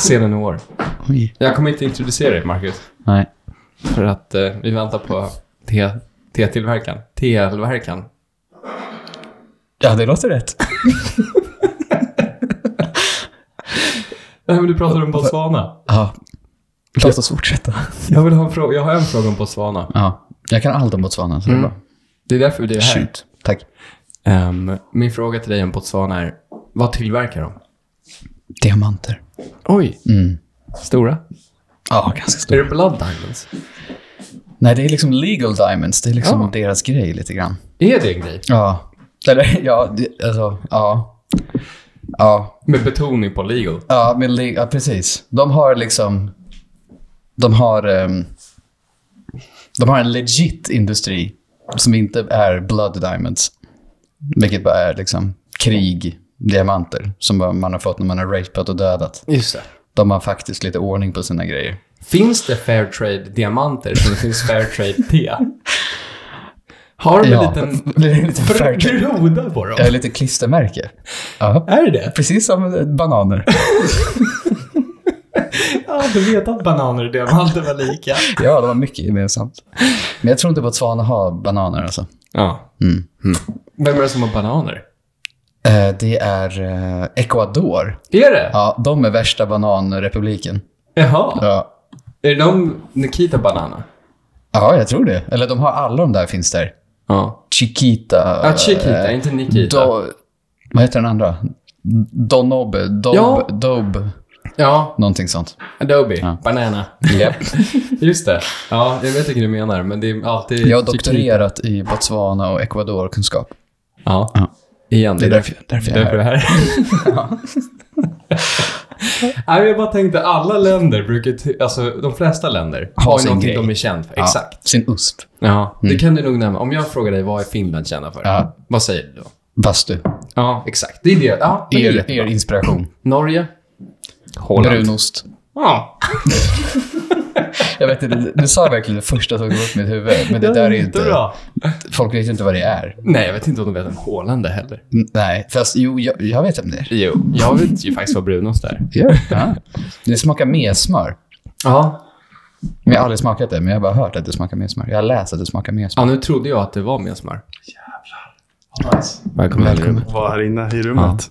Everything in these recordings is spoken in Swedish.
Scenen i år. Oj. Jag kommer inte introducera dig, Marcus. Nej. För att vi väntar på T-tillverkan. T-tillverkan. Ja, det låter rätt. Nej, men du pratar om Botswana. Ja. Låt oss fortsätta. Jag har en fråga om Botswana. Ja, jag kan allt om Botswana, så det är bra. Det är därför det är här. Shoot. Tack. Min fråga till dig om Botswana är, vad tillverkar de? Diamanter. Oj, stora? Ja, ganska Är stora. det blood diamonds? Nej, det är liksom legal diamonds. Det är liksom deras grej lite grann. Är det en grej? Ja. Eller, ja, alltså, ja. Ja. Med betoning på legal? Ja, ja, precis. De har liksom... De har en legit industri som inte är blood diamonds. Vilket bara är liksom diamanter som man har fått när man har rapat och dödat. Just det. De har faktiskt lite ordning på sina grejer. Finns det fair trade diamanter som det finns fair trade te? Har de en liten groda på dem? Ja, lite klistermärke. Ja. Är det? Precis som bananer. Ja, du vet att bananer och diamanter var lika. Ja, de har mycket gemensamt. Men jag tror inte på att Botswana har bananer alltså. Ja. Vem är det som har bananer? Det är Ecuador. Är det? Ja, de är värsta bananrepubliken. Jaha. Ja. Är de Nikita Banana? Ja, jag tror det. Eller de har alla de där finns där. Ja. Chiquita. Ja, Chiquita, inte Nikita. Vad heter den andra? Donobe. Dob. Ja. Någonting sånt. Adobe. Ja. Banana. Yep. Just det. Ja, jag vet inte vad du menar, men det är alltid... Jag har doktorerat i Botswana och Ecuador-kunskap. Ja. Ja. Igen. Det är därför jag är här. Ja. Nej, jag bara tänkte, alla länder brukar... Alltså, de flesta länder har ju någonting de är känd för. Ja, exakt. sin USP. Ja, det kan du nog nämna. Om jag frågar dig, vad är Finland kända för? Ja. Vad säger du då? Bastu. Ja, exakt. Det är det. Ja, det är Er inspiration. Norge? Holland? Brunost. Ja. Jag vet inte, du sa verkligen det första som går upp i mitt huvud. Men det där är inte... Bra. Folk vet inte vad det är. Nej, jag vet inte om de vet en Hollander heller. Nej, fast jag vet om det är. Jo, jag vet ju faktiskt vad brunost är. Ja. Det smakar mer smör. Ja. Men jag har aldrig smakat det, men jag har bara hört att det smakar mer smör. Jag har läst att det smakar mer smör. Ja, nu trodde jag att det var mer smör. Jävlar. Nice. Välkommen. Var här inne i rummet.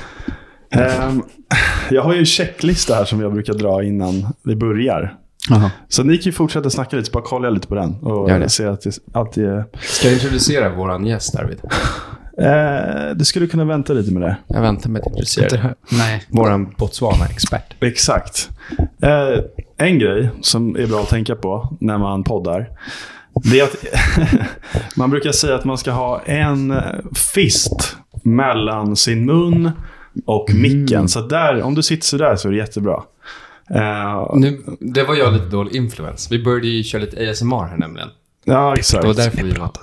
Jag har ju en checklista här som jag brukar dra innan vi börjar. Aha. Så ni kan ju fortsätta snacka lite, bara kolla lite på den och se att det alltid är... Ska jag introducera våran gäst, Arvid? Du skulle kunna vänta lite med det. Jag väntar med att introducera Nej. våran Botswana-expert. Exakt. En grej som är bra att tänka på när man poddar, det är att man brukar säga att man ska ha en fist mellan sin mun och micken. Så där, om du sitter så där så är det jättebra. Det var jag lite dålig influens. Vi började ju köra lite ASMR här nämligen. Ja, exakt. Det var därför vi var...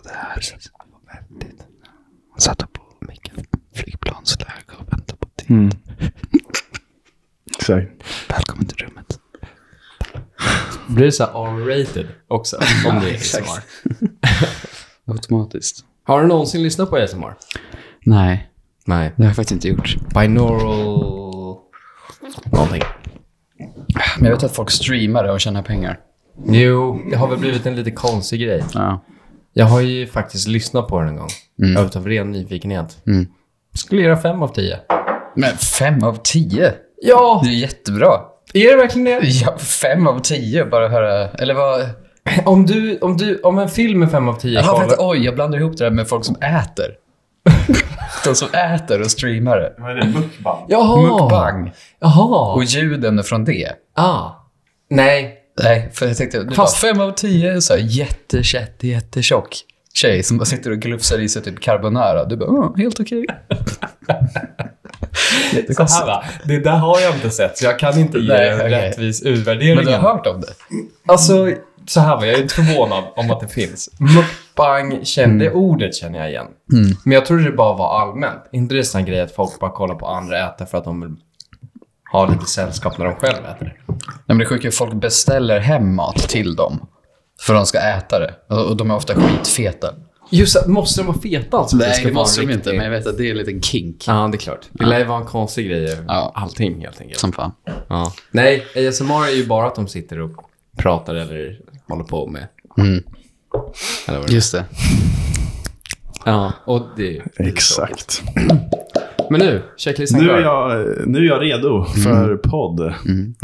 Satta på micken. Flygplansläge och vänta på tid. Exakt. Välkommen till rummet. Blir det så här R-rated också? Om det är ASMR. Automatiskt. Har du någonsin lyssnat på ASMR? Nej, Nej. det har jag faktiskt inte gjort. Binaural... någonting. Men jag vet att folk streamar det och tjänar pengar. Jo, det har väl blivit en lite konstig grej. Ja. Jag har ju faktiskt lyssnat på den en gång. Utav ren nyfikenhet. Skulle göra 5 av 10. Men 5 av 10? Ja! Det är jättebra. Är det verkligen det? Ja, 5 av 10 bara höra. Eller vad? Om en film är 5 av 10. Jaha, vänta, oj, jag blandar ihop det där med folk som äter. De som äter och streamar det. Vad är det? Mukbang? Jaha! Mukbang. Jaha! Och ljuden från det. Nej. Nej, för jag tänkte, det var 5 av 10 så här jättetjock tjej som bara sitter och glufsar i sig typ carbonara. Du bara, helt okej. Så här va, det där har jag inte sett, så jag kan inte ge en rättvis utvärdering. Men du har hört om det? Alltså, så här va, jag är inte förvånad om att det finns. Mukbang, ordet känner jag igen. Men jag trodde det bara var allmänt. Inte det sån grej att folk bara kollar på andra äta för att de vill ha lite sällskap när de själv äter det. Nej, men det sjuka är att folk beställer hem mat till dem för att de ska äta det. Och de är ofta skitfeta. Just att, måste de vara feta alltså? Nej, det måste de inte, men jag vet att det är en liten kink. Ja, det är klart. Det lär ju vara en konstig grej. Allting helt enkelt. Som fan. Ja. Nej, ASMR är ju bara att de sitter och pratar eller håller på med. Eller vad det är. Just det. Ja, och det Exakt. Men nu, checklistan klar. Nu är jag redo för podd.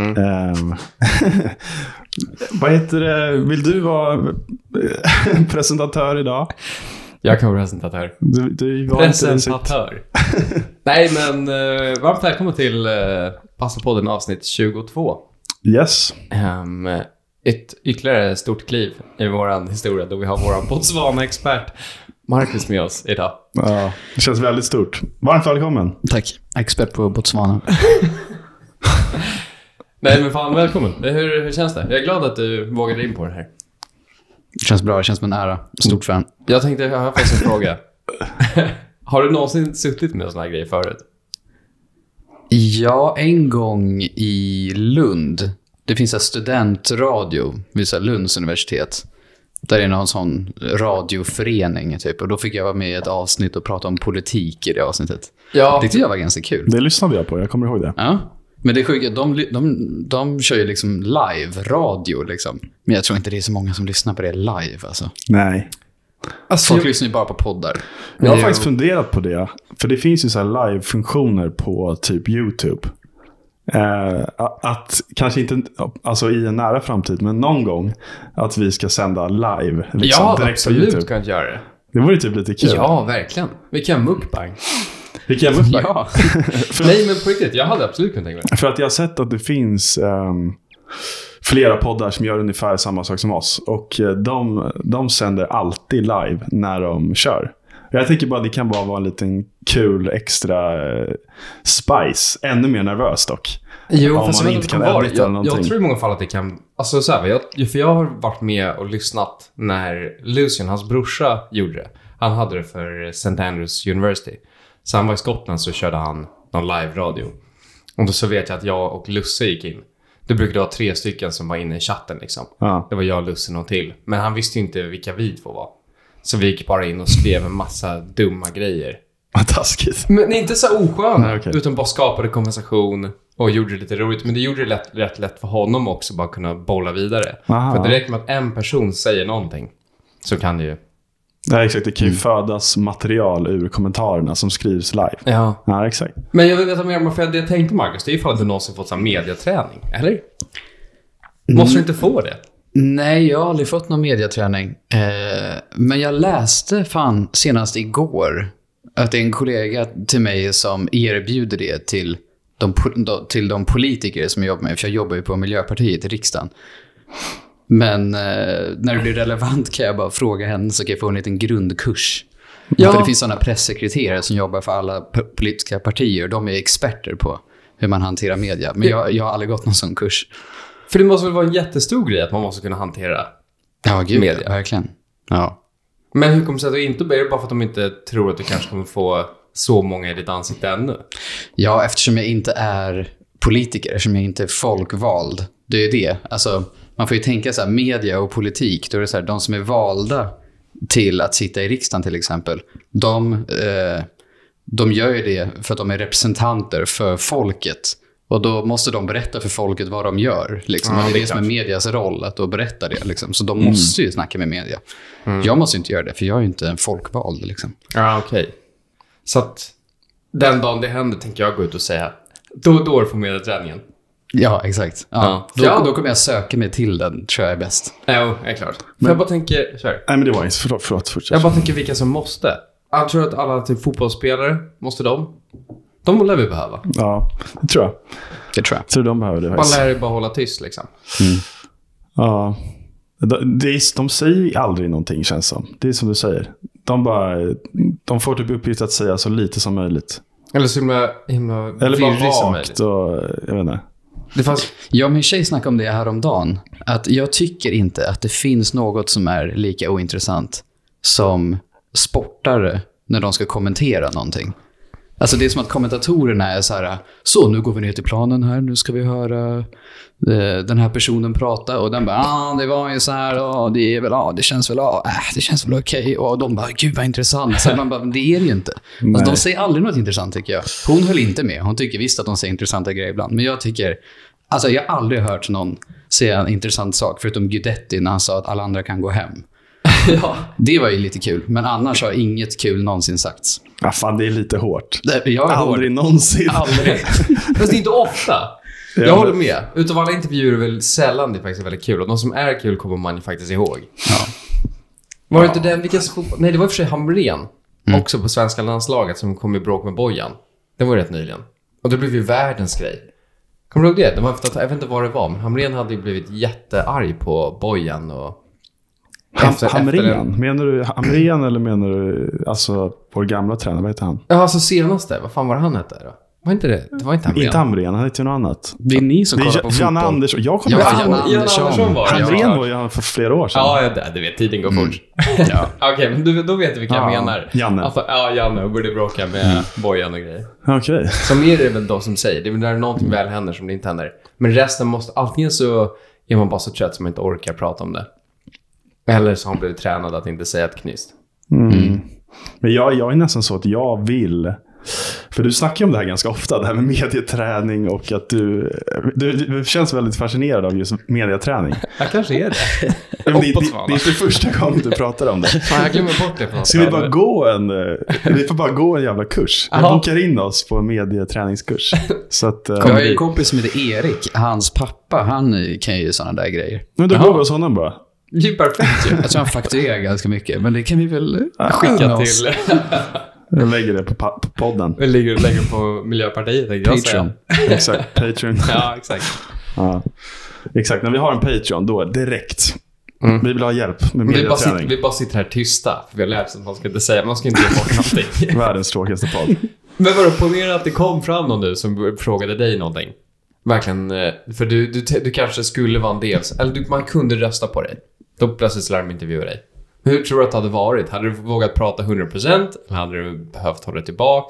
Vad heter det? Vill du vara presentatör idag? Jag kan vara presentatör. Du var presentatör. Nej, men varmt välkommen till Passa-podden avsnitt 22. Yes. Ett ytterligare stort kliv i våran historia då vi har våran Botswana-expert Marcus med oss idag. Ja, det känns väldigt stort. Varmt välkommen. Tack. Expert på Botswana. Nej, men fan, välkommen. Hur känns det? Jag är glad att du vågade in på det här. Det känns bra, det känns som en ära. Stort fan. Jag tänkte, jag har faktiskt en fråga. Har du någonsin suttit med såna här grejer förut? Ja, en gång i Lund. Det finns en studentradio vid Lunds universitet. Där är någon sån radioförening typ. Och då fick jag vara med i ett avsnitt och prata om politik i det avsnittet. Ja. Det tyckte jag var ganska kul. Det lyssnade jag på, jag kommer ihåg det. Ja, men det är sjukt. De kör ju liksom live-radio liksom. Men jag tror inte det är så många som lyssnar på det live alltså. Nej. Alltså, folk lyssnar ju bara på poddar. Jag har faktiskt funderat på det. För det finns ju så här live-funktioner på typ YouTube. Att kanske inte alltså i en nära framtid, men någon gång att vi ska sända live liksom, ja, direkt absolut på YouTube. kan jag göra det. Det vore typ lite kul. Ja, verkligen. Vilken mukbang. Ja. Nej, men på riktigt, jag hade absolut kunnat tänka mig. För att jag har sett att det finns flera poddar som gör ungefär samma sak som oss. Och de sänder alltid live när de kör. Jag tänker bara att det kan bara vara en liten kul extra spice. Ännu mer nervös dock. Jo, om fast man inte kan edita eller någonting. Jag tror i många fall att det kan... Alltså så här, för jag har varit med och lyssnat när Lucian, hans brorsa, gjorde det. Han hade det för St. Andrews University. Så han var i Skottland så körde han någon live-radio. Och då så vet jag att jag och Lusse gick in. Det brukade vara 3 stycken som var inne i chatten liksom. Det var jag, Lusse och till. Men han visste inte vilka vi två var. Så vi gick bara in och skrev en massa dumma grejer. Vad taskigt. Men inte så oskön. Nej, okay. Utan bara skapade konversation och gjorde det lite roligt. Men det gjorde det rätt lätt för honom också. Bara kunna bolla vidare. Aha. För det räcker med att en person säger någonting. Så kan det ju... Ja, exakt. Det kan ju födas material ur kommentarerna som skrivs live. Ja, exakt. Men jag vill veta mer om för det jag tänkte, Marcus. Det är ifall att du någonsin fått sån mediaträning. Eller? Måste du inte få det? Nej, jag har aldrig fått någon mediaträning. Men jag läste fan senast igår att det är en kollega till mig som erbjuder det till de politiker som jag jobbar med. För jag jobbar ju på Miljöpartiet i riksdagen. Men när det blir relevant kan jag bara fråga henne så kan jag få en liten grundkurs. Ja. För det finns sådana pressekreterare som jobbar för alla politiska partier. De är experter på hur man hanterar media. Men jag har aldrig gått någon sån kurs. För det måste väl vara en jättestor grej att man måste kunna hantera media. Ja, verkligen. Ja. Men hur kommer det sig att du inte blir det bara för att de inte tror att du kanske kommer få så många i ditt ansikte ännu? Ja, eftersom jag inte är politiker, eftersom jag inte är folkvald. Det är ju det. Alltså, man får ju tänka så här, media och politik. Då är det så här, de som är valda till att sitta i riksdagen till exempel. De gör ju det för att de är representanter för folket. Och då måste de berätta för folket vad de gör. Liksom. Ja, det är det som är medias roll, att då berätta det. Liksom. Så de måste ju snacka med media. Jag måste inte göra det, för jag är ju inte en folkvald. Liksom. Ja, okej. Så att den dagen det händer tänker jag gå ut och säga då får mediaträningen. Ja, exakt. Ja. Då kommer jag söka mig till den, tror jag är bäst. Ja, är klart. För jag bara tänker... Nej, men det var inte... Förlåt, fortsätt. Jag bara tänker vilka som måste. Jag tror att alla typ fotbollsspelare måste de lär vi behöva. Ja, det tror jag. Det tror jag. Så de behöver det. Man lär ju bara hålla tyst liksom. Ja. De säger aldrig någonting, känns som. Det är som du säger. De får typ uppgift att säga så lite som möjligt. Eller så himla eller bara vagt och jag vet inte. Jag och min tjej snackade om det häromdagen. Att jag tycker inte att det finns något som är lika ointressant som sportare när de ska kommentera någonting. Alltså det är som att kommentatorerna är så här, så nu går vi ner till planen här, nu ska vi höra den här personen prata, och den bara, det var ju så här, det är väl, det känns väl okej. Och de bara, gud vad intressant. Så man bara, det är det ju inte. Alltså, de säger aldrig något intressant, tycker jag. Hon höll inte med, hon tycker visst att de säger intressanta grejer ibland, men jag tycker, alltså jag har aldrig hört någon säga en intressant sak, förutom Guidetti när han sa att alla andra kan gå hem. Ja. Det var ju lite kul, men annars har inget kul någonsin sagts. Ja, fan, det är lite hårt. Jag är aldrig någonsin. Aldrig. Fast det är inte ofta. Jag håller med. Utav alla intervjuer är väl sällan det faktiskt är väldigt kul. Och de som är kul kommer man ju faktiskt ihåg. Ja. Var det inte den, nej, det var i och för sig Hamrén. Också på svenska landslaget som kom i bråk med Bojan. Det var rätt nyligen. Och det blev ju världens grej. Kommer du ihåg det? Jag vet inte vad det var, men Hamrén hade ju blivit jättearg på Bojan och... Hamrén? Menar du Hamrén eller menar du alltså vår gamla tränare, vad heter han? Ja, alltså senaste, vad fan var han hette då? Var inte det? Det var inte Hamrén. Inte Hamrén, han hette ju något annat. Det är ni som kollar på fotboll. Janne Andersson. Jag kommer Janne Andersson var det. Hamrén var ju för flera år sedan. Ja, det vet, tiden går fort. Ja. Okej, men då vet vi vilka jag menar. Janne. Alltså, Janne och borde bråka med Bojan och grejer. Okej. Som är det väl de som säger. Det är väl när någonting väl händer som det inte händer. Men resten måste, antingen så är man bara så trött som man inte orkar prata om det. Eller så har han blivit tränad att inte säga ett knyst. Men jag är nästan så att jag vill... För du snackar ju om det här ganska ofta, det här med medieträning, och att du känns väldigt fascinerad av just medieträning. Jag kanske är det. Det är inte första gången du pratar om det. Fan, jag glömmer bort det. Ska vi får bara gå en jävla kurs. Jag bokar in oss på en medieträningskurs. Så att, jag har en kompis som heter Erik. Hans pappa, han kan ju sådana där grejer. Men då går vi hos honom bara. Det är perfekt. Jag tror han fakturerar ganska mycket, men det kan vi väl skicka till... Jag lägger det på podden. Jag lägger på Miljöpartiet. Patreon. Exakt, Patreon. Ja, exakt. Ja. Exakt, när vi har en Patreon då direkt. Vi vill ha hjälp med medieträning. Vi bara sitter här tysta, för vi har lärt oss att man ska inte säga, man ska inte ge bort någonting. Världens tråkigaste podd. Men vadå, ponera att det kom fram någon nu som frågade dig någonting. Verkligen, för du kanske skulle vara en del, eller man kunde rösta på dig. Då plötsligt skulle de intervjua dig. Hur tror du att det hade varit? Hade du vågat prata 100%? Eller hade du behövt hålla tillbaks?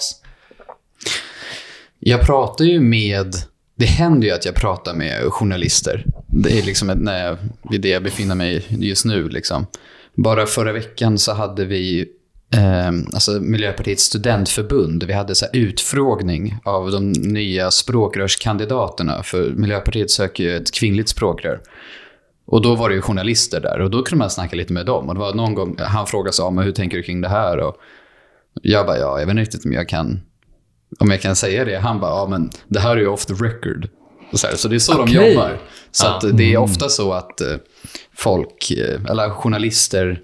Jag pratar ju med... Det händer ju att jag pratar med journalister. Det är liksom det jag befinner mig just nu. Liksom. Bara förra veckan så hade vi alltså Miljöpartiets studentförbund. Vi hade så här utfrågning av de nya språkrörskandidaterna. För Miljöpartiet söker ju ett kvinnligt språkrör. Och då var det ju journalister där, och då kunde man snacka lite med dem. Och det var någon gång han frågade sig om hur tänker du kring det här? Och jag bara, jag vet inte riktigt om jag kan säga det. Han bara, men det här är ju off the record. Så det är så de jobbar. Så att det är ofta så att folk, eller journalister,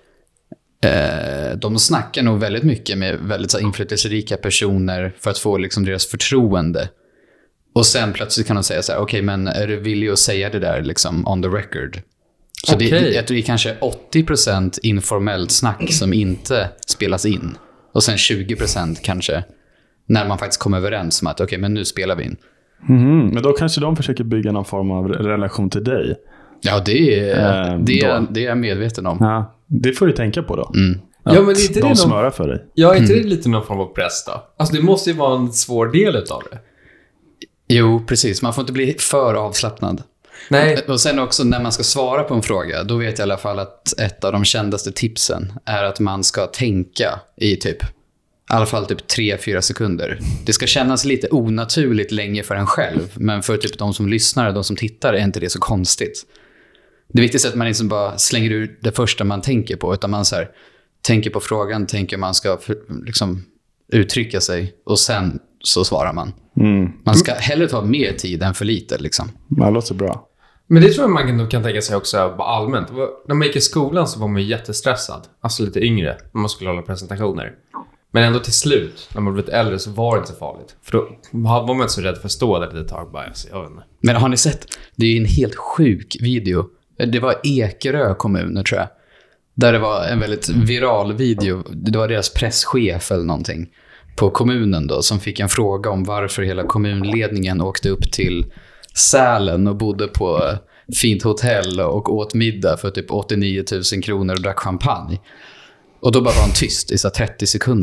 de snackar nog väldigt mycket med väldigt så inflytelserika personer för att få liksom deras förtroende. Och sen plötsligt kan de säga så här, okej, men är du villig att säga det där liksom on the record? Så jag tror det är kanske 80% informellt snack som inte spelas in. Och sen 20% kanske när man faktiskt kommer överens om att okej, men nu spelar vi in. Men då kanske de försöker bygga någon form av relation till dig. Ja, det är jag medveten om. Ja, det får du tänka på då. Ja, men det är inte de smörar för dig. Ja, inte det lite någon form av press då? Alltså det måste ju vara en svår del utav det. Jo, precis. Man får inte bli för avslappnad. Nej. Och sen också när man ska svara på en fråga, då vet jag i alla fall att ett av de kändaste tipsen är att man ska tänka i i alla fall 3-4 sekunder. Det ska kännas lite onaturligt länge för en själv, men för de som lyssnar och de som tittar är inte det så konstigt. Det viktigaste är att man liksom bara slänger ur det första man tänker på, utan man så här, tänker på frågan, tänker man ska liksom uttrycka sig, och sen så svarar man. Man ska hellre ta mer tid än för lite liksom. Det låter bra. Men det tror jag man kan tänka sig också allmänt. När man gick i skolan så var man jättestressad. Alltså lite yngre, när man skulle hålla presentationer. Men ändå till slut, när man blivit äldre, så var det inte så farligt. För då var man inte så rädd för att stå där ett tag. Men har ni sett? Det är en helt sjuk video. Det var Ekerö kommuner, tror jag. Där det var en väldigt viral video. Det var deras presschef eller någonting på kommunen då, som fick en fråga om varför hela kommunledningen åkte upp till Sälen och bodde på fint hotell och åt middag för 89 000 kronor och drack champagne. Och då bara var han tyst i så 30 sekunder.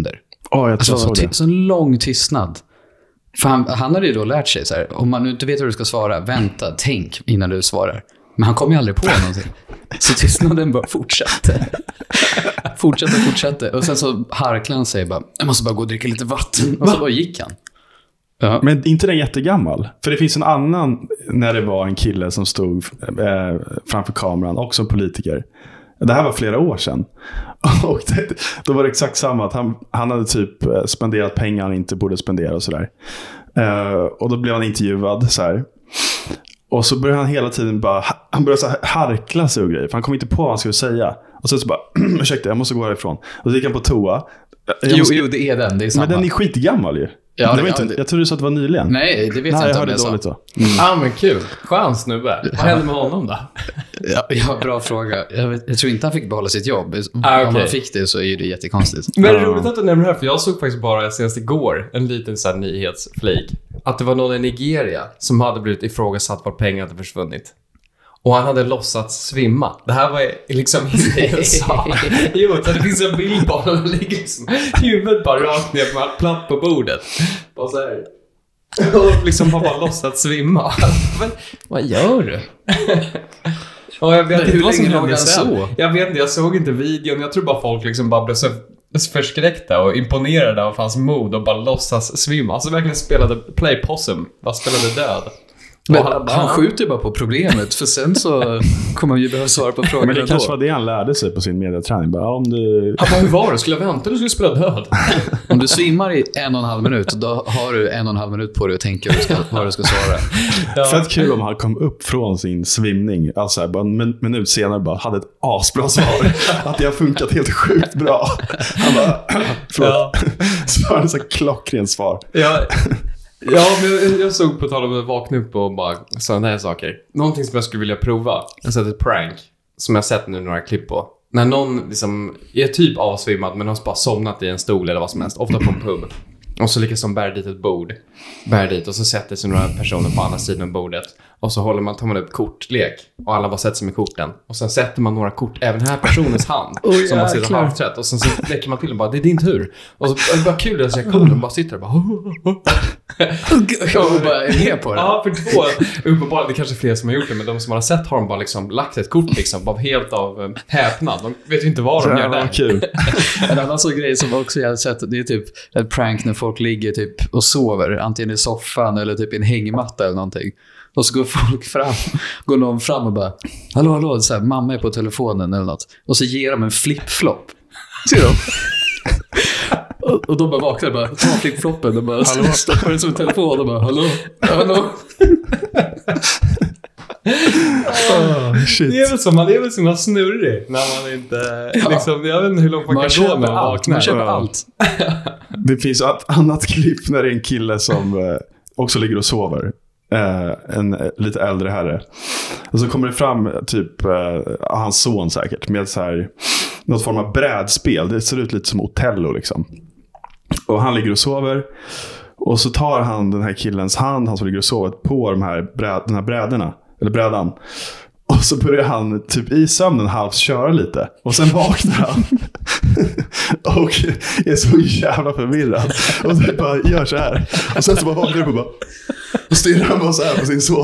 Jag tror alltså, så lång tystnad. För han hade ju då lärt sig så här, om man inte vet hur du ska svara, vänta, tänk innan du svarar. Men han kom ju aldrig på någonting. Så tystnaden bara fortsatte. fortsatte. Och sen så harklade han sig bara, jag måste bara gå och dricka lite vatten. Och så bara gick han. Ja. Men inte den jättegammal. För det finns en annan, när det var en kille som stod framför kameran, också en politiker. Det här var flera år sedan. Och då var det exakt samma, att han hade typ spenderat pengar han inte borde spendera och sådär. Och då blev han intervjuad så här. Och så började han hela tiden han började så här harkla sig och grejer, för han kom inte på vad han skulle säga. Och så bara, ursäkta, jag måste gå härifrån. Och så gick han på toa. Jo, det är den, det är samma. Men den är skitgammal ju. Ja, det var inte, jag trodde du sa att det var nyligen. Nej, det vet jag inte om jag dåligt sa. då. Men kul. Skön snubbe. Vad hände med honom då? Ja, bra fråga. Jag tror inte han fick behålla sitt jobb. Om han fick det så är det jättekonstigt. Men det är roligt att du nämner det här, för jag såg faktiskt bara senast igår en liten så här nyhetsflik. Att det var någon i Nigeria som hade blivit ifrågasatt var pengar hade försvunnit. Och han hade låtsats svimma. Det här var liksom i USA. Jo, så det finns en bild på honom. Han ligger liksom huvudet bara rakt ner på platt på bordet. Och så här. Och liksom bara låtsats svimma. Men vad gör du? Och jag vet inte vad som hände sen. Jag vet inte, jag såg inte videon. Jag tror bara folk liksom bara blev så förskräckta och imponerade av hans mod och bara låtsas svimma. Alltså verkligen spelade play possum. Bara spelade död. Men han skjuter bara på problemet, för sen så kommer han ju behöva svara på frågan. Men det kanske var det han lärde sig på sin mediaträning. Bara, hur var det? Skulle jag vänta eller skulle jag spela död? Om du svimmar i 1,5 minut, då har du 1,5 minut på dig att tänka vad du ska svara. Ja. Fett kul om han kom upp från sin svimning, alltså bara en minut senare bara hade ett asbra svar. Att det har funkat helt sjukt bra. Han bara, förlåt. Så var det så klockrent svar. Ja, men jag såg på tal om att vakna upp och bara sådana här saker. Någonting som jag skulle vilja prova. Jag har sett ett prank som jag har sett nu några klipp på. När någon liksom är typ avsvimmad men har bara somnat i en stol eller vad som helst. Ofta på en pub. Och så lyckas de bära dit ett bord. Bär dit och så sätter sig några personer på andra sidan av bordet. Och så tar man upp kortlek. Och alla bara sätter sig med korten. Och sen sätter man några kort även här personens hand. Som man sitter halvtrött. Och sen så läcker man till och bara, det är din tur. Och så är det bara kul att jag kommer och bara sitter och bara... Och bara är med på det. Ja, för två uppenbarligen, det är kanske fler som har gjort det. Men de som har sett har de bara liksom lagt ett kort liksom. Bara helt av häpnad. De vet ju inte vad de gör där. Kul. En annan sån grej som också jag har sett, det är typ ett prank när folk ligger typ och sover. Antingen i soffan eller typ i en hängmatta eller någonting. Och så går någon fram och bara, hallå, så här, mamma är på telefonen eller något. Och så ger de en flip-flop. Ser de? Och de bara vaknar och bara, ta flip-floppen och bara stoppar den som en telefon och bara, hallå. Shit. Det är väl så, man är väl så snurrig när man inte liksom, jag vet inte hur långt man kan gå när man vaknar. Man köper allt. Det finns ett annat klipp när det är en kille som också ligger och sover. En lite äldre herre. Och så kommer det fram typ hans son säkert med så här något form av brädspel. Det ser ut lite som Otello liksom. Och han ligger och sover. Och så tar han den här killens hand, han som ligger och sover, på den här brädorna, eller brädan. Och så börjar han typ i sömnen halvt köra lite. Och sen vaknar han. Och är så jävla förvirrad. Och så bara gör så här. Och sen så bara vaknar upp och bara... Och stirrar han bara så här på sin son.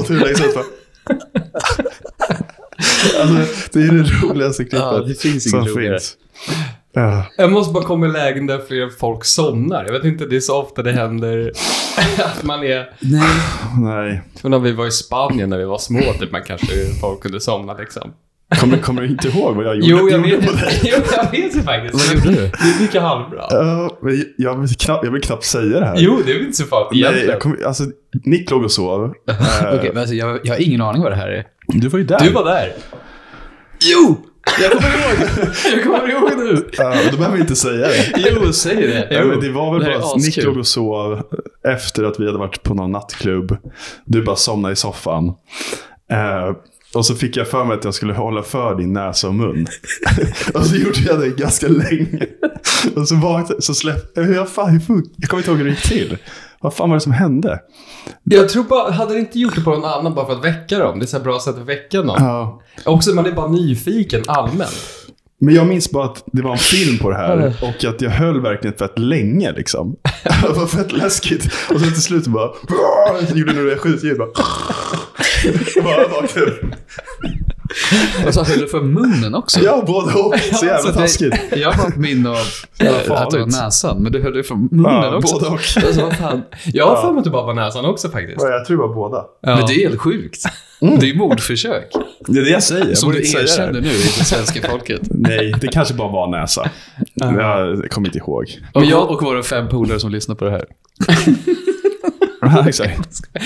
Alltså, det är det roligaste klippet. Ja, det finns inget roligare. Jag måste bara komma i lägen där fler folk somnar. Jag vet inte, det är så ofta det händer att man är... Nej. För när vi var i Spanien när vi var små, typ man kanske folk kunde somna liksom. Kommer du inte ihåg vad jag gjorde? Jo, jag vet ju faktiskt. Vad gjorde du? Det är mycket halvbra. Jag vill knappt säga det här. Jo, det är inte så farligt egentligen. Nick låg och sov. Okej, men alltså, jag har ingen aning vad det här är. Du var ju där. Du var där. Jo! Jag kommer ihåg nu. Då behöver vi inte säga det. Jo, säg det. Ja, men det var väl bara Nick låg och sov efter att vi hade varit på någon nattklubb. Du bara somnade i soffan. Och så fick jag för mig att jag skulle hålla för din näsa och mun. Och så gjorde jag det ganska länge. Och så släppte jag kommer inte ihåg hur det gick till. Vad fan var det som hände? Jag tror bara, hade det inte gjort det på någon annan bara för att väcka dem? Det är så här bra sätt att väcka någon. Ja. Också man är bara nyfiken allmänt. Men jag minns bara att det var en film på det här och att jag höll verkligen fett länge liksom. Det var fett läskigt. Och sen till slut bara gjorde du det skitljud bara. Bara kul. Och så höll du för munnen också. Ja, både och. Så jävla taskigt. Jag har ett minne av att det var näsan, men du höll det för munnen också. Både och. Alltså, vad fan? Jag har för mig att det bara var näsan också faktiskt. Ja, jag tror det var båda. Ja. Men det är helt sjukt. Det är mordförsök. Det är det jag säger. Som du erkänner nu i det svenska folket. Nej, det kanske bara var näsa. Jag kommer inte ihåg. Men jag och våra 5 polare som lyssnar på det här. Ja, exakt.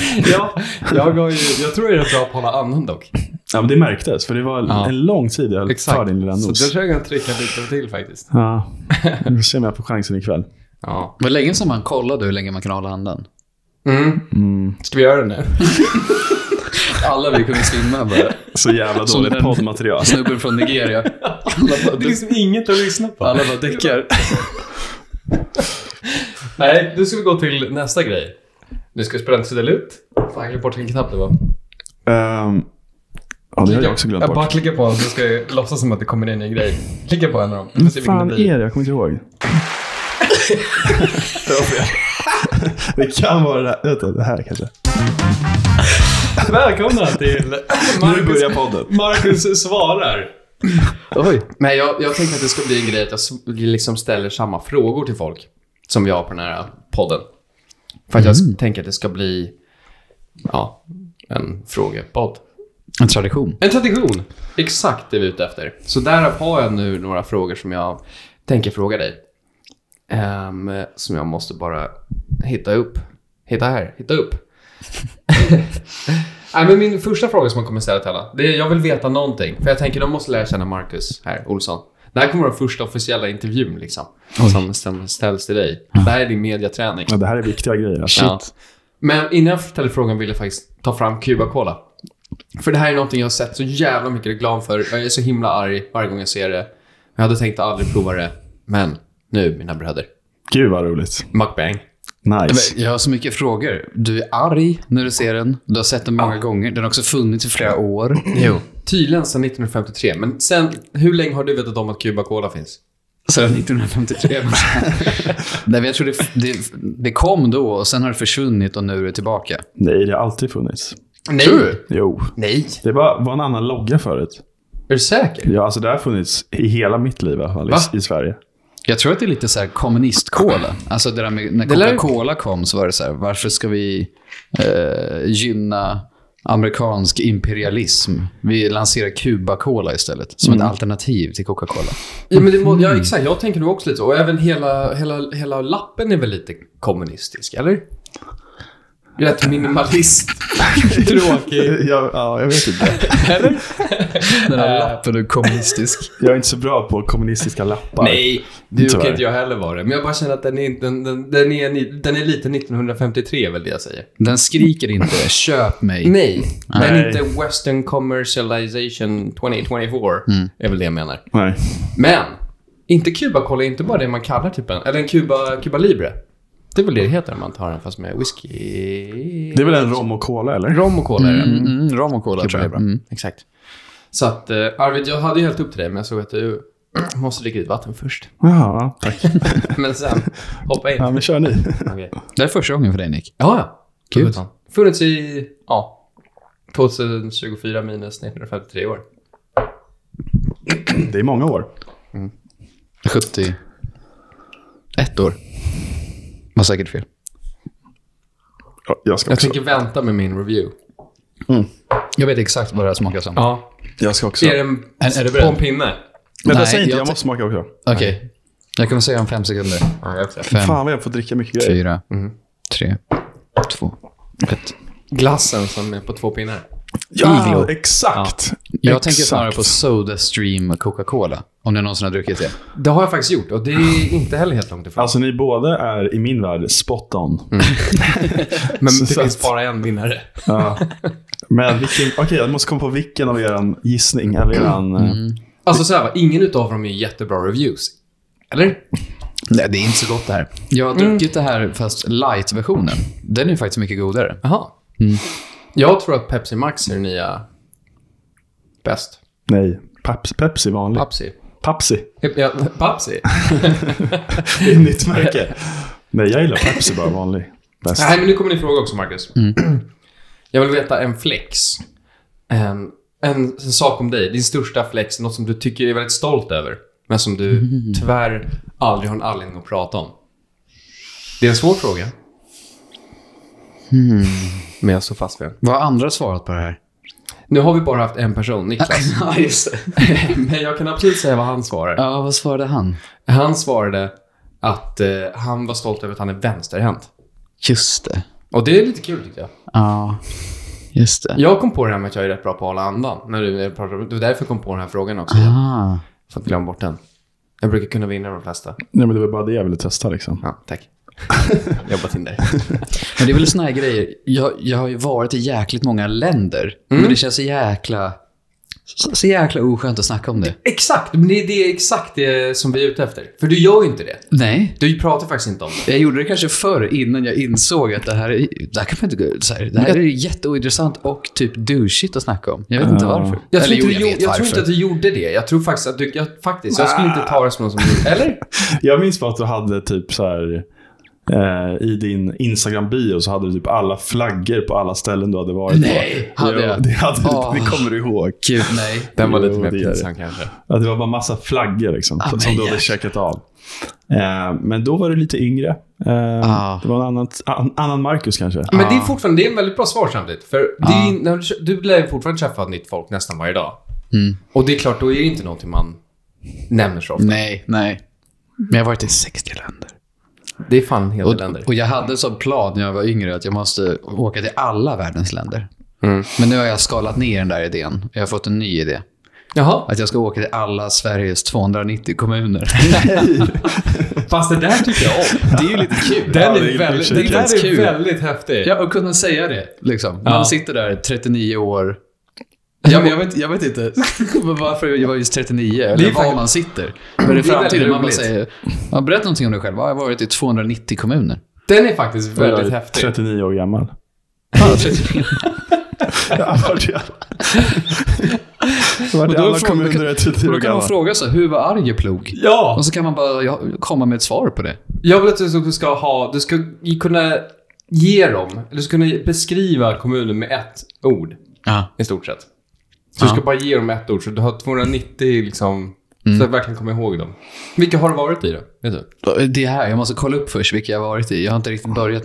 Jag tror det är bra på att hålla andan dock. Ja, men det märktes. För det var en lång tid jag höll för din lilla nos. Så det tror jag kan trycka lite till faktiskt. Ja, vi får se om jag får chansen ikväll. Ja. Vad länge som man kollade hur länge man kan hålla andan. Ska vi göra det nu? Alla vi kunde svimma bara. Så jävla dåligt poddmaterial. Snubben från Nigeria. Det är liksom inget att lyssna på. Alla bara däckar. Nej, nu ska vi gå till nästa grej. Nu ska vi spela en sidelut. Fan, jag glömde bort vilken knapp det var. Ja, det har jag också glömt bort. Jag bara klicka på den så ska jag låtsas som att det kommer in en grej. Klicka på en av dem. Vad fan är det? Jag kommer inte ihåg. Det kan vara det här kanske. Välkomna till Nu börjar podden. Marcus svarar. Oj. Men jag tänkte att det ska bli en grej att jag liksom ställer samma frågor till folk som vi har på den här podden. För att jag tänker att det ska bli en frågepodd. En tradition. En tradition. Exakt det vi är ute efter. Så därav har jag nu några frågor som jag tänker fråga dig. Som jag måste bara hitta upp. Nej, men min första fråga som man kommer ställa till alla, det är jag vill veta någonting. För jag tänker de måste lära känna Marcus här, Olsson. Det här kommer vara första officiella intervjun liksom. Som ställs till dig. Det här är din mediaträning. Ja, det här är viktiga grejer. Shit. Ja. Men innan jag ställer frågan vill jag faktiskt ta fram Cuba Cola. För det här är någonting jag har sett så jävla mycket reklam för. Jag är så himla arg varje gång jag ser det. Jag hade tänkt att aldrig prova det. Men nu, mina bröder. Gud vad roligt. Mukbang. Nice. Jag har så mycket frågor. Du är arg när du ser den. Du har sett den många gånger. Den har också funnits i flera år. Jo. Tydligen sedan 1953. Men sen, hur länge har du vetat om att Cuba Cola finns? Sedan 1953. Nej, jag tror det kom då och sen har det försvunnit och nu är det tillbaka. Nej, det har alltid funnits. Nej. Tror du? Jo. Nej. Det var en annan logga förut. Är du säker? Ja, alltså det har funnits i hela mitt liv i alla fall, i Sverige. Jag tror att det är lite så här kommunistkola. Alltså det där med, när Coca-Cola kom så var det så här, varför ska vi gynna amerikansk imperialism? Vi lanserar Cuba-Cola istället som ett alternativ till Coca-Cola. Ja, men ja, exakt. Jag tänker nog också lite så. Och även hela lappen är väl lite kommunistisk, eller? Rätt minimalist. Tråkig. Ja, jag vet inte. Eller? Den här lappen är kommunistisk. Jag är inte så bra på kommunistiska lappar. Nej, du kan inte jag heller vara det. Men jag bara känner att den är lite 1953 väl det jag säger. Den skriker inte, köp mig. Nej. Den är inte Western Commercialization 2024. Är väl det jag menar. Nej. Men, inte Cuba Cola är inte bara det man kallar typ eller en Cuba Libre. Det är väl det heter när man tar den fast med whisky. Det är väl en rom och cola, eller? Rom och cola är det. Rom och cola tror jag är bra. Exakt. Så att, Arvid, jag hade ju helt upp till dig, men jag såg att du måste dricka ditt vatten först. Ja, tack. Men sen, hoppa in. Ja, men kör ni. Okay. Det är första gången för dig, Nick. Ja. Kul. Funnits i, 2024 minus 1953 år. Det är många år. 71 år. Var säkert fel. Ja, jag tänker vänta med min review. Jag vet exakt vad det här smakar som. Ja. Jag ska också. Är det beredd? på en pinne? Men Nej, säg inte, jag måste smaka också. Okej. Jag kommer säga om 5 sekunder. Ja, jag också. 5, Fan vad jag får dricka mycket grejer. 4, 3, 2, 1. Glassen som är på 2 pinnar. Ja, Iglo. exakt. Jag tänker snarare på SodaStream Coca-Cola. Om ni någonsin har druckit det. Det har jag faktiskt gjort och det är inte heller helt långt ifrån. Alltså ni båda är i min värld spot on. Men det finns bara en vinnare. Ja. Men okej, jag måste komma på vilken av er gissning eller eran... Alltså så här, va? Ingen utav dem är jättebra reviews. Eller? Nej, det är inte så gott det här. Jag har druckit det här fast light-versionen. Den är faktiskt mycket godare. Jaha. Jag tror att Pepsi Max är nya bäst. Nej, Pepsi vanlig. Pepsi. Pepsi. Ja, Pepsi? Det är ett nytt märke. Nej, jag gillar Pepsi, bara vanlig. Bäst. Nej, men nu kommer ni fråga också, Marcus. Jag vill veta en flex. En sak om dig. Din största flex, något som du tycker är väldigt stolt över, men som du tyvärr aldrig har en anledning att prata om. Det är en svår fråga. Men jag står fast vid den. Vad har andra svarat på det här? Nu har vi bara haft en person, Niklas. Ja, just det. Men jag kan absolut säga vad han svarar. Ja, vad svarade han? Han svarade att han var stolt över att han är vänsterhänt. Just det. Och det är lite kul, tycker jag. Ja, just det. Jag kom på det här med att jag är rätt bra på att hålla andan. När du pratar, det var därför jag kom på den här frågan också. För att glömma bort den. Jag brukar kunna vinna de flesta. Nej, men det var bara det jag ville testa liksom. Ja, tack. Jobbat in där. Men det är väl såna här grejer. Jag har ju varit i jäkligt många länder. Men det känns så jäkla oskönt att snacka om det. Exakt, men det är exakt det som vi är ute efter. För du gör ju inte det. Nej. Du pratar faktiskt inte om det. Jag gjorde det kanske förr innan jag insåg att det här kan man inte gå så här. Det här är jätteointressant och typ douchigt att snacka om. Jag vet inte varför. Jag tror inte att du gjorde det. Jag tror faktiskt att jag skulle inte ta det som någon som gjorde. Eller? Jag minns bara att du hade typ så här i din Instagram-bio så hade du typ alla flaggor på alla ställen du hade varit på. Hade jag? Det kommer du ihåg. Gud, nej. Den var lite mer pinsam kanske. Ja, det var bara massa flaggor liksom, som du hade checkat av. Men då var du lite yngre. Det var en annan Marcus kanske. Men det är fortfarande en väldigt bra svar samtidigt. För du lär fortfarande träffa nytt folk nästan varje dag. Och det är klart, då är det inte någonting man nämner så ofta. Nej. Men jag har varit i 60 länder. Det är fan hela länder. Och jag hade som plan när jag var yngre att jag måste åka till alla världens länder. Men nu har jag skalat ner den där idén. Jag har fått en ny idé. Jaha. Att jag ska åka till alla Sveriges 290 kommuner. Fast det där tycker jag om. Det är ju lite kul. Den är väldigt häftig. Ja, och kunna säga det liksom. Man sitter där 39 år. Ja, men jag vet inte varför jag var just 39 eller var man sitter. Men det är framtiden man bara säger, berätta någonting om dig själv. Jag har varit i 290 kommuner. Den är faktiskt väldigt häftig. 39 år gammal. Ja, 39. Då kan man fråga sig, hur var Arjeplog? Ja. Och så kan man bara komma med ett svar på det. Jag vill att du ska kunna ge dem, eller du ska kunna beskriva kommunen med ett ord. I stort sett. Så du ska bara ge dem ett ord. Så du har 290 liksom. Så jag verkligen kommer ihåg dem. Vilka har du varit i då? Vet du? Det här, jag måste kolla upp först vilka jag har varit i. Jag har inte riktigt börjat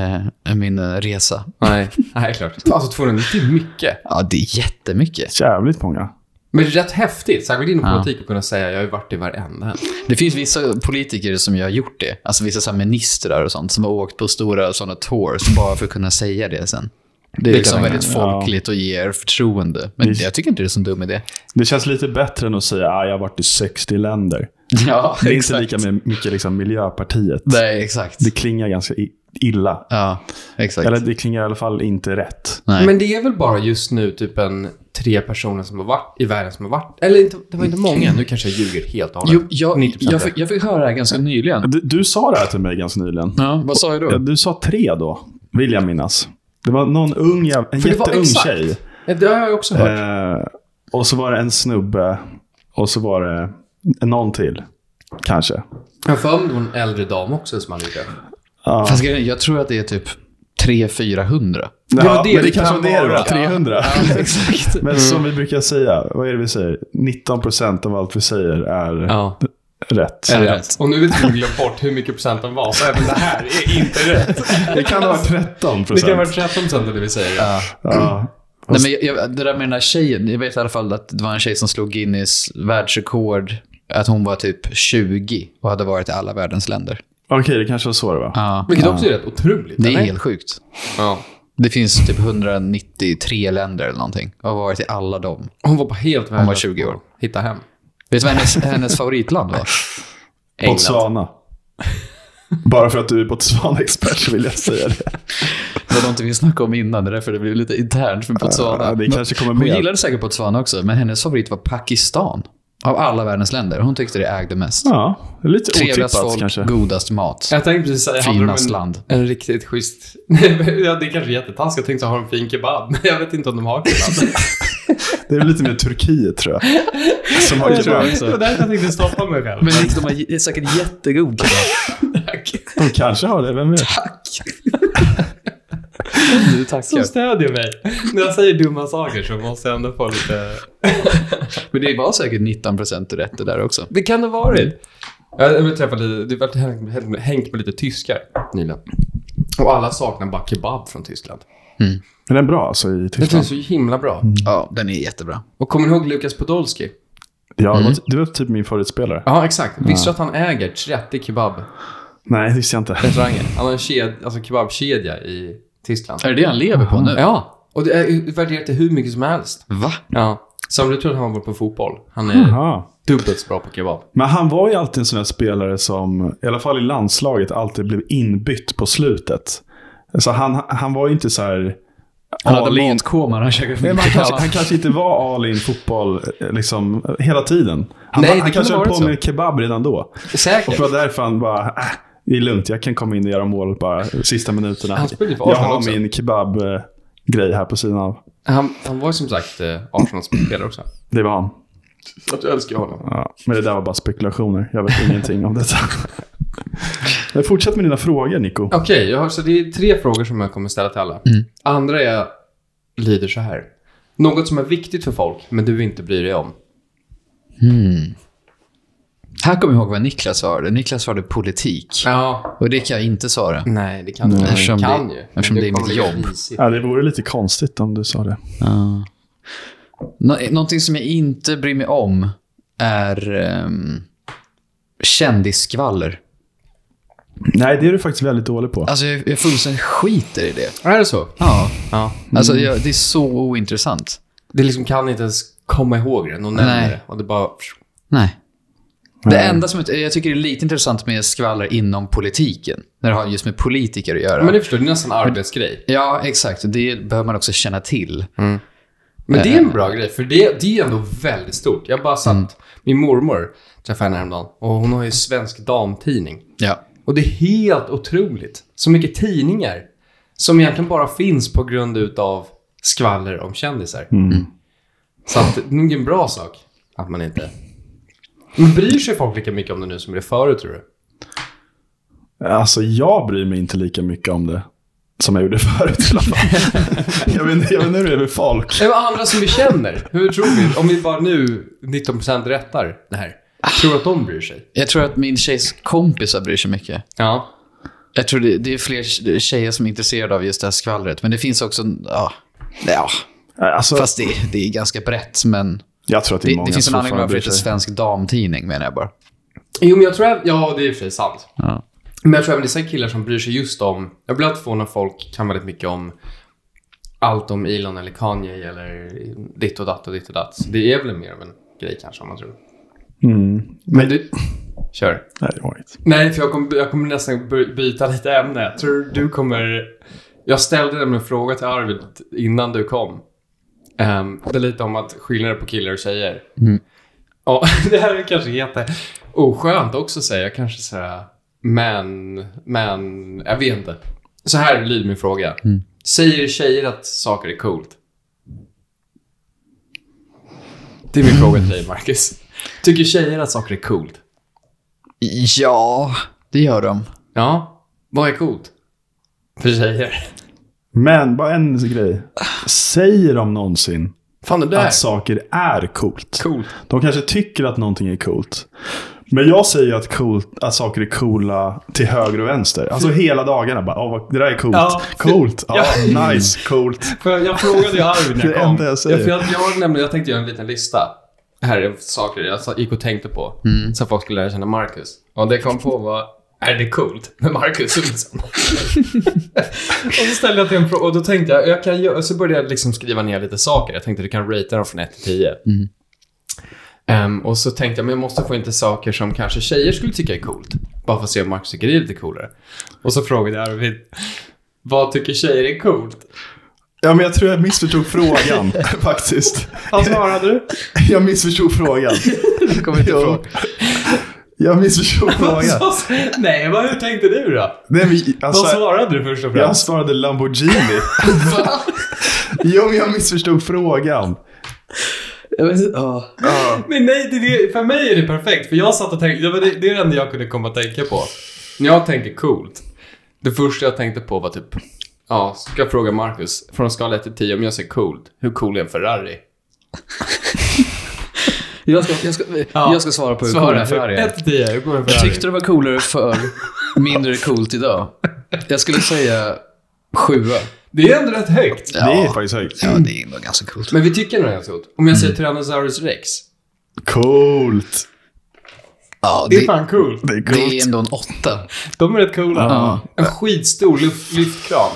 min resa. Nej, klart. Alltså 290 är mycket. Ja, det är jättemycket. Jävligt många. Men det är rätt häftigt. Särskilt inom politik att kunna säga jag har varit i varenda. Det finns vissa politiker som jag har gjort det. Alltså vissa så här ministrar och sånt som har åkt på stora sådana tours bara för att kunna säga det sen. Det är liksom väldigt folkligt och ger förtroende. Men jag tycker inte det är så dum idé. Det känns lite bättre än att säga jag har varit i 60 länder. Ja, det är inte lika mycket liksom Miljöpartiet. Nej, exakt. Det klingar ganska illa. Ja, exakt. Eller det klingar i alla fall inte rätt. Nej. Men det är väl bara just nu typ 3 personer som har varit i världen som har varit. Eller inte, det var inte många. Nu kanske jag ljuger helt och hållet. Jag fick höra det här ganska nyligen. Du sa det här till mig ganska nyligen. Ja, vad sa jag då? Du sa 3 då, vill jag minnas. Det var någon en jätteung tjej. Det har jag också hört. Och så var det en snubbe. Och så var det någon till. Kanske. Jag får om det var en äldre dam också som hade gjort det. Fast jag tror att det är typ 300-400. Ja, men det kanske var det då, 300. Ja, exakt. Men som vi brukar säga, vad är det vi säger? 19% av allt vi säger är rätt. Är rätt. Och nu vet vi glömt bort hur mycket procent de var. Så även det här är inte rätt. Det kan vara 13%. Det kan vara 13% av det vi säger. Ja. Nej, men det där med den här tjejen, jag vet i alla fall att det var en tjej som slog Guinness världsrekord. Att hon var typ 20 och hade varit i alla världens länder. Okej, det kanske var så det var. Ja. Vilket också är rätt otroligt. Det är helt sjukt. Ja. Det finns typ 193 länder eller någonting. Och har varit i alla dem. Hon var på helt världen. Hon var 20 år. Hitta hem. Vet du vad hennes favoritland var? Botswana. Bara för att du är Botswana-expert vill jag säga det. Det var någonting vi snackade om innan. Det är därför det blev lite internt för Botswana. Det kanske kommer med. Hon gillade säkert Botswana också. Men hennes favorit var Pakistan. Av alla världens länder. Hon tyckte det ägde mest. Ja, lite trevligast otippat folk, kanske. Godast mat. Jag tänkte precis säga, finast land. En riktigt schysst... Ja, det är kanske jättetaskigt. Jag tänkte ha en fin kebab. Men jag vet inte om de har kebab. Det är lite mer Turkiet, tror jag. Som har kebab. Det var därför jag tänkte stoppa mig själv. Men de har säkert jättegod kebab. Tack. De kanske har det, vem vet? Tack. Du tackar. Så stödjer mig. När jag säger dumma saker så måste jag ändå få lite... Men det var säkert 19% rätt det där också. Det kan det ha varit. Jag träffade du har hängt med lite tyskar nyligen. Och alla saknar bara kebab från Tyskland. Är den bra alltså i Det Tyskland? är så himla bra. Ja, den är jättebra. Och kommer ni ihåg Lukas Podolski? Ja, det var typ min favoritspelare. Ja, exakt. Visste du att han äger 30 kebab-restauranger? Nej, det visste jag inte. Han har en kebabkedja i Tyskland. Är det han lever på nu? Ja, och det är värderat till hur mycket som helst. Va? Ja. Som du tror att han var på fotboll. Han är dubbelt så bra på kebab. Men han var ju alltid en sån här spelare som, i alla fall i landslaget, alltid blev inbytt på slutet. Så han var ju inte så här... Han hade lentkoma. Han kanske inte var all in fotboll liksom, hela tiden. Han kanske höll på med kebab redan då. Säkert. Och det var därför han bara... det är lugnt, jag kan komma in och göra mål bara sista minuterna. Jag har också min kebab-grej här på sidan av. Han var ju som sagt Arsenal-spelare också. Det var han. Jag älskar honom. Ja, men det där var bara spekulationer. Jag vet ingenting om detta. Men fortsätt med dina frågor, Nico. Okej, så det är 3 frågor som jag kommer ställa till alla. Andra lyder så här. Något som är viktigt för folk, men du inte bryr dig om. Här kommer jag ihåg vad Niklas svarade. Niklas svarade politik. Ja. Och det kan jag inte svara. Nej, det kan du inte. Eftersom det är mitt jobb. Ja, det vore lite konstigt om du sa det. Någonting som jag inte bryr mig om är kändisskvaller. Nej, det är du faktiskt väldigt dålig på. Alltså jag fullständigt skiter i det. Är det så? Ja. Ja. Alltså det är så ointressant. Det liksom kan inte ens komma ihåg det. Någon nämner det. Och det bara... Nej. Det enda som jag tycker är lite intressant med skvaller inom politiken, när det har just med politiker att göra. Men det förstår, det är nästan en arbetsgrej. Ja, exakt. Det behöver man också känna till. Men det är en bra grej, för det är ändå väldigt stort. Jag bara satt, min mormor träffade henne häromdagen, och hon har ju Svensk Damtidning. Ja. Och det är helt otroligt. Så mycket tidningar som egentligen bara finns på grund utav skvaller om kändisar. Så att det är nog en bra sak att man inte... Men bryr sig folk lika mycket om det nu som det förut, tror du? Alltså, jag bryr mig inte lika mycket om det som jag gjorde förut i alla fall. jag vet hur det är med folk. Det är andra som vi känner. Hur tror vi? Om vi bara nu 19% rättar det här. Tror du att de bryr sig? Jag tror att min tjejs kompisar bryr sig mycket. Ja. Jag tror det är fler tjejer som är intresserade av just det här skvallret. Men det finns också... Alltså, fast det är ganska brett, men... Jag tror att det är många det finns en som anledning varför det heter Svensk Damtidning, menar jag bara. Jo, men jag tror att... Ja, det är i och för sig sant. Ja. Men jag tror även det är killar som bryr sig just om... Jag blir alltid förvånad när folk kan väldigt mycket om allt om Elon eller Kanye eller ditt och datt och ditt och datt. Det är väl mer av en grej kanske, om man tror. Men du... Kör. Nej, det var inget. Nej, för jag kommer nästan byta lite ämne. Jag tror du kommer... Jag ställde nämligen en fråga till Arvid innan du kom. Det är lite om att skillnader på killar och tjejer. Ja, det här är kanske oskönt också att säga. Jag kanske säger men jag vet inte. Så här lyder min fråga. Säger tjejer att saker är coolt? Det är min fråga till dig, Marcus. Tycker tjejer att saker är coolt? Ja, det gör de. Ja, vad är coolt för tjejer? Men bara en grej. Säger de någonsin Fan, det där. att saker är coolt? Coolt. De kanske tycker att någonting är coolt. Men jag säger att saker är coola till höger och vänster. Alltså hela dagarna bara, det där är coolt. Ja, coolt, nice, coolt. För jag frågade ju Arvid när jag kom. Det enda jag säger. Jag tänkte göra en liten lista. Här är saker jag gick och tänkte på. Så folk skulle lära känna Marcus. Och det kom på var, är det coolt med Marcus Olsson? Och så ställde jag till en fråga. Och då tänkte jag så började jag liksom skriva ner lite saker. Jag tänkte du kan ratea dem från 1 till 10. Och så tänkte jag, men jag måste få inte saker som kanske tjejer skulle tycka är coolt. Bara för att se om Marcus tycker det är lite coolare. Och så frågade jag Arvid, vad tycker tjejer är coolt? Ja, men jag tror jag missförstod frågan faktiskt. Vad svarade du? Jag missförstod frågan. Jag kommer inte ifrån. Jag missförstod frågan. Nej, hur tänkte du då? Nej, vad svarade du först och främst? Jag svarade Lamborghini. Jo, men jag missförstod frågan. Men nej, för mig är det perfekt. För jag satt och tänkte, det är det enda jag kunde komma att tänka på. När jag tänker coolt, det första jag tänkte på var typ, ska jag fråga Marcus från skala 1 till 10 om jag säger coolt. Hur cool är en Ferrari? Jag ska svara på hur cool en Ferrari är. 1 till 10, hur cool är en Ferrari? Jag tyckte det var coolare för mindre coolt idag. Jag skulle säga 7. Det är ändå rätt högt. Det är faktiskt högt. Ja, det är ändå ganska coolt. Men vi tycker nog det är ganska coolt. Om jag säger Tyrannosaurus Rex. Coolt. Ja, Det är fan coolt. Det är det coolt. är ändå en 8. De är rätt coola. Ja. En skitstor lyftkran.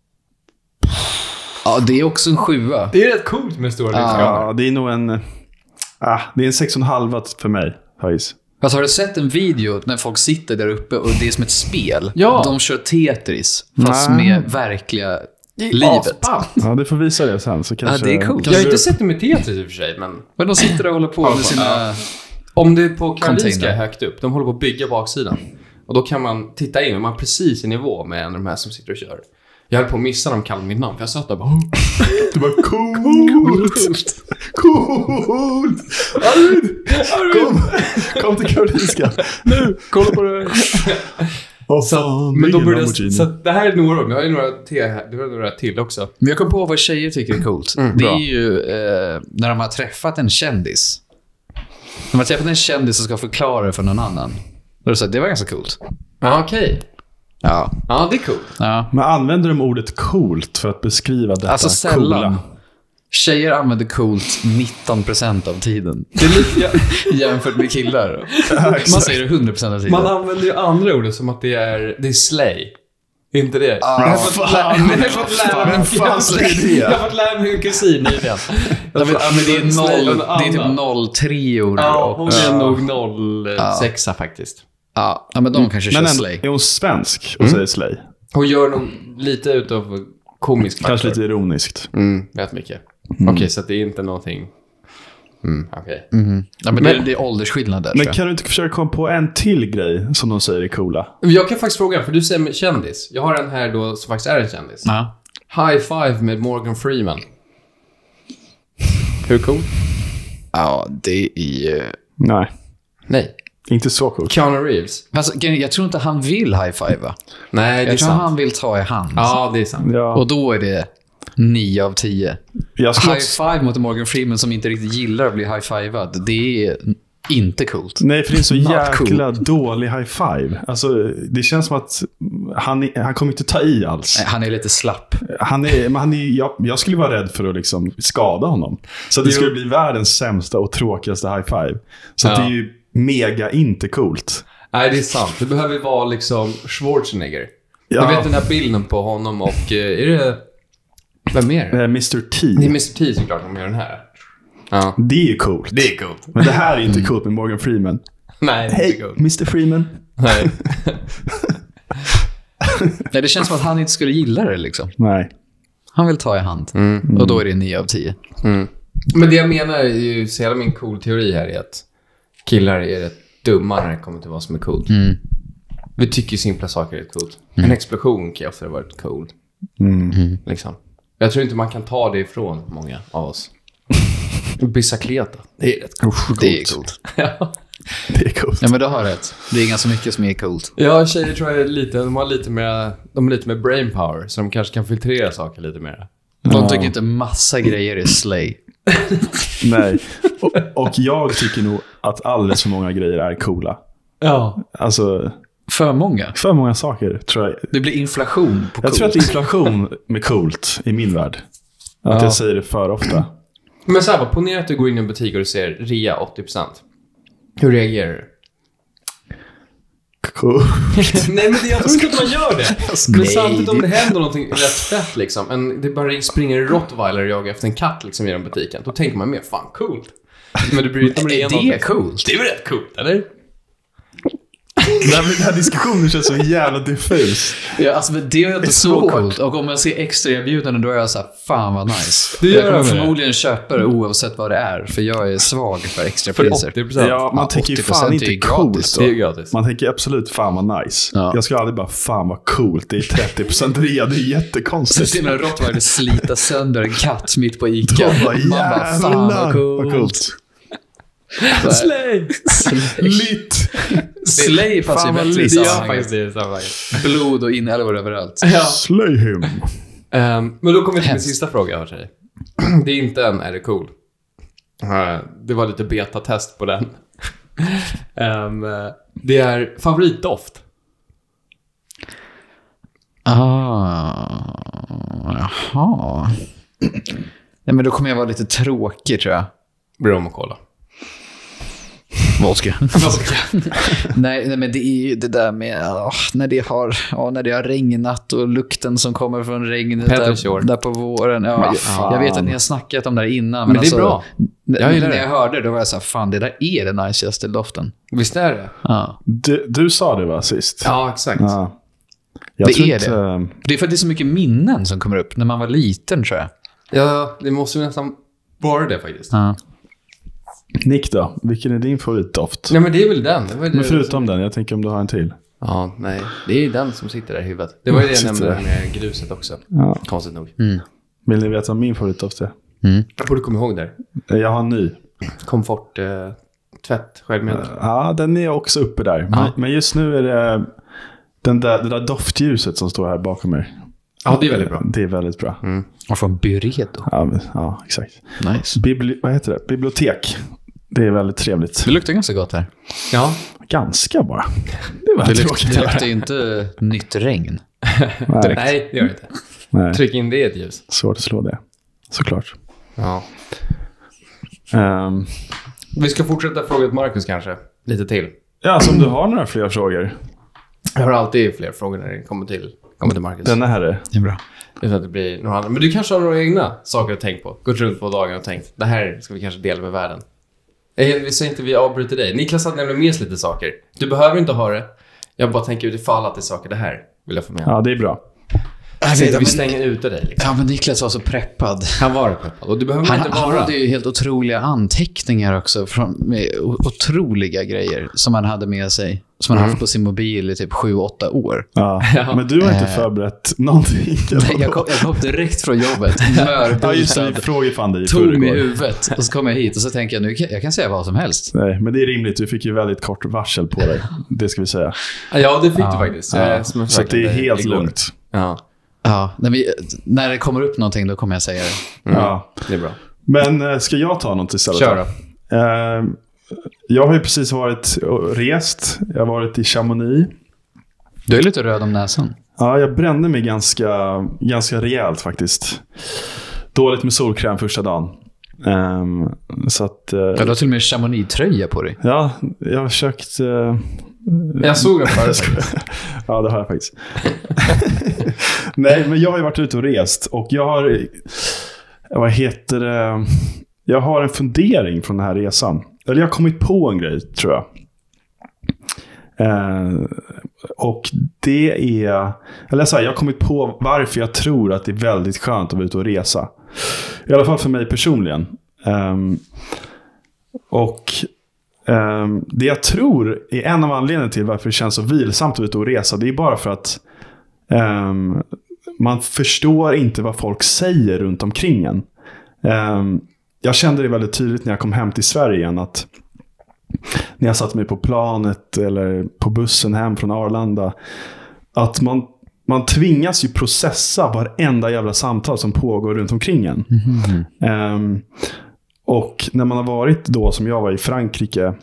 Ja, det är också en 7. Det är rätt coolt med stora lyftkranar. Ja, det är nog en... det är en 6,5 för mig, höjs. Alltså, har du sett en video när folk sitter där uppe och det är som ett spel? Ja. De kör Tetris, fast Nej. med verkliga livet. Asballt. Ja, det får visa det sen. Så kanske, det är coolt. Jag har inte sett det med Tetris i och för sig, men... Men de sitter där och håller på med sina... Om det är på Karolinska Container. högt upp, de håller på att bygga baksidan. Och då kan man titta in, och man är precis i nivå med en av de här som sitter och kör. Jag höll på att missa dem kallade mitt namn, för jag satt där och bara... Det var coolt. Coolt. Arvid. Kom till Karolinska. Nu, kolla på det. Men då började så det här är några, jag har ju några till också. Men jag kom på vad tjejer tycker är coolt. Det är ju när de har träffat en kändis. När man har träffat en kändis som ska förklara det för någon annan. Då är det så här, det var ganska coolt. Ja, okej. Ja. Ja, det är coolt. Ja. Men använder de ordet coolt för att beskriva detta Alltså sällan. coola? Tjejer använder coolt 19% av tiden. Det är lite, Jämfört med killar. Man säger det 100% av tiden. man använder ju andra ord som att det är slay. Inte det? Jag har fått lära mig en kusin nyligen. Men det är typ 0,3 Ja, hon är nog 0,6 faktiskt. Ja, men de kanske kör Men slay. är hon svensk och säger slay? Hon gör nog lite utav komisk faktor. Kanske lite ironiskt. Rätt mycket. Okej, så att det är inte någonting... Okej. Ja, men det är åldersskillnad där. Men tror jag. kan du inte försöka komma på en till grej som de säger är coola? Jag kan faktiskt fråga, för du säger med kändis. Jag har en här då som faktiskt är en kändis. Ja. High Five med Morgan Freeman. Hur cool? Ja, det är... Nej, inte så coolt. Keanu Reeves. Alltså, jag tror inte han vill high-fiva. Nej, det är Jag tror sant. han vill ta i hand. Ja, det är sant. Ja. Och då är det 9 av 10. Jag skulle High-five mot Morgan Freeman som inte riktigt gillar att bli high-fivad. Det är inte coolt. Nej, för det är så Not jäkla dålig high five. Alltså, det känns som att han kommer inte ta i alls. Nej, han är lite slapp. Jag skulle vara rädd för att liksom skada honom. Så att det skulle bli världens sämsta och tråkigaste high five. Så att det är ju mega inte coolt. Nej, det är sant. Det behöver vara liksom Schwarzenegger. Ja. Jag vet den här bilden på honom och är det... Vem är det? Mr. T. Det är Mr. T såklart som gör den här. Ja. Det är coolt. Det är coolt. Men det här är inte coolt med Morgan Freeman. Nej, det är Hej, inte coolt. Mr. Freeman. Nej. Nej, det känns som att han inte skulle gilla det liksom. Nej. Han vill ta i hand. Och då är det 9 av 10. Men det jag menar är ju så jävla min cool teori här är att killar är rätt dumma när det kommer till vad som är coolt. Vi tycker simpla saker är rätt coolt. En explosion kan ofta vara rätt cool. Liksom. Jag tror inte man kan ta det ifrån många av oss. Bicicleta. Det är rätt coolt. Det är coolt. Ja. Det är coolt. Ja, men du har rätt. Det är ganska mycket som är coolt. Ja, tjejer tror jag är lite, de är lite mer brain power, så de kanske kan filtrera saker lite mer. De tycker inte massa grejer är slay. Nej. Och jag tycker nog att alldeles för många grejer är coola. Ja. Alltså, För många. för många saker tror jag. Det blir inflation på Jag coolt. tror att inflation med coolt i min värld. Att jag säger det för ofta. Men så här, ponera att du går in i en butik och du ser rea 80%. Hur reagerar du? Cool. Nej, men jag tror inte att man gör det. Men Nej, samtidigt om det händer någonting rätt fett liksom, det bara springer en rottweiler och jagar efter en katt liksom genom butiken, då tänker man mer, fan coolt. Men du bryr inte om Är det coolt? Det är väl rätt coolt, eller? Den här diskussionen känns så jävla diffus. Ja, alltså men det är inte så svårt. coolt. Och om jag ser extra erbjudanden då är jag så här, fan vad nice. Det gör Jag kommer jag med. förmodligen köpa det oavsett vad det är. För jag är svag för extra priser. 80%. Ja, man tänker ju 80% fan är inte ju coolt gratis. då. Det är gratis. Man tänker absolut fan vad nice. Ja. Jag skulle aldrig bara fan vad coolt. Det är 30% rea, det är Så jättekonstigt. ser man en rottweiler slita sönder en katt mitt på Ica. Då bara, Man bara, fan vad coolt. Slay! Litt. Slay passar ju Fan, vad bättre i lite. Det gör sammanhanget. faktiskt det i sammanhanget. Blod och inälvor överallt. Slay him. Men då kommer vi till min Hemskt. sista fråga här sig. Det är inte en, är det cool? Det var lite betatest på den. Det är favoritdoft. Jaha. Nej, men då kommer jag vara lite tråkig, tror jag. Rum och cola. Vodka. nej, men det är ju det där med när det har regnat och lukten som kommer från regnet där på våren. Ja, jag vet att ni har snackat om det här innan. Men det är bra. Jag gillar när det. jag hörde det, då var jag så här, fan, det där är den najsigaste doften. Visst är det? Ja. Du sa det va sist? Ja, exakt. Ja. Jag Det tror är inte, det. Det är för att det är så mycket minnen som kommer upp när man var liten, tror jag. Ja, det måste ju nästan vara det faktiskt. Ja. Nick då? Vilken är din favoritdoft? Nej, men det är väl den. Det var det Men förutom den, jag tänker om du har en till. Ja, nej. Det är den som sitter där i huvudet. Det var ju det jag Sitter nämnde där. med gruset också. Ja. Konstigt nog. Vill ni veta vad min favoritdoft är? Jag borde komma ihåg där. Jag har en ny. Komfort, tvätt, självmedel. Ja, den är också uppe där. Men just nu är det det där doftljuset som står här bakom mig. Ja, det är väldigt bra. Det är väldigt bra. Och från Byredo. Ja, exakt. Nice. Vad heter det? Bibliotek. Det är väldigt trevligt. Det luktar ganska gott här. Ja. Ganska bara. Det var Det tråkigt. luktar ju inte nytt regn. Nej, det gör det inte. Nej, Tryck in det i ett ljus. svårt att slå det. Såklart. Ja. Um, Vi ska fortsätta fråga till Marcus kanske. Lite till. ja, så om du har några fler frågor. Jag har alltid fler frågor när det kommer till Marcus. Denna herre. Det är bra. Utan att det blir några andra. Men du kanske har några egna saker att tänka på. Gått runt på dagen och tänkt, det här ska vi kanske dela med världen. Vi säger inte vi avbryter dig. Niklas hade nämligen med sig lite saker. Du behöver inte ha det. Jag bara tänker utifall att det är saker, det här vill jag få med. Ja, det är bra. Jag vet, vi stänger ute dig liksom. Ja, men Niklas var så preppad. Han var peppad. Och du behöver Han inte vara. hade ju helt otroliga anteckningar också med otroliga grejer som han hade med sig. Som han haft på sin mobil i typ 7-8 år. Ja. Men du har inte förberett någonting. Nej, jag kom direkt från jobbet. Ja, just det. Vi Mörbultad. frågade fan dig i Tom i förrgår. huvudet. Och så kom jag hit och så tänker jag nu jag kan säga vad som helst. Nej, men det är rimligt. Du fick ju väldigt kort varsel på dig. Det ska vi säga. Ja, det fick du faktiskt. Ja. Som jag Så att det är sagt helt igår. lugnt. Ja, Ja, när det kommer upp någonting då kommer jag säga det. Ja. det är bra. Men ska jag ta något istället? Kör då? då. Jag har ju precis varit och rest. Jag har varit i Chamonix. Du är lite röd om näsan. Ja, jag brände mig ganska rejält faktiskt. Dåligt med solkräm första dagen. Så att... Ja, du har till och med Chamonix-tröja på dig. Ja, jag har försökt... Jag såg den förut. Ja, det har jag faktiskt. Nej, men jag har ju varit ute och rest. Och jag har... Vad heter det? Jag har en fundering från den här resan. Eller jag har kommit på en grej, tror jag. Och det är... Eller så här, jag har kommit på varför jag tror att det är väldigt skönt att vara ute och resa. I alla fall för mig personligen. Det jag tror är en av anledningarna till varför det känns så vilsamt att vara ute och resa. Det är bara för att man förstår inte vad folk säger runt omkring en. Jag kände det väldigt tydligt när jag kom hem till Sverige igen, att när jag satt mig på planet eller på bussen hem från Arlanda, att man tvingas ju processa varenda jävla samtal som pågår runt omkring en. Och när man har varit då, som jag var i Frankrike,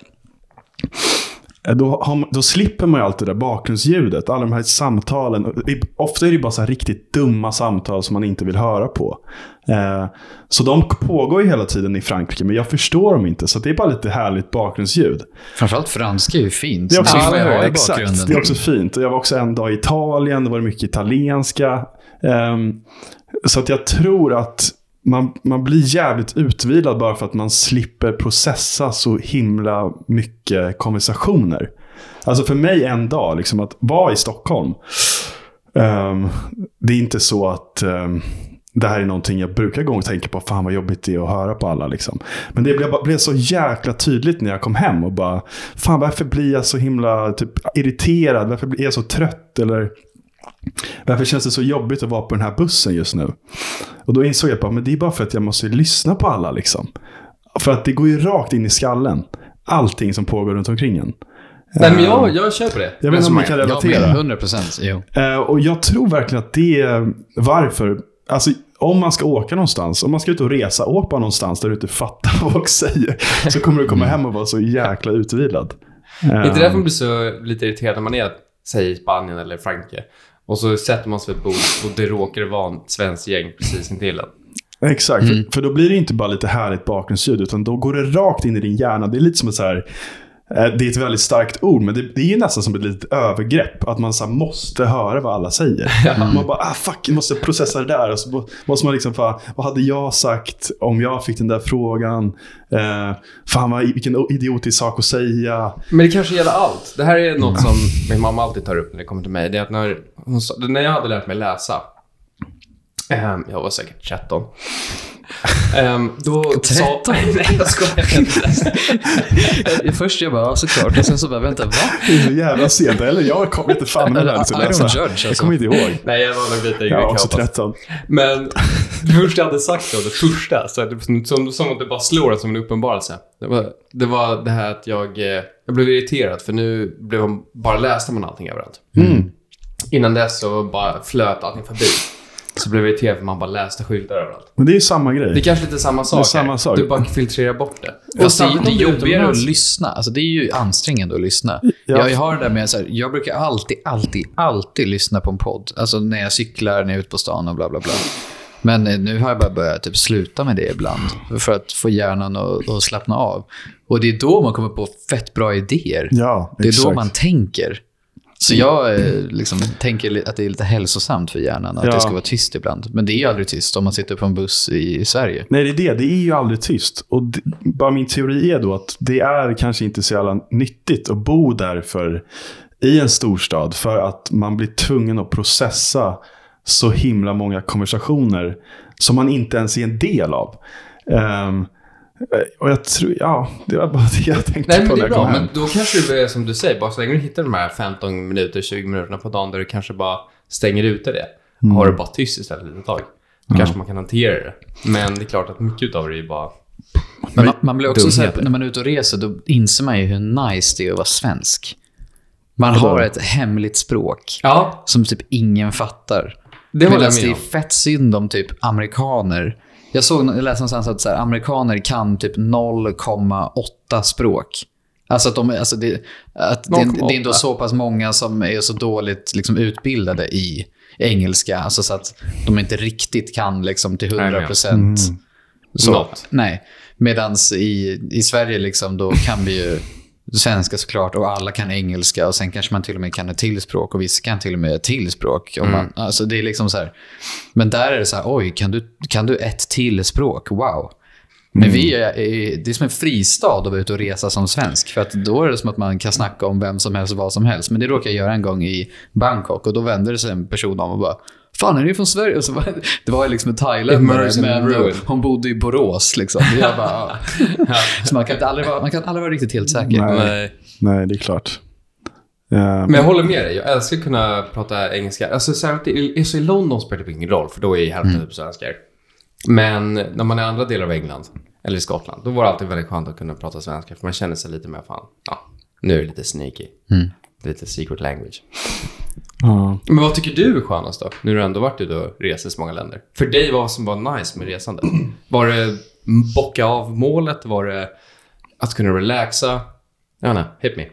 då slipper man ju allt det där bakgrundsljudet. Alla de här samtalen. Ofta är det bara så här riktigt dumma samtal som man inte vill höra på. Så de pågår ju hela tiden i Frankrike, men jag förstår dem inte. Så det är bara lite härligt bakgrundsljud. Framförallt franska är ju fint. Det är också, får jag ha i exakt, bakgrunden. det är också fint. Och jag var också en dag i Italien. Det var mycket italienska. Så att jag tror att man blir jävligt utvilad bara för att man slipper processa så himla mycket konversationer. Alltså för mig en dag, liksom att vara i Stockholm, det är inte så att det här är någonting jag brukar gå och tänka på, fan vad jobbigt det är att höra på alla liksom. Men det blev så jäkla tydligt när jag kom hem och bara, fan varför blir jag så himla typ irriterad, varför blir jag så trött, eller varför känns det så jobbigt att vara på den här bussen just nu? Och då insåg jag bara, men det är bara för att jag måste lyssna på alla liksom. För att det går ju rakt in i skallen, allting som pågår runt omkring en. Nej, men jag kör på det. Jag vet inte om man kan relatera. 100%, jo. Och jag tror verkligen att det är varför. Alltså om man ska åka någonstans, om man ska ut och resa, åk bara någonstans där du inte fattar vad folk säger, så kommer du komma hem och vara så jäkla utvilad. Inte därför man blir så lite irriterad när man är, säg i Spanien eller Frankrike, och så sätter man sig vid ett bord och det råkar vara ett svenskt gäng precis intill den. Exakt, för då blir det inte bara lite härligt bakgrundsljud, utan då går det rakt in i din hjärna. Det är lite som ett så här, det är ett väldigt starkt ord, men det är ju nästan som ett litet övergrepp, att man så här måste höra vad alla säger. Man bara, fuck, jag måste processa det där, och så måste man liksom, vad hade jag sagt om jag fick den där frågan? Fan, vilken idiotisk sak att säga. Men det kanske gäller allt. Det här är något som min mamma alltid tar upp när det kommer till mig. Det är att när jag hade lärt mig läsa, jag var säkert 13. Då 13? Nej, jag skojar inte. Först jag bara, såklart. Och sen så bara, vänta, va? Det är så jävla sent. Eller jag kommer inte fan med det här. Jag kommer inte ihåg. Nej, jag var nog lite yngre. Jag var också 13. Men det första jag hade sagt då, det första, så att som att det bara slår som en uppenbarelse. Det var det här att jag blev irriterad, för nu bara läste man allting överallt. Innan dess så bara flöt allting förbi. Så blev jag irriterad för man bara läste skyltar överallt. Men det är ju samma grej. Det är kanske lite samma sak. Det är samma sak. Du bara filtrerar bort det. Och det är jobbigare att lyssna. Alltså det är ju ansträngande att lyssna. Ja. Jag har det där med så här, jag brukar alltid lyssna på en podd. Alltså när jag cyklar, när jag är ute på stan och bla bla bla. Men nu har jag bara börjat typ sluta med det ibland. För att få hjärnan att slappna av. Och det är då man kommer på fett bra idéer. Ja, det är exakt. då man tänker. Så jag liksom tänker att det är lite hälsosamt för hjärnan att det ska vara tyst ibland. Men det är ju aldrig tyst om man sitter på en buss i Sverige. Nej, det är ju aldrig tyst. Och bara min teori är då att det är kanske inte så jävla nyttigt att bo därför i en storstad, för att man blir tvungen att processa så himla många konversationer som man inte ens är en del av. Och jag tror, det var bara det jag tänkte. Nej, på men det är när jag kom bra, hem. men då kanske det är som du säger, bara så länge du hittar de här 15 minuter, 20 minuterna på dagen där du kanske bara stänger ute det. Har du bara tyst istället ett tag. Då kanske man kan hantera det. Men det är klart att mycket av det är bara... Men man blir också så här, när man är ute och reser, då inser man ju hur nice det är att vara svensk. Man har ett hemligt språk som typ ingen fattar. Det Medan det är fett synd om typ amerikaner. Jag läste någonstans att så här, amerikaner kan typ 0,8 språk. Alltså att det är inte så pass många som är så dåligt liksom utbildade i engelska. Alltså så att de inte riktigt kan liksom till 100%. Nej. Medans i Sverige liksom, då kan vi ju svenska såklart, och alla kan engelska, och sen kanske man till och med kan ett till språk, och vissa kan till och med ett till språk. Alltså det är liksom så här. Men där är det så här, oj, kan du ett till språk? Wow. Men det är som en fristad att vara ute och resa som svensk, för att då är det som att man kan snacka om vem som helst och vad som helst. Men det råkade jag göra en gång i Bangkok, och då vände det sig en person om och bara, fan, är ni från Sverige? Och så det var liksom en thailändare, men hon bodde i Borås liksom. Jag bara, så man kan aldrig vara riktigt helt säker. Nej, det är klart. Men jag håller med dig. Jag älskar att kunna prata engelska. Alltså så att så i London spelar det ingen roll, för då är hälften typ svenskar. Men när man är i andra delar av England eller i Skottland, då var det alltid väldigt skönt att kunna prata svenska, för man känner sig lite mer nu är det lite sneaky. Lite secret language. Men vad tycker du är skönast då? Nu har du ändå varit ute och reser i så många länder. För dig, vad som var nice med resande? Var det bocka av målet? Var det att kunna relaxa? Hit me.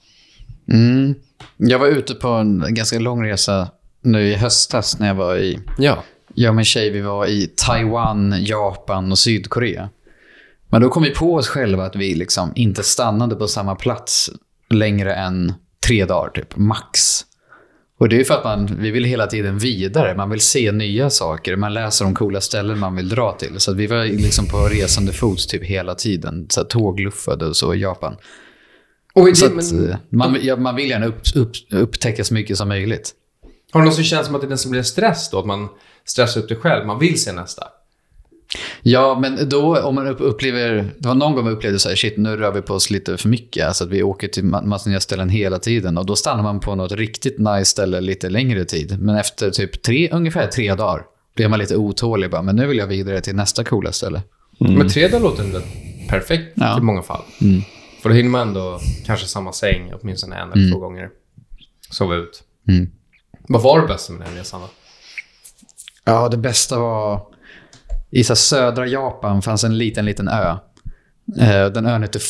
Jag var ute på en ganska lång resa nu i höstas när jag var i... Jag och min tjej, vi var i Taiwan, Japan och Sydkorea. Men då kom vi på oss själva att vi liksom inte stannade på samma plats längre än 3 dagar typ, max. Och det är för att vi vill hela tiden vidare. Man vill se nya saker. Man läser om coola ställen man vill dra till. Så att vi var liksom på resande fots typ hela tiden. Så tågluffade och så i Japan. Man vill gärna upptäcka så mycket som möjligt. Har det någon som känns som att det är den som blir stress då? Att man stressar upp det själv, man vill se nästa? Ja, men då om man upplever... Det var någon gång vi upplevde så här, shit, nu rör vi på oss lite för mycket. Alltså att vi åker till massa nya ställen hela tiden. Och då stannar man på något riktigt nice ställe lite längre tid. Men efter typ ungefär 3 dagar blir man lite otålig. Men nu vill jag vidare till nästa coola ställe. Men 3 dagar låter ändå perfekt i många fall. För då hinner man ändå kanske samma säng åtminstone 1 eller 2 gånger. Sova ut. Vad var det bästa med den resan då? Ja, det bästa var... I södra Japan fanns en liten ö. Den ön heter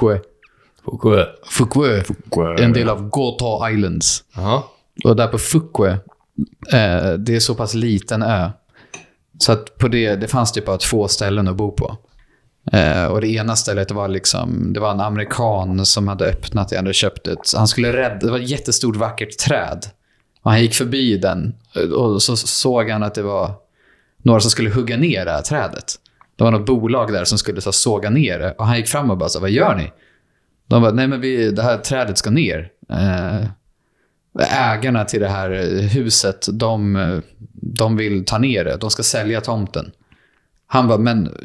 Fukue. En del av Goto Islands. Och där på Fukue, det är så pass liten ö. Så att på det fanns typ bara 2 ställen att bo på. Och det ena stället var det var en amerikan som hade öppnat det, hade köpt han skulle rädda, det var ett jättestort vackert träd. Och han gick förbi den och så såg han att det var några som skulle hugga ner det här trädet. Det var något bolag där som skulle såga ner det. Och han gick fram och bara så, vad gör ni? De bara, nej men det här trädet ska ner. Ägarna till det här huset, de vill ta ner det. De ska sälja tomten. Han bara, men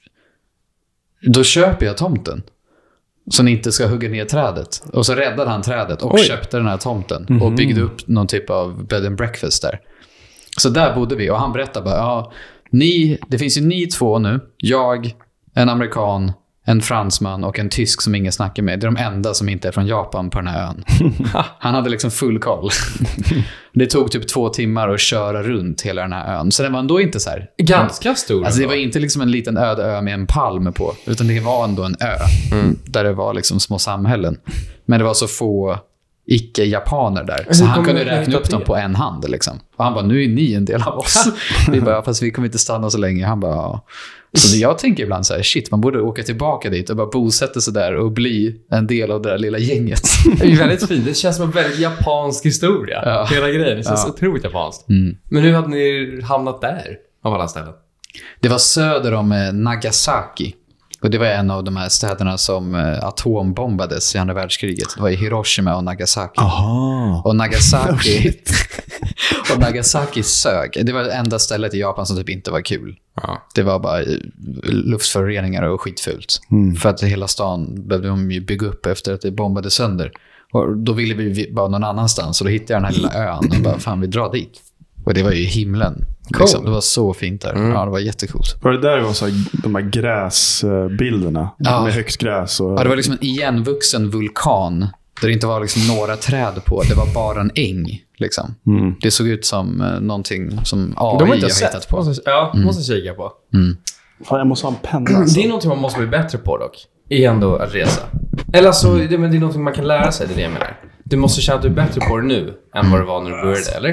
då köper jag tomten. Så ni inte ska hugga ner trädet. Och så räddade han trädet och köpte den här tomten. Och byggde upp någon typ av bed and breakfast där. Så där bodde vi och han berättade bara, det finns ju ni 2 nu. Jag, en amerikan, en fransman och en tysk som ingen snackar med. Det är de enda som inte är från Japan på den här ön. Han hade liksom full koll. Det tog typ 2 timmar att köra runt hela den här ön. Så den var ändå inte så här... Ganska stor. Alltså det var inte liksom en liten öde ö med en palm på. Utan det var ändå en ö. Där det var liksom små samhällen. Men det var så få... icke-japaner där. Så han kunde räkna upp dem på en hand liksom. Och han bara, nu är ni en del av oss. Vi bara, fast vi kommer inte stanna så länge. Han bara, ja. Så jag tänker ibland så här, shit, man borde åka tillbaka dit och bara bosätta sig där och bli en del av det där lilla gänget. Det är väldigt fint. Det känns som en väldigt japansk historia. Hela grejen, det känns otroligt japanskt. Men hur hade ni hamnat där av alla ställen? Det var söder om Nagasaki. Och det var en av de här städerna som atombombades i andra världskriget. Det var i Hiroshima och Nagasaki. Och Nagasaki och Nagasaki sög. Det var det enda stället i Japan som typ inte var kul. Det var bara luftföroreningar och skitfult. För att hela stan behövde de ju bygga upp efter att det bombade sönder. Och då ville vi bara någon annanstans. Och då hittade jag den här lilla ön och bara, fan vi drar dit. Och det var ju himlen. Cool. Liksom. Det var så fint där. Ja, det var jättecoolt. Var det där var så här, de här gräsbilderna med högt gräs? Och... Ja, det var liksom en igenvuxen vulkan där det inte var liksom några träd på. Det var bara en äng. Liksom. Det såg ut som någonting som AI har hittat på. Måste kika på. Fan, jag måste ha en penna. Alltså. Det är någonting man måste bli bättre på dock. Är ändå att resa. Eller så, det är någonting man kan lära sig, det är det jag menar. Du måste känna att du är bättre på det nu än vad det var när du började, eller?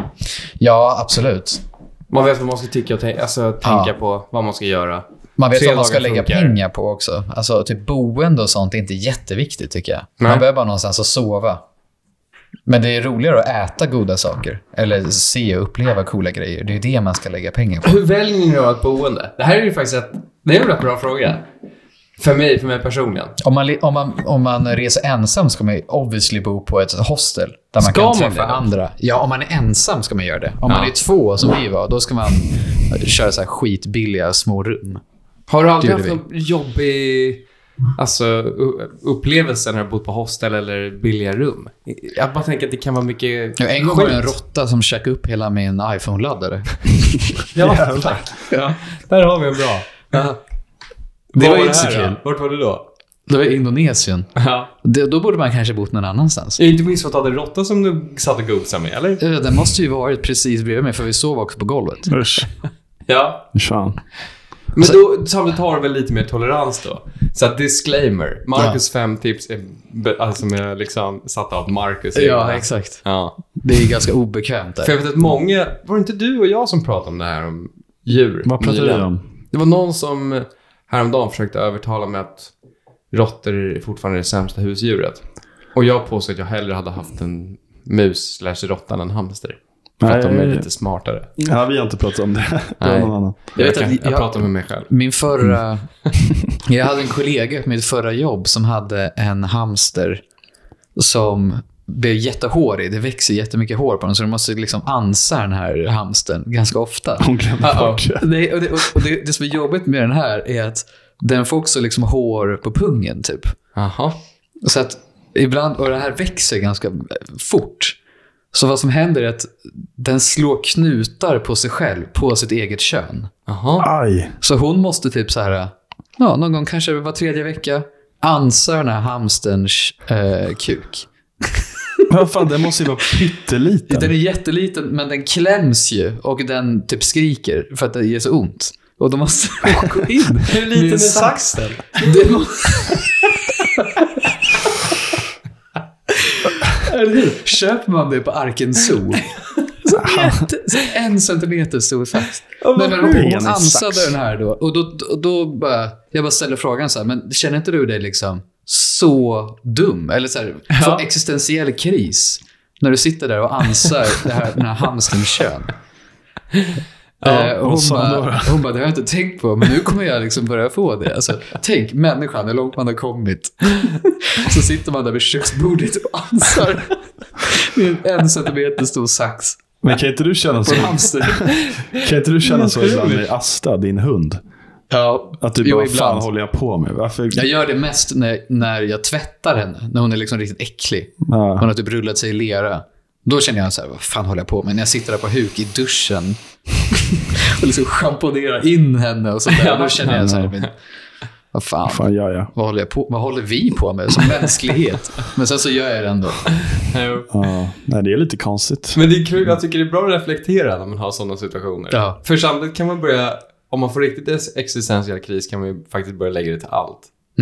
Ja, absolut. Man vet vad man ska tycka och tänka på vad man ska göra. Man vet vad man ska lägga pengar på också. Alltså typ boende och sånt är inte jätteviktigt tycker jag. Nej. Man behöver bara någonstans att sova. Men det är roligare att äta goda saker. Eller se och uppleva coola grejer. Det är det man ska lägga pengar på. Hur väljer ni då ett boende? Det här är ju faktiskt det är en rätt bra fråga. För mig personligen. Om man reser ensam ska man obviously bo på ett hostel. Där man kan träffa andra. Ja, om man är ensam ska man göra det. Om man är 2 som vi var, då ska man köra så här skitbilliga små rum. Har du aldrig haft någon jobbig upplevelsen när du bott på hostel eller billiga rum? Jag bara tänker att det kan vara mycket... En gång var det en råtta som käkade upp hela min iPhone-laddare. Ja, där har vi en bra. Det var inte så kul. Vart var det då? Det var i Indonesien. Då borde man kanske bott någon annanstans. Jag är inte minst för att det råtta som du satt och gosade med, eller? Den måste ju varit precis bredvid mig, för vi sov också på golvet. Usch. Ja. Fan. Men då samtidigt har du väl lite mer tolerans då. Så att disclaimer. Marcus 5 tips är, alltså med liksom satt av Marcus. Ja, exakt. Ja. Det är ganska obekvämt där. För jag vet att många... Var det inte du och jag som pratade om det här om djur? Vad pratade du om? Det var någon som häromdagen försökte övertala mig att råttor fortfarande är det sämsta husdjuret. Och jag påstår att jag hellre hade haft en mus/råtta än en hamster. För att de är lite smartare. Ja, vi har inte pratat om det. Det var någon annan. Jag pratar med mig själv. Min förra Jag hade en kollega på mitt förra jobb som hade en hamster som blev jättehårig. Det växer jättemycket hår på den, så du måste liksom ansa den här hamstern ganska ofta. Hon glömde bort det. Det som är jobbigt med den här är att den får också liksom hår på pungen typ. Aha. Så att ibland, och det här växer ganska fort. Så vad som händer är att den slår knutar på sig själv, på sitt eget kön. Aha. Aj. Så hon måste typ så här, ja, någon gång kanske var 3:e vecka, ansa den här hamsterns kuk. Vad fan, den måste ju vara pytteliten. Den är jätteliten, men den kläms ju och den typ skriker för att det gör så ont. Och då måste man gå in. Hur liten är saxen? Köper man det på Arken Zoo? Så 1 centimeter stor sax. Men hon ansade den här då. Och då bara, jag bara ställer frågan så här, men känner inte du dig liksom så dum? Eller så här, får existentiell kris när du sitter där och ansar den här hamsterns kön? Hon bara, det har jag inte tänkt på, men nu kommer jag liksom börja få det. Alltså, tänk, människan, hur långt man har kommit. Så sitter man där vid köksbordet och ansar med 1 centimeter stor sax. Men kan inte du känna så? Kan inte du känna så ibland med Asta, din hund? Ja, att du bara, fan håller jag på med? Varför? Jag gör det mest när jag tvättar henne, när hon är liksom riktigt äcklig. Hon har typ rullat sig i lera. Då känner jag så här, vad fan håller jag på med? När jag sitter där på huk i duschen och liksom schamponerar in henne och sådär, då känner jag så här, men, vad fan ja. Vad håller vi på med som mänsklighet? Men sen så gör jag det ändå. Nej, det är lite konstigt. Men det är kul, jag tycker det är bra att reflektera när man har sådana situationer. Ja. För samtidigt kan man börja, om man får riktigt existentiell kris kan man ju faktiskt börja lägga det till allt.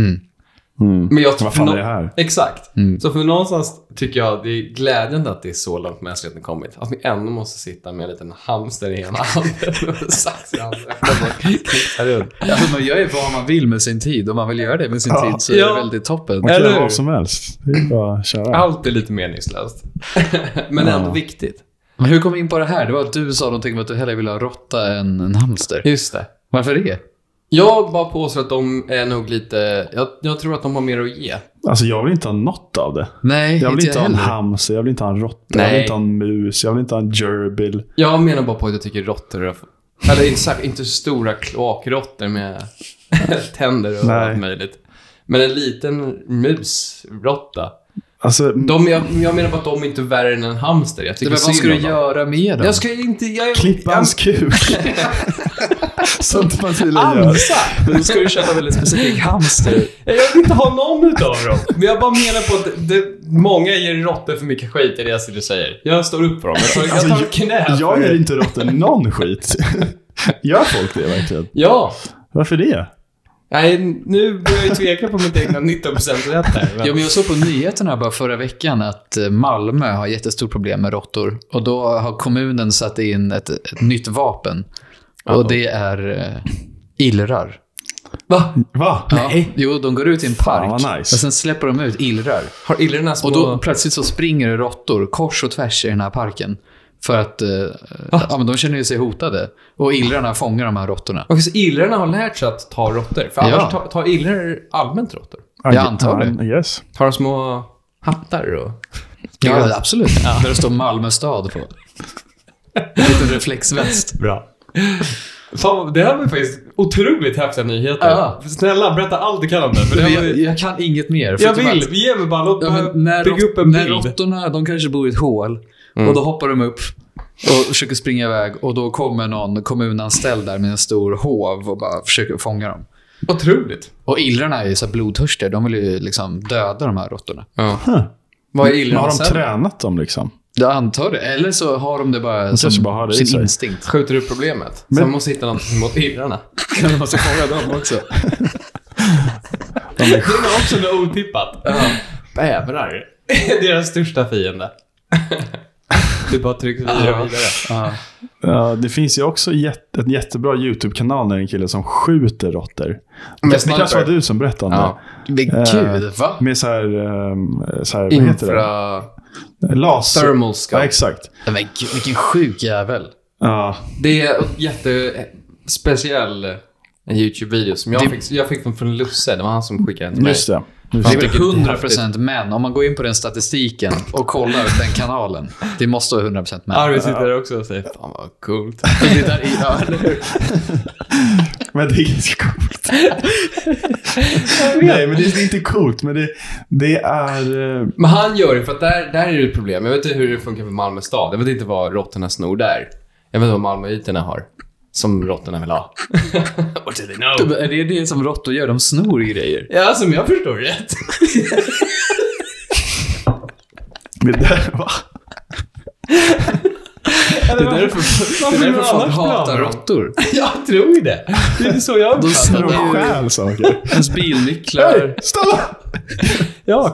Men jag tror vad fan är det här? Exakt. Så för någonstans tycker jag det är glädjande att det är så långt mänskligheten kommit. Att vi ändå måste sitta med en liten hamster i ena handen och sax i andra. Man gör ju vad man vill med sin tid. Om man vill göra det med sin tid så är det väldigt toppen. Man kan göra vad som helst. Det är bara att köra. Allt är lite meningslöst. Men ändå viktigt. Men hur kom vi in på det här? Det var att du sa någonting om att du hellre ville ha råtta än en hamster. Just det. Varför det? Jag bara påstår att de är nog lite... Jag tror att de har mer att ge. Alltså jag vill inte ha något av det. Nej, jag vill inte ha en heller. hamster, jag vill inte ha en råtta, jag vill inte ha en mus, jag vill inte ha en gerbil. Jag menar bara på att jag tycker råttor är... Eller inte stora kloakråttor med tänder och allt möjligt. Men en liten musråtta. Alltså, jag menar bara att de är inte värre än en hamster. Jag tycker vad ska du göra med dem? Jag ska inte... klippa hans kuk. Sånt man tydligen gör. Då ska du köpa väldigt specifik hamster. Jag vill inte ha någon utav dem. Men jag bara menar på att många ger råttor för mycket skit i det du säger. Jag står upp för dem. Jag tar knä. Jag ger inte råttor någon skit. Gör folk det verkligen? Ja. Varför det? Nej, nu börjar jag tveka på mitt egna 19% rätt här. Ja, men jag såg på nyheterna bara förra veckan att Malmö har jättestort problem med råttor. Och då har kommunen satt in ett nytt vapen. Och det är illrar. Va? Va? Ja. Nej. Jo, de går ut i en park. Fan, vad nice. Och sen släpper de ut illrar. Har illrarna små... Och då plötsligt så springer det råttor kors och tvärs i den här parken. För att men de känner ju sig hotade. Och illrarna fångar de här råttorna. Okej, så illrarna har lärt sig att ta råttor. För annars tar illrar allmänt råttor. Jag antar det. Yes. Tar de små hattar och... Ja, absolut. Ja. Där det står Malmö stad på. En liten reflexväst. Bra. Fan, det här var faktiskt otroligt häftiga nyheter. Ja. Snälla, berätta allt du kan om det. För jag kan inget mer. Jag vill, vi ger mig bara låt bygga upp en bild. När råttorna, de kanske bor i ett hål. Och då hoppar de upp och försöker springa iväg. Och då kommer någon kommunanställd där med en stor hov och bara försöker fånga dem. Otroligt. Och illrarna är ju så blodtörstiga. De vill ju liksom döda de här råttorna. Ja. Vad är illrarna? Har de tränat dem liksom? Jag antar det. Eller så har de det bara som bara det sin instinkt. Skjuter du problemet? Sen måste hitta något mot illrarna. Kan man måste fånga dem också. Det är också något otippat. Bävrar. Deras största fiende. Du bara trycker vidare. Ja, det finns ju också en jättebra YouTube-kanal när en kille som skjuter råttor. Det kanske var du som berättade om det. Men gud, va? Med så här vad heter det? Laser. Thermal scope. Ja, exakt. Men gud, vilken sjuk jävel. Ja. Det är jättespeciell en YouTube-video som jag fick från Lusse. Det var han som skickade den till mig. Just det. Det är väl 100% män. Om man går in på den statistiken och kollar den kanalen. Det måste vara 100% män. Arvid sitter där också och säger, fan vad coolt. Men det är ganska coolt. Nej, men det är inte coolt. Men det är... Men han gör det för att där är det ett problem. Jag vet inte hur det funkar för Malmö stad. Jag vet inte vad råttorna snor där. Jag vet inte vad Malmöiterna har. Som råttorna vill ha. What do they know? Är det som råttor gör? De snor grejer. Ja, som jag förstår rätt. Men det va? Det är därför folk hatar råttor. Jag tror det. Det är så jag uppfattar det. De stjäl saker. Ens bilnycklar. Hey, stanna! Ja,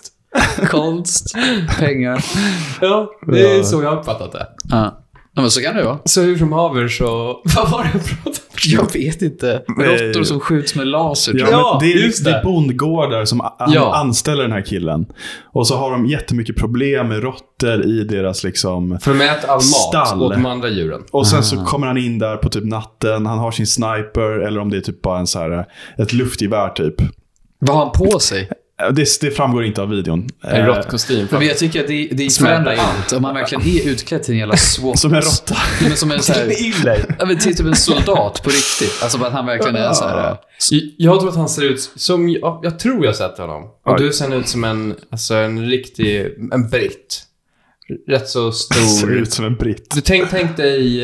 konst. Pengar. Ja, det är så jag har uppfattat det. Ja. Men så kan det vara. Så hur som haver så... Vad var det jag pratade om? Jag vet inte. Råttor som skjuts med laser. Ja, men det är bondgårdar som anställer den här killen. Och så har de jättemycket problem med råttor i deras liksom för de äter all mat stall åt de andra djuren. Och sen så kommer han in där på typ natten. Han har sin sniper, eller om det är typ bara en så här, ett luftgevär typ. Vad har han på sig? Det framgår inte av videon. En råttkostym. Men jag tycker att det förändrar allt. Om man verkligen är utklädd till en jävla SWAT. Som en råtta. Som en så här, typ en soldat på riktigt. Alltså att han verkligen är så här. Jag tror att han ser ut som... Jag tror jag sett honom. Och du ser ut som en riktig... En britt. Rätt så stor... Ser ut som en britt. Du tänk dig...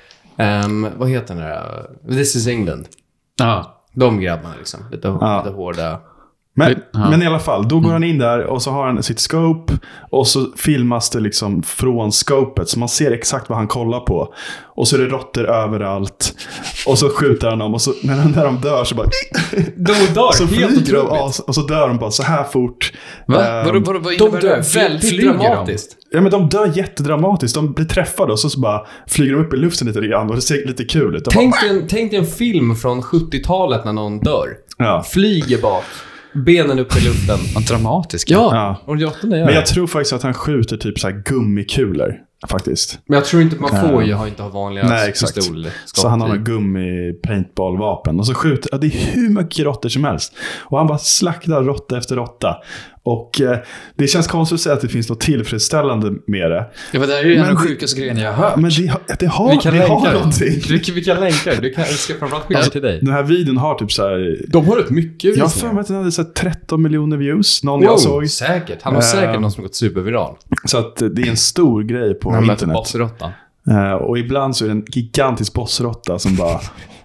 vad heter den där? This is England. Ja. De grabbarna liksom. Lite hårda... Men i alla fall, då går han in där och så har han sitt scope och så filmas det liksom från scopet så man ser exakt vad han kollar på. Och så är det råttor överallt och så skjuter han dem och så när de dör så bara de dör så flyger de och så dör de bara så här fort. Va? Vad de dör väldigt dramatiskt. Ja, men de dör jättedramatiskt. De blir träffade och så bara flyger de upp i luften lite grann och det ser lite kul ut. Tänk dig en film från 70-talet när någon dör. Ja. Flyger bak. Benen upp i luften. Dramatisk. Ja. Och men jag tror faktiskt att han skjuter typ så här gummikulor faktiskt. Men jag tror inte man får inte ha vanliga pistoler. Så han har en gummi-paintball-vapen. Och så skjuter, det är hur mycket råttor som helst. Och han bara slaktar råtta efter råtta. Och det känns konstigt att säga att det finns något tillfredsställande med det. Ja, men det är ju en av de sjukaste grejerna jag har hört. Men det har någonting. Vi kan länka det. Jag ska framförallt skicka till dig. Den här videon har typ så här... De har rätt mycket visningar. Jag har för mig att den hade så 13 miljoner views. Någon jag såg. Säkert. Han har säkert någon som gått superviral. Så att det är en stor grej på internet. Bossråtta. Och ibland så är det en gigantisk bossråtta som bara...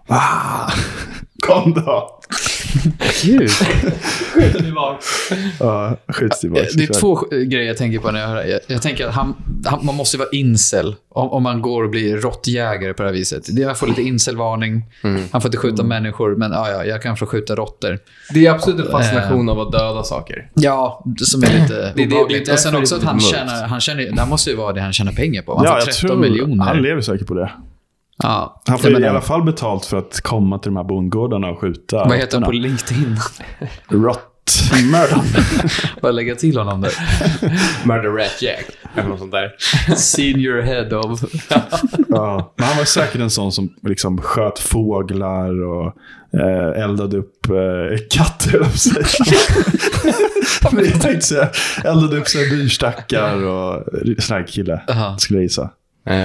Kom då! Gud. Skjuter tillbaka. Ja, skjuts tillbaka. Det är två grejer jag tänker på när jag hör det. Jag tänker att man måste vara incel om man går och blir råttjägare på det här viset. Jag får lite incelvarning. Han får inte skjuta människor, men jag kan få skjuta råttor. Det är absolut en fascination av att döda saker. Ja, som är lite obehagligt. Och sen också att han tjänar, det måste ju vara det han tjänar pengar på. Han får 13 miljoner. Han lever säkert på det. Ja, han får i alla fall betalt för att komma till de här bondgårdarna och skjuta. Vad heter han på LinkedIn? Murder. Bara lägga till honom där. Murder Rat Jack. Eller något sånt där. Senior head of. Ja, men han var säkert en sån som liksom sköt fåglar och eldade upp katter av sig. Men jag tänkte säga eldade upp sig byrstackar och sån här kille. Skulle jag gissa.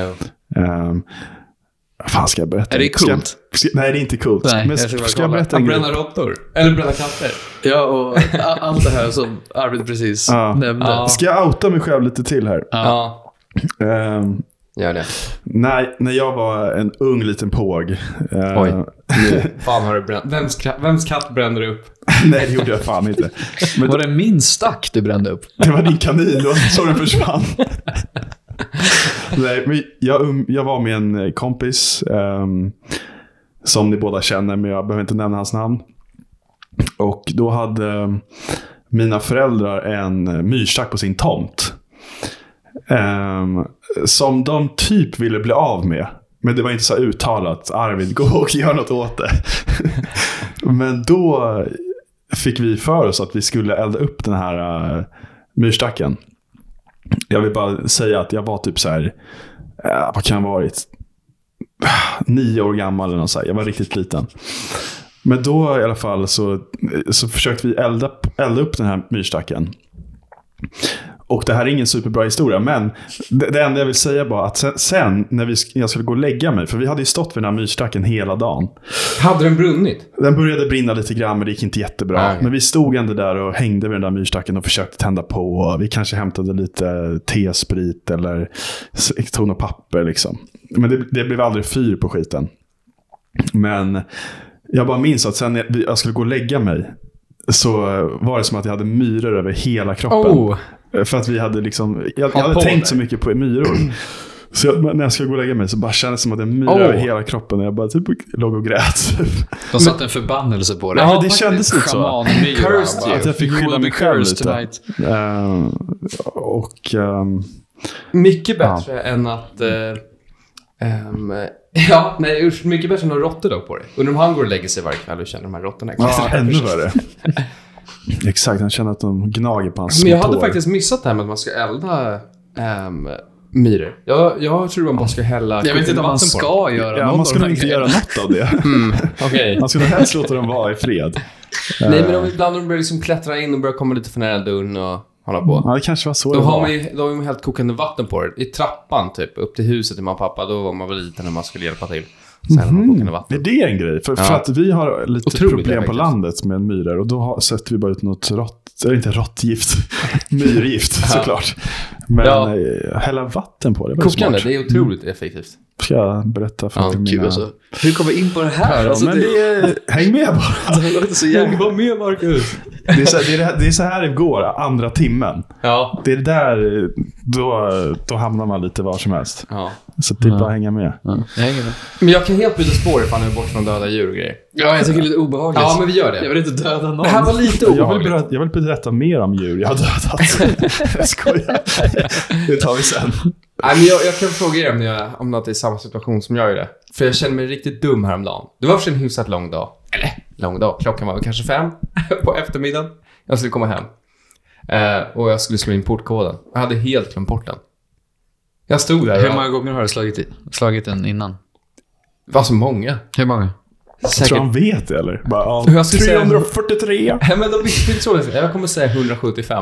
Fan, ska jag berätta? Är det coolt? Nej, det är inte coolt. Nej, men ska jag berätta en grej? Bränna råttor. Eller bränna katter. Ja, och allt det här som Arvid precis nämnde. Ska jag outa mig själv lite till här? Ja. Gör det. Nej, när jag var en ung liten påg. Oj. Fan har du bränt. Vems katt brände du upp? Nej, det gjorde jag fan inte. Men var det min stack du brände upp? Det var din kanin, så den försvann. Nej, men jag var med en kompis som ni båda känner, men jag behöver inte nämna hans namn. Och då hade mina föräldrar en myrstack på sin tomt som de typ ville bli av med. Men det var inte så uttalat: Arvid, gå och gör något åt det. Men då fick vi för oss att vi skulle elda upp den här myrstacken. Jag vill bara säga att jag var typ så här, vad kan jag ha varit? 9 år gammal eller något så här. Jag var riktigt liten. Men då i alla fall så försökte vi elda upp den här myrstacken. Och det här är ingen superbra historia, men det enda jag vill säga bara att sen när jag skulle gå och lägga mig, för vi hade ju stått vid den här myrstacken hela dagen. Hade den brunnit? Den började brinna lite grann, men det gick inte jättebra. Men vi stod ändå där och hängde vid den där myrstacken och försökte tända på. Vi kanske hämtade lite tesprit eller tog något papper liksom. Men det blev aldrig fyr på skiten. Men jag bara minns att sen när jag skulle gå och lägga mig så var det som att jag hade myror över hela kroppen. För att vi hade liksom... Jag hade tänkt så mycket på myror. Så när jag skulle gå och lägga mig så bara kändes det som att en myra över hela kroppen. Och jag bara typ låg och grät. De satte en förbannelse på det. Ja, det kändes lite så. Att jag fick skydda mig själv lite. Mycket bättre än att... mycket bättre än att råttor då på det. Undrar om han går och lägger sig varje kväll och känner de här råttorna. Ja, ännu värre. Exakt, han känner att de gnager på hans Men jag hade faktiskt missat det här med att man ska elda myror. Jag tror man bara ska hälla. Jag vet inte om man ska göra något. Man ska nog inte göra något av det. Okay. Man ska nog helst låta dem vara i fred. Nej, men ibland de börjar liksom klättra in och börjar komma lite för nära dörren och hålla på. Ja, det kanske var så då har man helt kokande vatten på det. I trappan typ, upp till huset till mamma och pappa. Då var man väl liten när man skulle hjälpa till. Är det en grej? För att vi har lite problem på landet med myror. Och då sätter vi bara ut något inte råttgift, myrgift såklart. Men hälla vatten på det. Kokande, det är otroligt effektivt. Ska jag berätta för mina... Alltså. Hur kommer vi in på det här? Alltså, men häng med bara. Det låter så jävla... Häng med, Marcus. Det är så här det går, andra timmen. Ja. Det är där, då hamnar man lite var som helst. Ja. Så det är bara att hänga med. Ja. Jag hänger med. Men jag kan helt byta spår ifall nu är bort från döda djur och grejer. Ja, jag tycker det är lite obehagligt. Ja, men vi gör det. Jag vill inte döda någon. Det här var lite obehagligt. Jag vill berätta mer om djur jag har dödat. Jag skojar. Det tar vi sen. Nej, men jag kan fråga er om något är i samma situation som jag är det. För jag känner mig riktigt dum häromdagen. Det var för en hyfsat lång dag. Eller, lång dag. Klockan var kanske 5 på eftermiddagen. Jag skulle komma hem. Och jag skulle slå in portkoden. Jag hade helt glömt porten. Jag stod där. Hur många gånger har du slagit den innan? Det var så många. Hur många? Jag tror han vet det, eller? Bara, 343. Men de visste inte så. Jag kommer säga 175.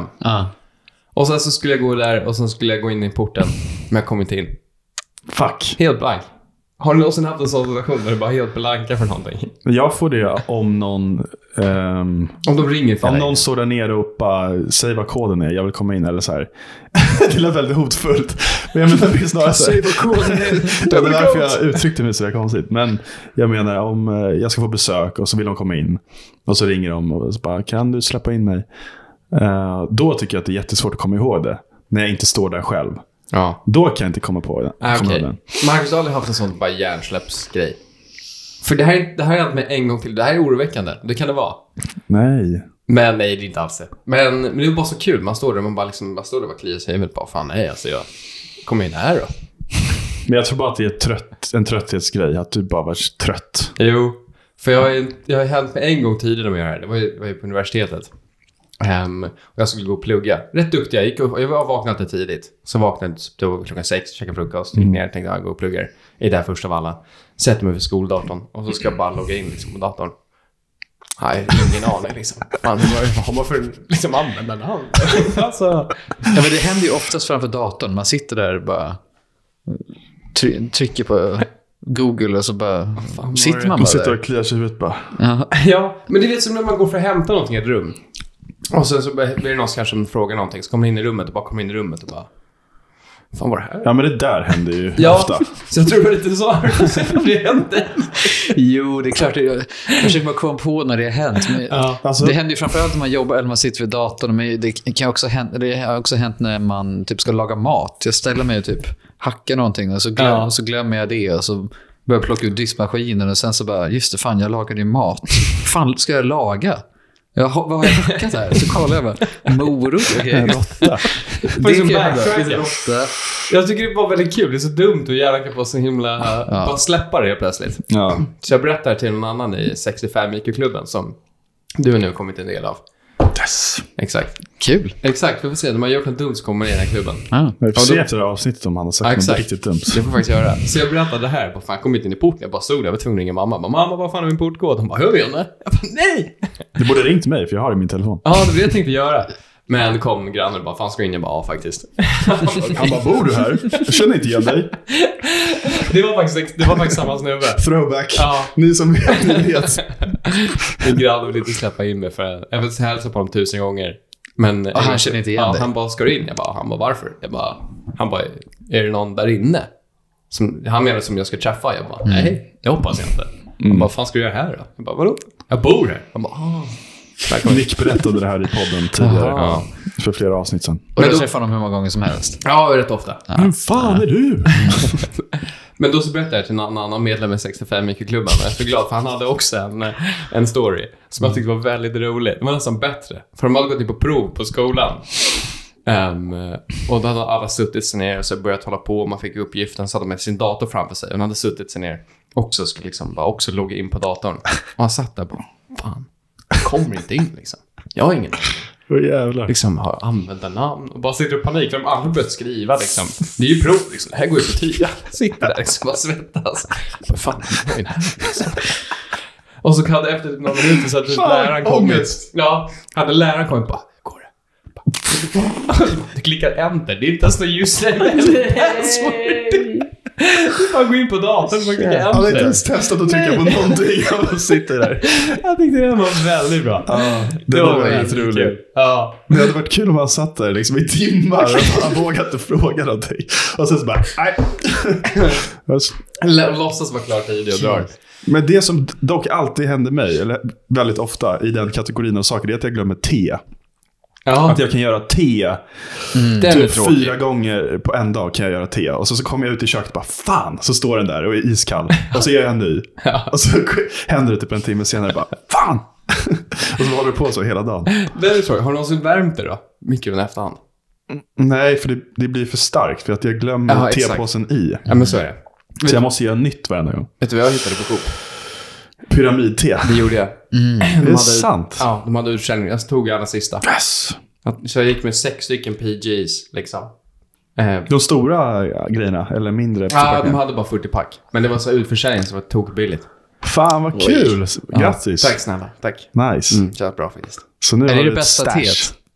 Och sen så skulle jag gå där och sen skulle jag gå in i porten. Men jag kom inte in. Fuck. Helt blank. Har du någonsin haft en sån situation där du bara helt blanka för någonting? Jag får det om någon... om de ringer för om någon står där nere och bara säger vad koden är, jag vill komma in eller så här. Det lät väldigt hotfullt. Men jag menar, det är snarare så här. Säg vad koden är. Det är därför jag uttryckte mig så här konstigt. Men jag menar, om jag ska få besök och så vill de komma in. Och så ringer de och så bara, kan du släppa in mig? Då tycker jag att det är jättesvårt att komma ihåg det. När jag inte står där själv. Ja. Då kan jag inte komma på det. Okay. Marcus har aldrig haft en sån bara hjärnsläppsgrej. För det här har hänt mig en gång till. Det här är oroväckande. Det kan det vara. Nej. Men nej, det är inte alls det. Men det är bara så kul. Man står där och man bara står där och kliar sig i huvudet. Bara, fan nej, alltså jag kommer in här då. Men jag tror bara att det är en trötthetsgrej. Att du bara var trött. Jo. För jag har hänt mig en gång tidigare med det här. Det var ju på universitetet. Och jag skulle gå och plugga. Rätt duktig. Jag var vaknat lite tidigt. Så vaknade jag klockan 6, käkade frukost. Gick ner och tänkte gå och pluggar. I det här första av alla. Sätter mig vid skoldatorn. Och så ska jag bara logga in liksom, på datorn. Nej, ingen aning liksom. Fan, vad har man för liksom användarnamn? Alltså. Ja, men det händer ju oftast framför datorn. Man sitter där och bara trycker på Google och så bara sitter man bara sitter och kliar sig ut bara. Ja, men det är som när man går för att hämta någonting i ett rum. Och sen så blir det någon kanske som frågar någonting. Så kommer in i rummet och bara fan var det här? Ja, men det där händer ju ofta. Så jag tror det är lite så det hände. Jo, det är klart. Jag försöker bara komma på när det har hänt. Men det händer ju framförallt när man jobbar eller man sitter vid datorn. Men det har också hänt när man typ ska laga mat. Jag ställer mig och typ hacka någonting och så glömmer jag det. Och så börjar jag plocka ut diskmaskinen och sen så bara, just det, fan jag lagade ju mat. Fan ska jag laga? Vad har jag hackat här? Så kollar jag bara. Morot, okej. Råtta. Jag tycker det var väldigt kul. Det är så dumt att gärna på så himla bara släppa det plötsligt. Ja. Så jag berättar till någon annan i 65 IQ-klubben som du nu har kommit en del av. Yes. Exakt. Kul. Exakt, vi får se. När man gör något dumt så kommer man i den här klubben. Vi får se efter det här avsnittet om han har sagt något riktigt dumt. Det får faktiskt göra. Så jag berättade det här. Fan, jag kom inte in i porten. Jag bara stod där. Jag var tvungen att ringa mamma. Mamma, vad fan är min portkod? Hon bara, hör vi henne? Jag bara, nej! Du borde ringt mig, för jag har det i min telefon. Ja, det var det jag tänkte göra. Men det kom grannen och bara, fan ska jag in? Jag bara, ja faktiskt. Han bara, bor du här? Jag känner inte igen dig. Det var faktiskt samma snubbe. Throwback. Ja. Ni som vet. Min granne vill inte släppa in mig för jag vill hälsa på dem 1000 gånger. Men han känner inte igen dig. Han bara, ska du in? Han bara, varför? Han bara, är det någon där inne? Han menar som jag ska träffa. Jag bara, nej, det hoppas jag inte. Han bara, vad fan ska du göra här då? Jag bara, vadå? Jag bor här. Han bara, Nick berättade det här i podden tidigare. För flera avsnitt sedan. Och du träffar honom hur många gånger som helst? Ja, rätt ofta. Men fan är du? Men då så berättade jag till en annan medlem i 65 IQ-klubben. Jag är så glad för han hade också en story som jag tyckte var väldigt rolig. Det var nästan bättre. För de hade gått in på prov på skolan. Och då hade alla suttit sig ner och så börjat hålla på. Och man fick uppgiften, så hade med sin dator framför sig. Och han hade suttit sig ner också skulle liksom bara också logga in på datorn. Och han satt där och bara, fan, jag kommer inte in liksom. Jag har ingen jävlar. liksom har användarnamn och bara sitter i panik för de andra börjat skriva liksom. Det är ju prov liksom. Det här går ju på 10. Sitter där liksom och svettas. Vad fan är det här liksom? Och så hade efter några minuter så att läraren kommit. Ja, hade läraren kommit bara, går det? Du klickar enter. Det är inte ens något username. Du bara gå in på datorn och klicka enter. Han har inte ens testat att trycka på någonting. Han sitter där. Jag tyckte det var väldigt bra. Det var väldigt roligt. Ja. Det hade varit kul om han satt där liksom i timmar och han vågade inte fråga någonting. Och sen så bara, nej. Låtsas vara klart i det och drar. Men det som dock alltid händer mig, eller väldigt ofta i den kategorin av saker, det är att jag glömmer te. Ja. Att jag kan göra te typ 4 gånger på en dag kan jag göra te. Och så kommer jag ut i köket och bara, fan, så står den där och är iskall. Och så gör jag en ny. Och så händer det typ en timme senare bara, fan! Och så håller det på så hela dagen. Det är så. Har du någonsin värmt det då? Mikron efterhand? Nej, för det blir för starkt. För att jag glömmer tepåsen i. Ja, men så är det. Så jag måste göra nytt varenda gång. Vet du vad jag hittade på Coop? Pyramidte. Det gjorde jag. Det är sant. Ja, de hade utställning. Jag tog alla sista. Yes. Så jag gick med 6 stycken PGs liksom. De stora grejerna, eller mindre? Ja, de hade bara 40 pack. Men det var så utförsäljning som var tokbilligt. Fan, vad kul. Grattis. Tack snälla, tack. Nice. Känns bra faktiskt. Så nu är har det du bästa stash.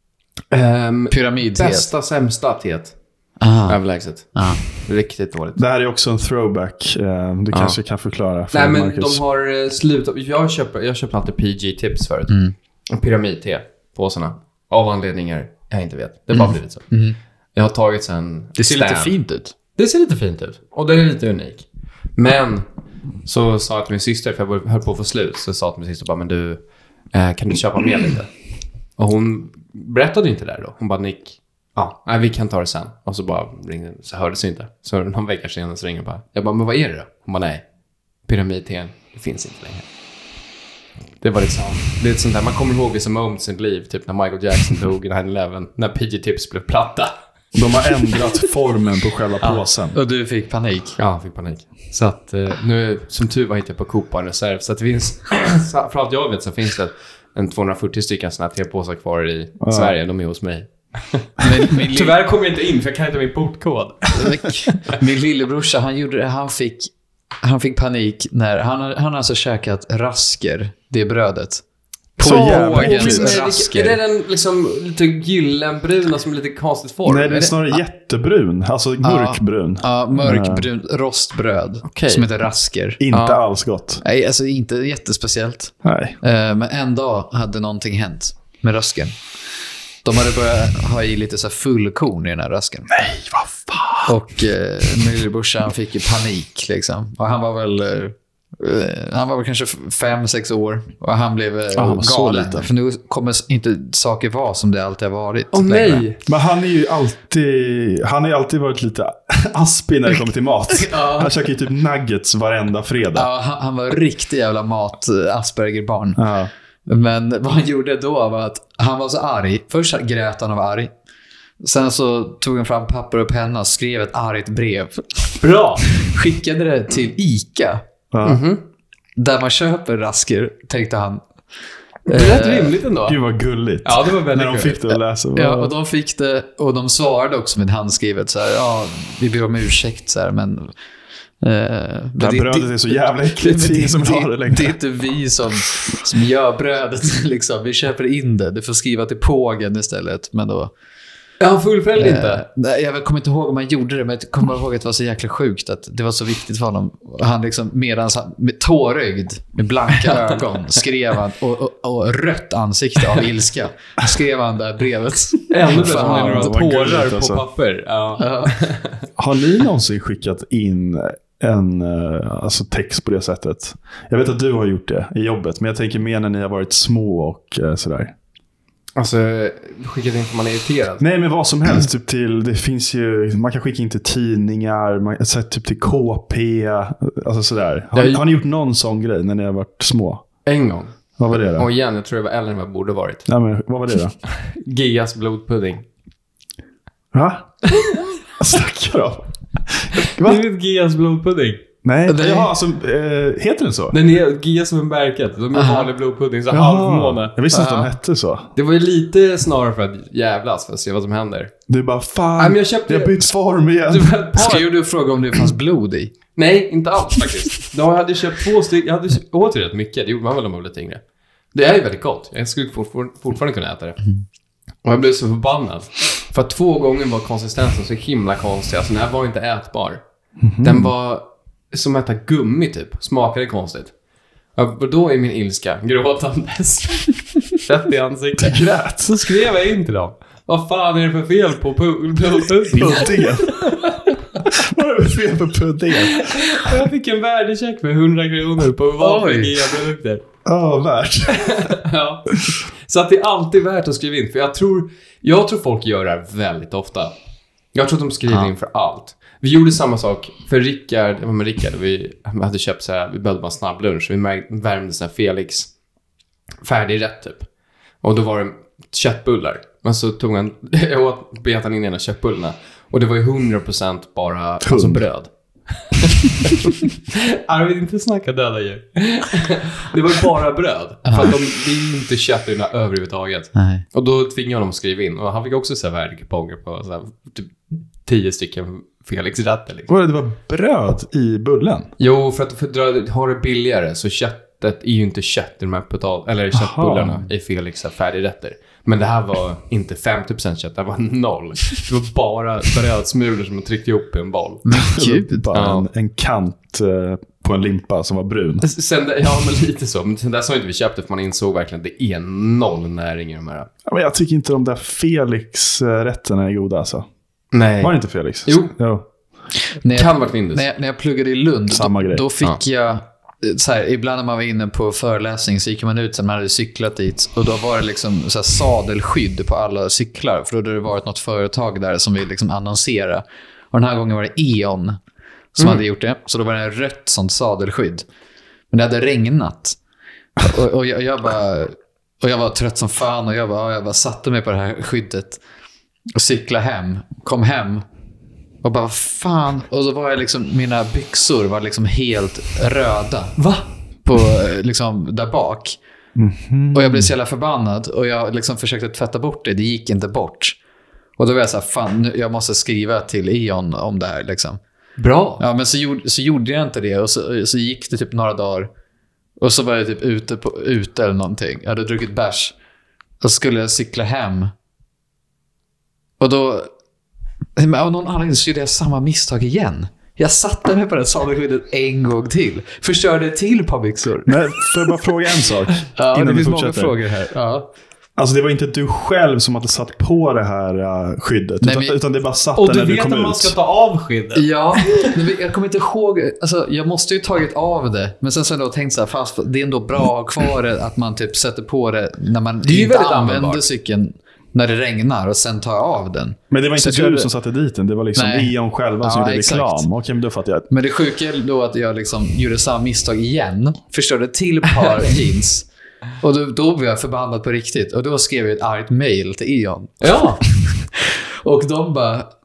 teet? Pyramidteet. Bästa, sämsta teet. Överlägset. Riktigt dåligt. Det här är också en throwback. Du kanske kan förklara för Nej, men Marcus. de har slutat. Jag köper alltid PG-tips förut. Pyramidte på såna. Av anledningar jag inte vet. Det bara blivit så. Jag har tagit sen. Det ser lite fint ut. Det ser lite fint ut. Och det är lite unik. Men så sa jag till min syster, för jag höll på att få slut. Så sa jag till min syster bara, men du, kan du köpa med lite? Och hon berättade inte där då. Hon bara, Nick, nej, vi kan ta det sen. Och så bara ringde, så hördes det inte. Så någon vecka senare så ringer bara. Jag bara, men vad är det då? Hon bara, nej. Pyramidten, det finns inte längre. Det var liksom, det är ett sånt där, man kommer ihåg vissa moments i sitt liv. Typ när Michael Jackson dog i 9/11. När PG-tips blev platta. De har ändrat formen på själva påsen. Och du fick panik. Ja, jag fick panik. Så att nu, som tur var, hittade jag på Coop en reserv. Så att det finns, för allt jag vet så finns det en 240 stycken såna här tepåsar kvar i Sverige. De är hos mig. Tyvärr kommer jag inte in för jag kan inte min portkod. Min lillebrorsa, han fick panik när han alltså käkat rasker, det brödet. Så jävla rasker. Är det den liksom lite gyllenbruna som är lite konstigt form? Nej, det är snarare jättebrun. Alltså mörkbrun. Ja, mörkbrun rostbröd som heter rasker. Inte alls gott. Nej, alltså inte jättespeciellt. Nej. Men en dag hade någonting hänt med rasken. De hade börjat ha i lite så här fullkorn i den här rasken. Nej, vad fan. Och min lillebrorsa fick ju panik liksom. Och han var väl kanske 5-6 år. Och han blev galen. För nu kommer inte saker vara som det alltid har varit. Nej. Men han är alltid varit lite aspig när det kommer till mat. Han käkar ju typ nuggets varenda fredag. Ja, han var riktigt jävla Asperger-barn. Ja. Men vad han gjorde då var att han var så arg. Först grät han av arg. Sen så tog han fram papper och penna och skrev ett argt brev. Bra! Skickade det till ICA. Där man köper rasker, tänkte han. Det är rätt rimligt ändå. Gud vad gulligt. Ja, det var väldigt när de fick det att läsa. Ja, och de fick det, och de svarade också med handskrivet så här, ja, vi ber om ursäkt så här, men det här brödet är så jävla äckligt. Det är ingen som har det längre. Det är inte vi som gör brödet liksom. Vi köper in det. Du får skriva till pågen istället. Men då... Ja, fullföljde inte. Jag kommer inte ihåg om man gjorde det, men jag kommer ihåg att det var så jäkla sjukt att det var så viktigt för honom. Han liksom, medan han med tårögd, med blanka ögon, skrev han, och rött ansikte av ilska, skrev han där brevet. Ändå fan, tårar på alltså. Papper. Ja. Har ni någonsin skickat in en text på det sättet? Jag vet att du har gjort det i jobbet, men jag tänker mer när ni har varit små och sådär. Alltså, skickat in för man är irriterad. Nej, men vad som helst. Typ till, det finns ju, man kan skicka in till tidningar, typ till KP, alltså sådär. Har ni gjort någon sån grej när ni har varit små? En gång. Vad var det då? Och igen, jag tror det var äldre än vad jag borde varit. Nej, men vad var det då? Gias blodpudding. Va? Vad snackar du om? Va? Du vet Gias blodpudding? Nej, alltså, heter den så? Den är Gia som en berket. De är vanlig blodpudding, så halvmåne. Jag visste att de hette så. Det var ju lite snarare för att jävlas, för att se vad som händer. Du bara, fan, jag har bytt form igen. Skrev du fråga om det fanns blod i? Nej, inte alls faktiskt. Då hade jag köpt 2 stycken. Jag hade åt rätt mycket, det gjorde man väl om man blev lite yngre. Det är ju väldigt gott, jag skulle fortfarande kunna äta det. Och jag blev så förbannad. För att 2 gånger var konsistensen så himla konstig. Alltså den här var inte ätbar. Den var som att äta gummi typ. Smakade konstigt. Och då är min ilska gråtandes. Rätt i ansiktet. Grät. Så skrev jag in till dem. Vad fan är det för fel på puddingen? Vad är det för fel på puddingen? Jag fick en värdecheck med 100 kronor på vanliga Gia-produkter. Värt. Ja. Så att det är alltid värt att skriva in. För jag tror folk gör det här väldigt ofta. Jag tror att de skriver in för allt. Vi gjorde samma sak för Rickard. Det var med Rickard. Vi hade köpt så här, vi behövde bara snabb lunch. Vi värmde så här Felix färdig rätt typ. Och då var det köttbullar. Men så tog han, bet han in ena köttbullarna. Och det var ju 100% bara alltså bröd. Arvid, inte snacka döda djur. Det var bara bröd. För att det är inte kött i den här överhuvudtaget. Nej. Och då tvingade honom att skriva in. Och han fick också så här värdekuponger på så här, typ 10 stycken Felix-rätter liksom. Det var bröd i bullen? Jo, för att ha det billigare så köttet är ju inte kött i de här eller köttbullarna i Felix färdigrätter. Men det här var inte 50% kött, det var 0. Det var bara brödsmulor som man tryckte ihop i en boll. Men gud. Bara en kant på en limpa som var brun. Ja, men lite så. Men sen där så inte vi köpte, för man insåg verkligen att det är 0 näring i de här. Ja, men jag tycker inte de där Felix-rätterna är goda alltså. Nej. Var det inte Felix? Jo. Kan vara Findus. När jag pluggade i Lund, då fick jag så här, ibland när man var inne på föreläsning så gick man ut sen man hade cyklat dit, och då var det liksom så här sadelskydd på alla cyklar, för då hade det varit något företag där som ville liksom annonsera, och den här gången var det E.ON som hade gjort det, så då var det en rött sånt sadelskydd, men det hade regnat och jag var trött som fan, och jag bara satte mig på det här skyddet och cykla kom hem och bara fan, och så var jag liksom, mina byxor var liksom helt röda. Va? På liksom där bak. Och jag blev så jävla förbannad, och jag liksom försökte tvätta bort det gick inte bort. Och då var jag så här, fan, jag måste skriva till E.ON om det här liksom. Bra. Ja, men så gjorde jag inte det, och så gick det typ några dagar, och så var jag typ ute eller någonting. Jag hade druckit bärs och skulle jag cykla hem, och då av någon anledning så gjorde jag samma misstag igen. Jag satte mig på det sadelskyddet en gång till. Förstörde till på byxor. Men får jag bara fråga en sak? Ja, det finns många frågor här. Ja. Alltså det var inte du själv som hade satt på det här skyddet. Nej, utan det bara satt där när du kom ut. Och du vet att man ska ta av skyddet. Ja, jag kommer inte ihåg. Alltså, jag måste ju tagit av det. Men sen så har jag tänkt så här, fast det är ändå bra att ha kvar det, att man typ sätter på det när man inte använder cykeln. När det regnar, och sen tar jag av den. Men det var inte du som satte dit den. Det var liksom E.ON själva som gjorde reklam. Okej, men då fattar jag. Men det sjuka är då att jag liksom gjorde samma misstag igen. Förstörde till par jeans. Och då blev jag förbannad på riktigt. Och då skrev jag ett argt mail till E.ON. Ja. Och de bara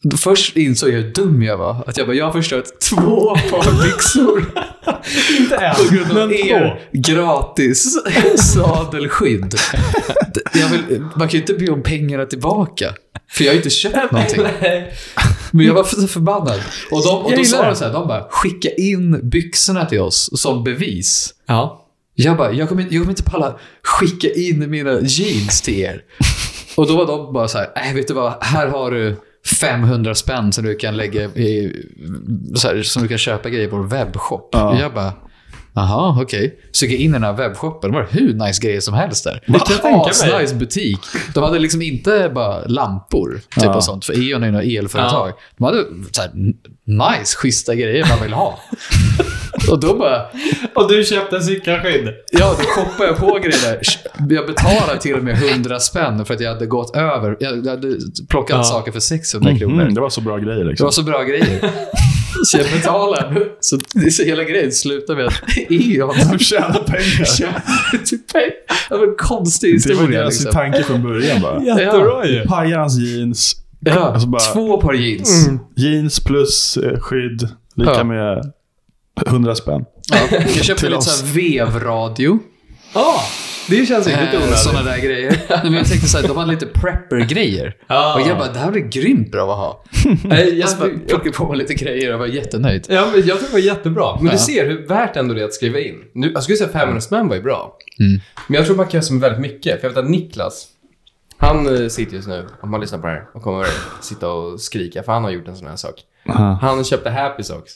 Först insåg jag hur dum jag var. Att jag har förstört 2 par byxor. Inte en, på grund av men er gratis sadelskydd. Man kan ju inte be om pengarna tillbaka. För jag har ju inte köpt någonting. Men jag var så förbannad. Och då sa de så här, de bara, skicka in byxorna till oss som bevis. Ja. Jag kommer inte palla skicka in mina jeans till er. Och då var de bara så här, vet du vad, här har du 500 spänn som du kan lägga så här, som du kan köpa grejer på vår webbshop. Ja. Jag bara, aha, okej. Så gick jag in i den här webbshoppen. Det var hur nice grejer som helst där. Det var en nice butik. De hade liksom inte bara lampor typ och sånt. För E.ON är några elföretag. De hade så här, nice, schyssta grejer man vill ha. Och då bara... Och du köpte en cykelskydd. Ja, då shoppade jag på grejer där. Jag betalade till och med 100 spänn för att jag hade gått över. Jag hade plockat saker för 600 kronor. Det var så bra grejer liksom. Det var så bra grejer. Så jag betalade. Så hela grejen slutade med att E.ON tjänar pengar. Det var en konstig historia. Det var deras liksom. Tanke från början bara. Jättebra ju. Pajar hans jeans. Ja, alltså bara, 2 par jeans. Jeans plus skydd lika med 100 spänn. Ja, jag köpte lite så här vevradio. Det känns inte onödigt. Sådana där grejer. Men jag tänkte så här, de har lite prepper-grejer. Och jag bara, det här är grymt bra att ha. Jag plockade på mig lite grejer och var jättenöjd. Ja, men jag tror det var jättebra. Men du ser hur värt ändå det är att skriva in. Nu, jag skulle säga 500 spänn var ju bra. Men jag tror man kan göra som väldigt mycket. För jag vet att Niklas, han sitter just nu, om man lyssnar på det här, och kommer sitta och skrika. För han har gjort en sån här sak. Han köpte Happy Socks.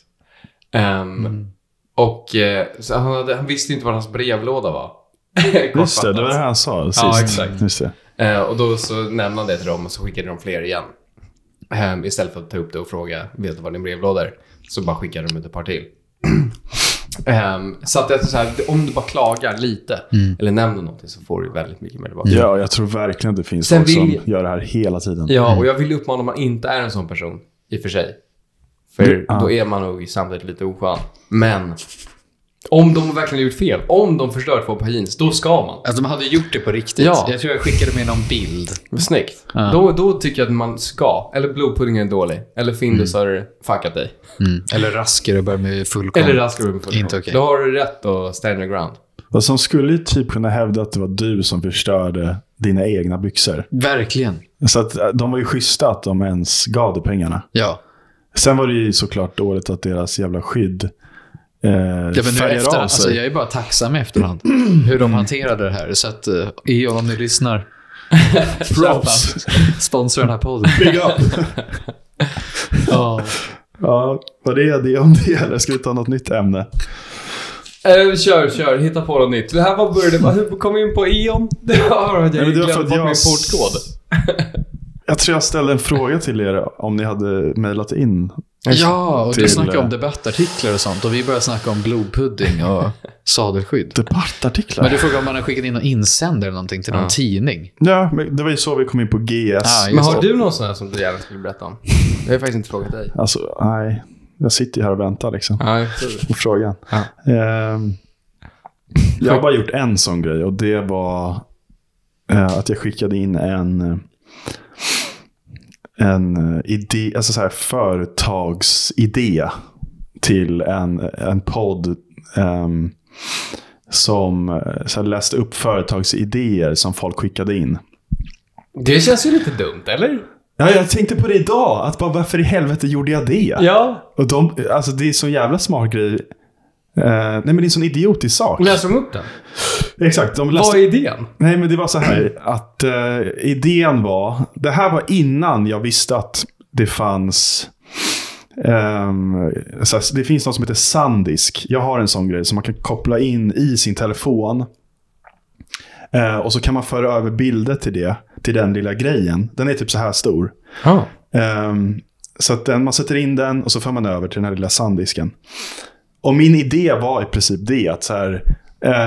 Och så han visste inte vad hans brevlåda var. Just det var det han sa sist. Ja, exakt. Just det. Och då så nämnde han det till dem och så skickade de fler igen. Istället för att ta upp det och fråga, vet du vad din brevlåda är? Så bara skickade de ut ett par till. Så att det är så här, om du bara klagar lite eller nämner någonting så får du väldigt mycket mer tillbaka. Ja, jag tror verkligen det finns folk som gör det här hela tiden. Ja, och jag vill uppmana om man inte är en sån person i och för sig. För då är man nog samtidigt lite oskön. Men om de verkligen gjort fel, om de förstört 2 par jeans, då ska man. Alltså de hade gjort det på riktigt. Ja. Jag tror jag skickade med någon bild. Snyggt. Då tycker jag att man ska. Eller blodpuddingen är dålig. Eller Findus har fuckat dig. Eller raskar och börjar med fullkom. Eller raskar och börjar med fullkom. Inte okej. Då har du rätt att stand your ground. Och som skulle ju typ kunna hävda att det var du som förstörde dina egna byxor. Verkligen. Så att de var ju schyssta att de ens gav dig pengarna. Ja. Sen var det ju såklart dåligt att deras jävla skydd färgar av sig. Jag är bara tacksam i efterhand hur de hanterade det här. Så att E.ON, om ni lyssnar, sponsra den här podden. Big up. Ja, vad det är det om det eller ska vi ta något nytt ämne? Kör, hitta på något nytt. Det här var började, hur kom vi in på E.ON? Det var att jag glömde bort min portkod. Jag tror jag ställde en fråga till er om ni hade mejlat in. Ja, och du snackade om debattartiklar och sånt. Och vi började snacka om blodpudding och sadelskydd. Debattartiklar? Men du frågade om man har skickat in någon insändare eller någonting till någon tidning. Ja, men det var ju så vi kom in på GS. Men har du någon sån här som du gärna skulle berätta om? Jag har faktiskt inte frågat dig. Alltså, nej. Jag sitter ju här och väntar liksom. Ja, på frågan. Ja. Jag har bara gjort en sån grej. Och det var att jag skickade in en idé, alltså så här företagsidé till en podd som så här läste upp företagsidéer som folk skickade in. Det känns ju lite dumt, eller? Ja, jag tänkte på det idag. Att bara, varför i helvete gjorde jag det? Ja. Och alltså det är så jävla smart grej. Nej, men det är en sån idiotisk sak. Läser de upp den? Exakt. Vad är idén? Nej, men det var så här att idén var... Det här var innan jag visste att det fanns... så det finns något som heter SanDisk. Jag har en sån grej som man kan koppla in i sin telefon. Och så kan man föra över bilder till den lilla grejen. Den är typ så här stor. Så att man sätter in den och så för man över till den här lilla SanDisken. Och min idé var i princip det att så här,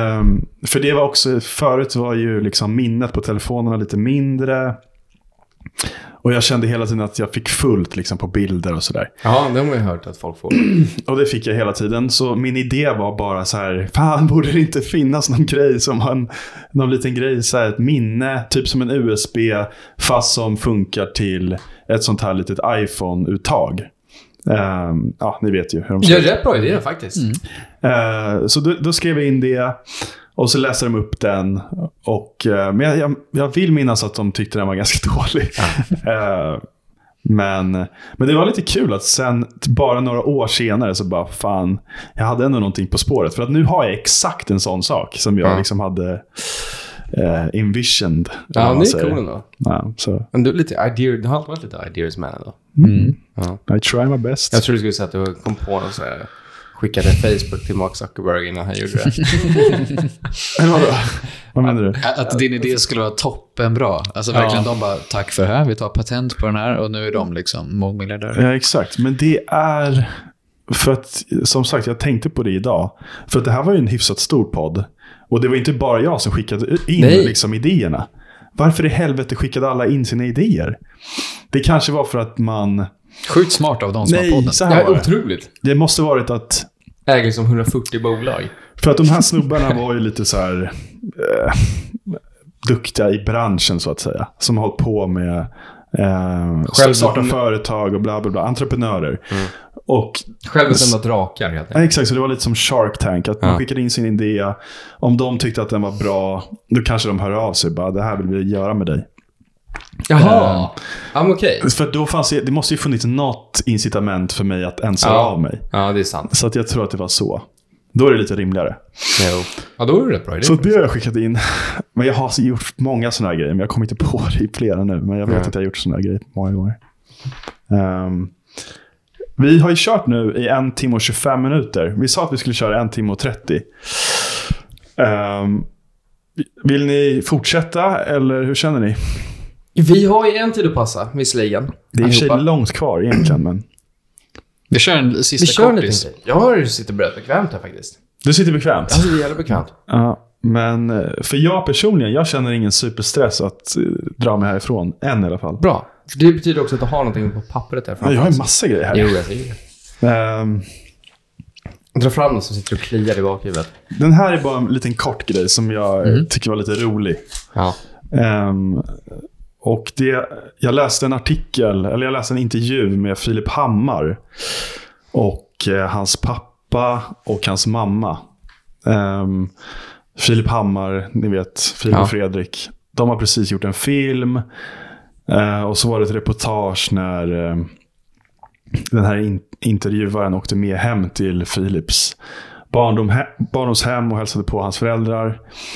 för det var också förut var ju liksom minnet på telefonerna lite mindre. Och jag kände hela tiden att jag fick fullt liksom, på bilder och sådär. Ja, det har man ju hört att folk får. Och det fick jag hela tiden. Så min idé var bara så här, fan, borde det inte finnas någon grej som någon liten grej, så här, ett minne, typ som en USB, fast som funkar till ett sånt här litet iPhone-uttag. Ja, ni vet ju hur de ser ut. Det är rätt bra idé faktiskt. Så då skrev jag in det. Och så läser de upp den. Men jag vill minnas att de tyckte den var ganska dålig. Men det var lite kul att sen bara några år senare så bara fan, jag hade ändå någonting på spåret. För att nu har jag exakt en sån sak som jag liksom hade envisioned. Ja, det är cool då. Ja, så. Men du är lite du har alltid varit lite ideas man då. I try my best. Jag tror du skulle säga att du kom på något så här. Skickade Facebook till Mark Zuckerberg innan han gjorde det. Vad menar du? Att din idé skulle vara toppenbra. Alltså verkligen de bara, tack för det här, vi tar patent på den här och nu är de liksom mångmiljardärer. Ja, exakt. Men det är för att, som sagt, jag tänkte på det idag. För att det här var ju en hyfsat stor podd. Och det var inte bara jag som skickade in liksom idéerna. Varför i helvete skickade alla in sina idéer? Det kanske var för att man... Sjukt smart av de som har podden. Så här var det. Otroligt. Det måste varit att... Äger som 140 bolag. För att de här snubbarna var ju lite så här... duktiga i branschen så att säga. Som har hållit på med... starta företag och bla bla bla. Entreprenörer. Och självbestämda drakar helt enkelt. Exakt, så det var lite som Shark Tank. Att man skickade in sin idé. Om de tyckte att den var bra, då kanske de hör av sig. Bara, det här vill vi göra med dig. Jaha, okej. För då fanns det måste ju funnits något incitament för mig att ens höra av mig. Ja, det är sant. Så att jag tror att det var så. Då är det lite rimligare. Jo. Ja, då är det rätt bra idé. Så det har jag skickat in. Men jag har gjort många sådana här grejer. Men jag kommer inte på det i flera nu. Men jag vet att jag har gjort sådana här grejer många gånger. Vi har ju kört nu i 1 timme och 25 minuter. Vi sa att vi skulle köra 1 timme och 30. Vill ni fortsätta eller hur känner ni? Vi har ju en tid att passa, visserligen. Det är i sig långt kvar egentligen, men... Vi kör en sista kortis. Jag sitter bekvämt här faktiskt. Du sitter bekvämt? Jag sitter jävligt bekvämt. Ja, men för jag personligen, jag känner ingen superstress att dra mig härifrån. Än i alla fall. Bra. För det betyder också att du har någonting på pappret här framför. Ja, jag har en massa grejer här. Jo, jag ser det. Dra fram något som sitter och kliar i bakhuvudet. Den här är bara en liten kort grej som jag tycker var lite rolig. Ja. Och jag läste en artikel, eller jag läste en intervju med Filip Hammar och hans pappa och hans mamma. Filip Hammar, ni vet, Filip och Fredrik. De har precis gjort en film. Och så var det ett reportage när den här intervjuaren åkte med hem till Filips barndomshem och hälsade på hans föräldrar.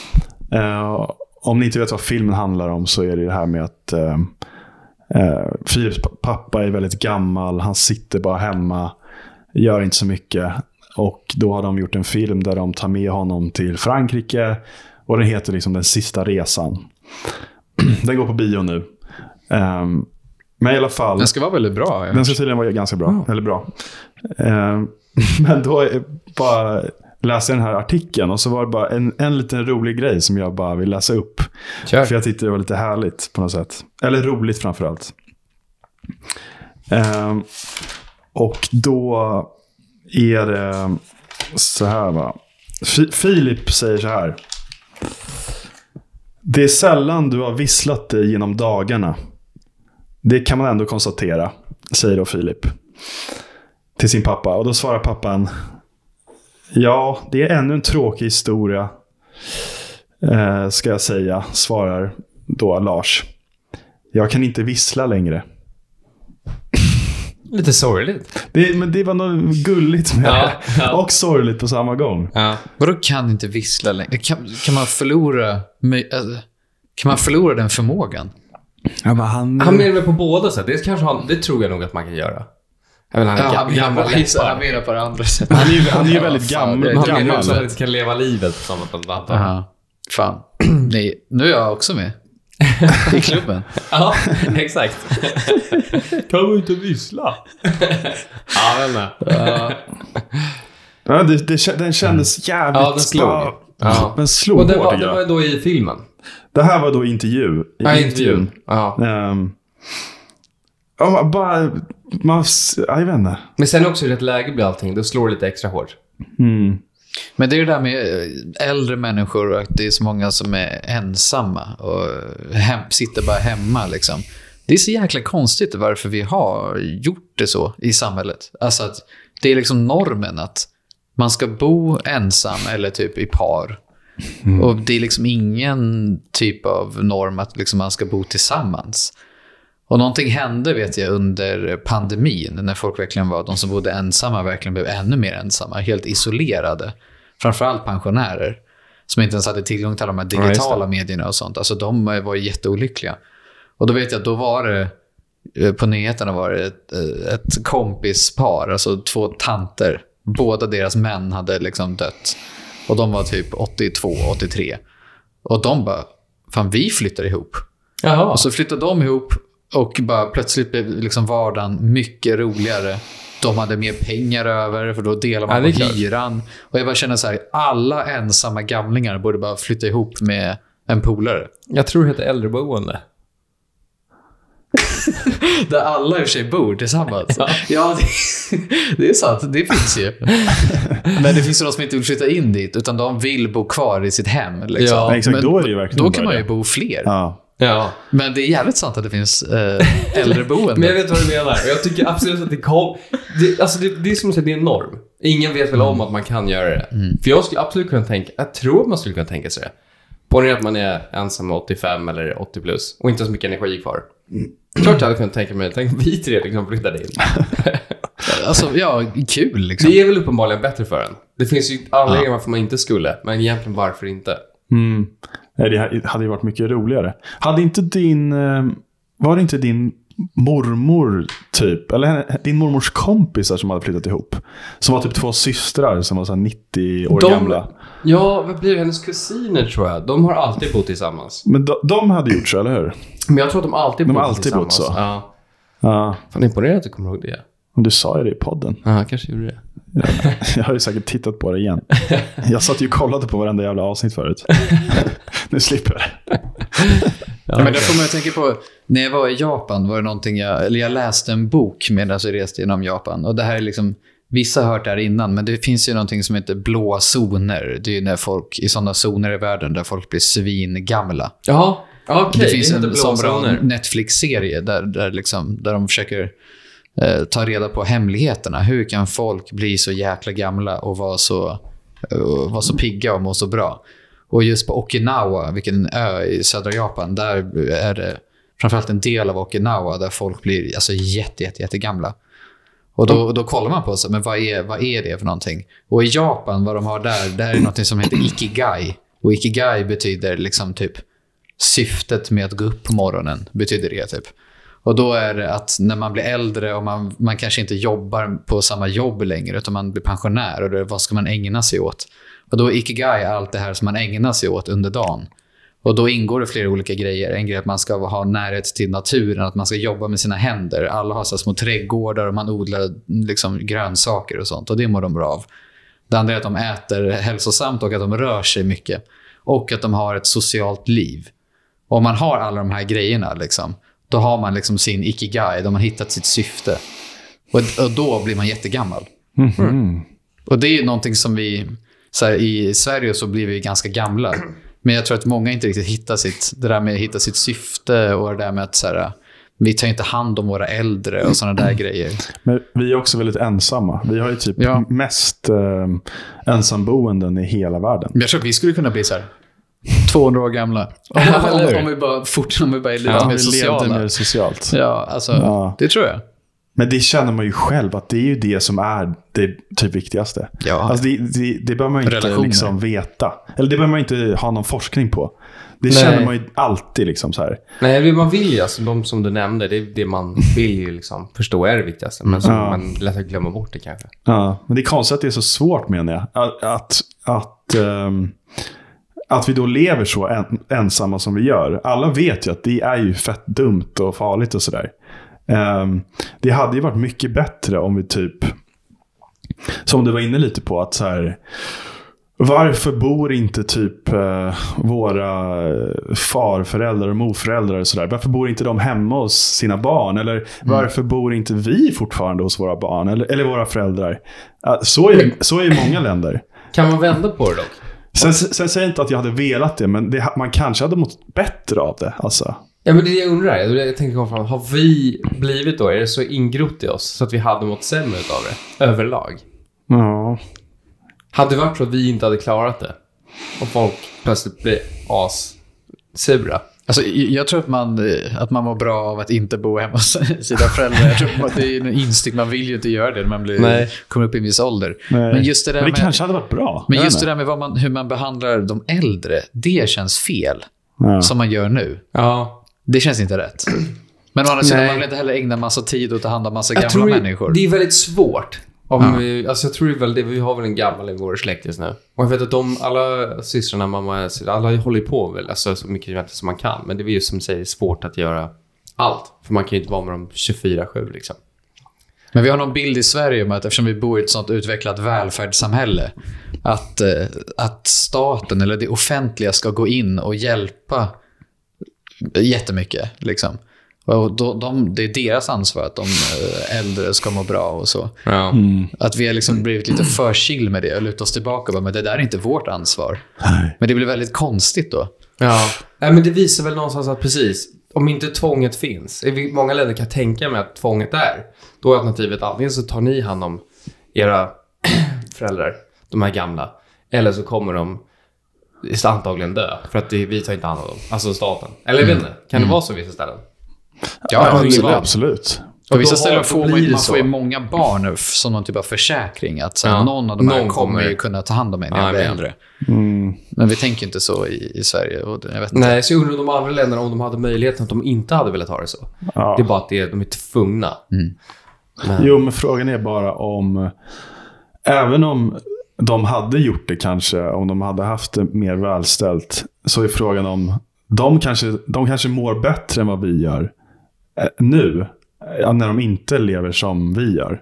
Om ni inte vet vad filmen handlar om så är det här med att Filips pappa är väldigt gammal. Han sitter bara hemma, gör inte så mycket. Och då har de gjort en film där de tar med honom till Frankrike. Och den heter liksom Den sista resan. Den går på bio nu. Men i alla fall... Den ska vara väldigt bra. Den ska tydligen vara ganska bra. Eller bra. Men då bara... läste den här artikeln och så var det bara en liten rolig grej som jag bara vill läsa upp. Kör. För jag tyckte det var lite härligt på något sätt. Eller roligt framförallt. Och då är det så här va. Filip säger så här. Det är sällan du har visslat dig genom dagarna. Det kan man ändå konstatera, säger då Filip till sin pappa. Och då svarar pappan: ja, det är ännu en tråkig historia, ska jag säga, svarar då Lars. Jag kan inte vissla längre. Lite sorgligt. Men det var något gulligt med det. Och sorgligt på samma gång. Ja. Vadå kan inte vissla längre? Kan man förlora den förmågan? Ja, men han menar på båda sätt. Det tror jag nog att man kan göra. Han menar på det andra sättet. Han är ju väldigt gammal. Han menar också att han kan leva livet på samma sätt. Fan. Nej, nu är jag också med. I klubben. Ja, exakt. Kan du inte vissla? Ja, men ja, den kändes jävligt... Ja, den slog. Den slog och det var då i filmen. Det här var då intervjun. Intervjun. Jag vet inte. Men sen också i rätt läge blir allting. Då slår det lite extra hårt. Men det är det där med äldre människor och att det är så många som är ensamma och sitter bara hemma liksom. Det är så jäkla konstigt varför vi har gjort det så i samhället. Alltså att det är liksom normen att man ska bo ensam eller typ i par. Och det är liksom ingen typ av norm att liksom man ska bo tillsammans. Och någonting hände vet jag under pandemin när folk verkligen var, de som bodde ensamma verkligen blev ännu mer ensamma, helt isolerade. Framförallt pensionärer som inte ens hade tillgång till de här digitala medierna och sånt. Alltså de var jätteolyckliga. Och då vet jag att då var det på nyheterna var det ett kompispar, alltså 2 tanter. Båda deras män hade liksom dött. Och de var typ 82, 83. Och de bara, fan vi flyttar ihop. Jaha. Och så flyttade de ihop och bara plötsligt blev liksom vardagen mycket roligare. De hade mer pengar över för då delar man på hyran. Och jag bara känner så här, alla ensamma gamlingar borde bara flytta ihop med en polare. Jag tror det heter äldreboende. Där alla i och för sig bor tillsammans. Ja, det är sant. Det finns ju. Men det finns ju de som inte vill flytta in dit utan de vill bo kvar i sitt hem. Liksom. Ja, exakt. Då är det ju verkligen då kan man ju bo fler. Ja. Men det är jävligt sant att det finns äldreboende. Men jag vet vad du menar. Och jag tycker absolut att det är som att säga, det är en norm. Ingen vet väl om att man kan göra det. För jag skulle absolut kunna tänka, jag tror att man skulle kunna tänka sig det. På att man är ensam med 85 eller 80 plus och inte så mycket energi kvar. Klart jag hade kunnat tänka mig, tänk vi 3 liksom flyttade in. Alltså, ja, kul liksom. Det är väl uppenbarligen bättre för en. Det finns ju anledningar varför man inte skulle, men egentligen varför inte. Det hade ju varit mycket roligare. Hade inte var det inte din mormor typ, eller din mormors kompisar som hade flyttat ihop, som var typ 2 systrar som var så 90 år gamla? Ja, vad blir det? Hennes kusiner tror jag. De har alltid bott tillsammans. Men de hade gjort så, eller hur? Men jag tror att de alltid bott tillsammans. Så. Ja. Fan, imponerad att du kommer ihåg det. Och du sa ju det i podden. Ja, kanske gjorde det. Jag har ju säkert tittat på det igen. Jag satt ju och kollade på varenda jävla avsnitt förut. Nu slipper jag det. Ja, men då får man tänka på, när jag var i Japan var det någonting jag läste en bok medan jag reste genom Japan. Och det här är liksom, vissa har hört det här innan, men det finns ju någonting som heter blå zoner. Det är ju när folk i sådana zoner i världen där folk blir svingamla. Jaha, okej. Det finns en sån bra Netflix-serie där de försöker ta reda på hemligheterna. Hur kan folk bli så jäkla gamla och vara så pigga och må så bra? Och just på Okinawa, vilken ö i södra Japan, där är det framförallt en del av Okinawa där folk blir alltså jättegamla. Och då kollar man på sig, men vad är det för någonting? Och i Japan, vad de har där är något som heter Ikigai. Och Ikigai betyder liksom typ syftet med att gå upp på morgonen, betyder det typ. Och då är det att när man blir äldre och man kanske inte jobbar på samma jobb längre utan man blir pensionär, och då, vad ska man ägna sig åt? Och då är Ikigai allt det här som man ägnar sig åt under dagen. Och då ingår det flera olika grejer. En grej att man ska ha närhet till naturen, att man ska jobba med sina händer. Alla har så små trädgårdar och man odlar liksom grönsaker och sånt. Och det mår de bra av. Det andra är att de äter hälsosamt och att de rör sig mycket. Och att de har ett socialt liv. Och om man har alla de här grejerna liksom, då har man liksom sin Ikigai. Då har man hittat sitt syfte. Och då blir man jättegammal. Och det är ju någonting som vi... Så här, i Sverige så blir vi ganska gamla. Men jag tror att många inte riktigt hittar det där med att hitta sitt syfte och det där med att så här, vi tar inte hand om våra äldre och sådana där grejer. Men vi är också väldigt ensamma. Vi har ju typ mest ensamboenden i hela världen. Jag tror att vi skulle kunna bli så här 200 år gamla. Om vi bara är lite mer sociala. Mer socialt. Ja, alltså, det tror jag. Men det känner man ju själv att det är ju det som är det typ viktigaste. Ja. Alltså det bör man ju inte liksom veta. Eller det bör man inte ha någon forskning på. Det känner man ju alltid liksom så här. Nej, det man vill ju, alltså, de som du nämnde, det är det man vill ju liksom förstå är det viktigaste. Men så man lätt att glömma bort det kanske. Ja, men det är konstigt att det är så svårt, menar jag. Att vi då lever så ensamma som vi gör. Alla vet ju att det är ju fett dumt och farligt och sådär. Det hade ju varit mycket bättre om vi typ, som du var inne lite på, att så här, Varför bor inte typ våra farföräldrar och morföräldrar och sådär? Varför bor inte de hemma hos sina barn? Eller varför bor inte vi fortfarande hos våra barn? Eller våra föräldrar? Så är ju många länder. Kan man vända på det dock? Sen säger jag inte att jag hade velat det, men man kanske hade mått bättre av det. Alltså. Ja, men det är det jag undrar. Jag tänker komma fram. Har vi blivit då? Är det så ingrott i oss så att vi hade mått sämre av det? Överlag. Ja. Hade det varit så att vi inte hade klarat det? Och folk plötsligt blir sura. Alltså, jag tror att man mår bra av att inte bo hemma hos sina föräldrar. Jag tror att det är en instinkt. Man vill ju inte göra det när man kommer upp i en viss ålder. Nej. Men just det där men det kanske hade varit bra. Men just det där med hur man behandlar de äldre, det känns fel. Som man gör nu. Ja. Det känns inte rätt. Men å andra sidan, man vill inte heller ägna massa tid åt att ta hand om massa gamla människor. Det är väldigt svårt. Alltså jag tror det är väl det. Vi har väl en gammal i vår släkt just nu. Och jag vet att alla systrarna, mamma, alla håller på väl alltså, så mycket som man kan. Men det är ju som säger svårt att göra allt. För man kan ju inte vara med dem 24/7 liksom. Men vi har någon bild i Sverige om att eftersom vi bor i ett sånt utvecklat välfärdssamhälle att staten eller det offentliga ska gå in och hjälpa jättemycket liksom. Och det är deras ansvar att de äldre ska må bra och så. Ja. Att vi har liksom blivit lite för chill med det och lutat oss tillbaka och bara, men det där är inte vårt ansvar. Nej. Men det blir väldigt konstigt då. Ja. Nej, men det visar väl någonstans att precis, om inte tvånget finns. Många länder kan tänka mig att tvånget är. Då är alternativet antingen så tar ni hand om era föräldrar, de här gamla. Eller så kommer de antagligen dö. För att vi tar inte hand om dem. Alltså staten. Eller jag vet inte, kan det vara så vissa ställen? Ja, absolut. På vissa ställen får man ju många barn som någon typ av försäkring. Att någon av de här kommer ju kunna ta hand om en när jag blir äldre. Men vi tänker inte så i Sverige. Och jag vet inte. Nej, så jag undrar de andra länderna om de hade möjligheten att de inte hade velat ha det så. Ja. Det är bara att de är tvungna. Jo, men frågan är bara om... Även om de hade gjort det kanske, om de hade haft det mer välställt, så är frågan om de kanske mår bättre än vad vi gör nu, när de inte lever som vi gör.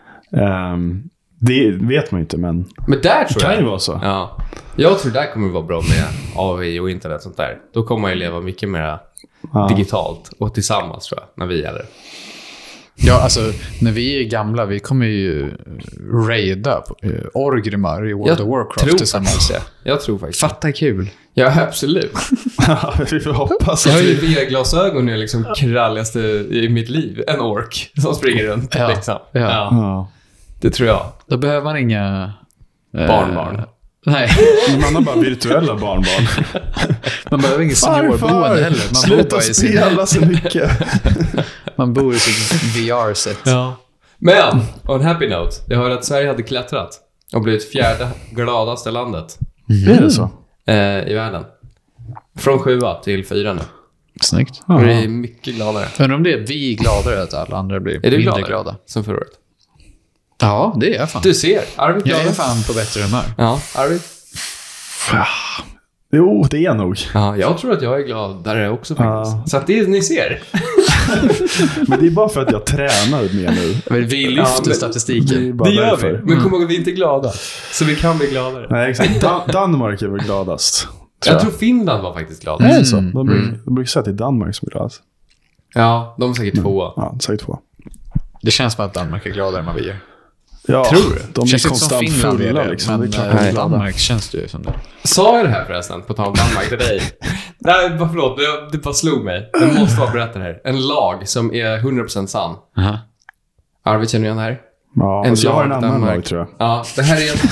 Det vet man inte, men där tror det kan ju vara så. Ja. Jag tror det där kommer vara bra med AI och internet och sånt där. Då kommer man ju leva mycket mer digitalt och tillsammans, tror jag, när vi är det. Ja, alltså när vi är gamla, vi kommer ju raida Orgrimmar i World of Warcraft tillsammans. Jag tror faktiskt. Fatta kul. Ja, absolut. Vi får hoppas. Jag har ju VR-glasögon nu liksom kralligaste i mitt liv. En ork som springer runt. Ja. Liksom. Ja. Det tror jag. Då behöver man inga... barnbarn. Nej. Man har bara virtuella barnbarn. Man behöver ingen seniorboende heller. Man sluta spela så mycket. Man bor i sitt VR-set. Ja. Men, on happy note. Jag hörde att Sverige hade klättrat och blivit 4:e gladaste landet. Är det så? I världen. Från 7 till 4 nu. Snyggt. Och det är mycket gladare. Men om det är vi gladare att alla andra blir mindre glada. Som förra året? Ja, det är jag fan. Du ser, Arvid jag är fan på bättre humör. Ja, Arvid. Jo, det är nog. Ja, jag tror att jag är gladare också faktiskt. Så att ni ser. Men det är bara för att jag tränar mer nu. Men vi lyfter statistiken. Det gör vi. Men kom ihåg att vi inte är glada. Så vi kan bli gladare. Nej, exakt. Danmark är väl gladast. Jag tror Finland var faktiskt gladast. Är det så? De brukar säga att det är Danmark som är gladast. Ja, de är säkert 2. Ja, säkert 2. Det känns som att Danmark är gladare än vad vi är. Ja, tror du? De är konstant fulla liksom. Men det är klart, Danmark känns det ju som det. Sa jag det här förresten på tal om Danmark till dig? Nej, förlåt. Det bara slog mig. Jag måste bara berätta det här. En lag som är 100% sann. Arvid, känner du igen det här? Ja, jag har en annan lag, tror jag. Ja, det här är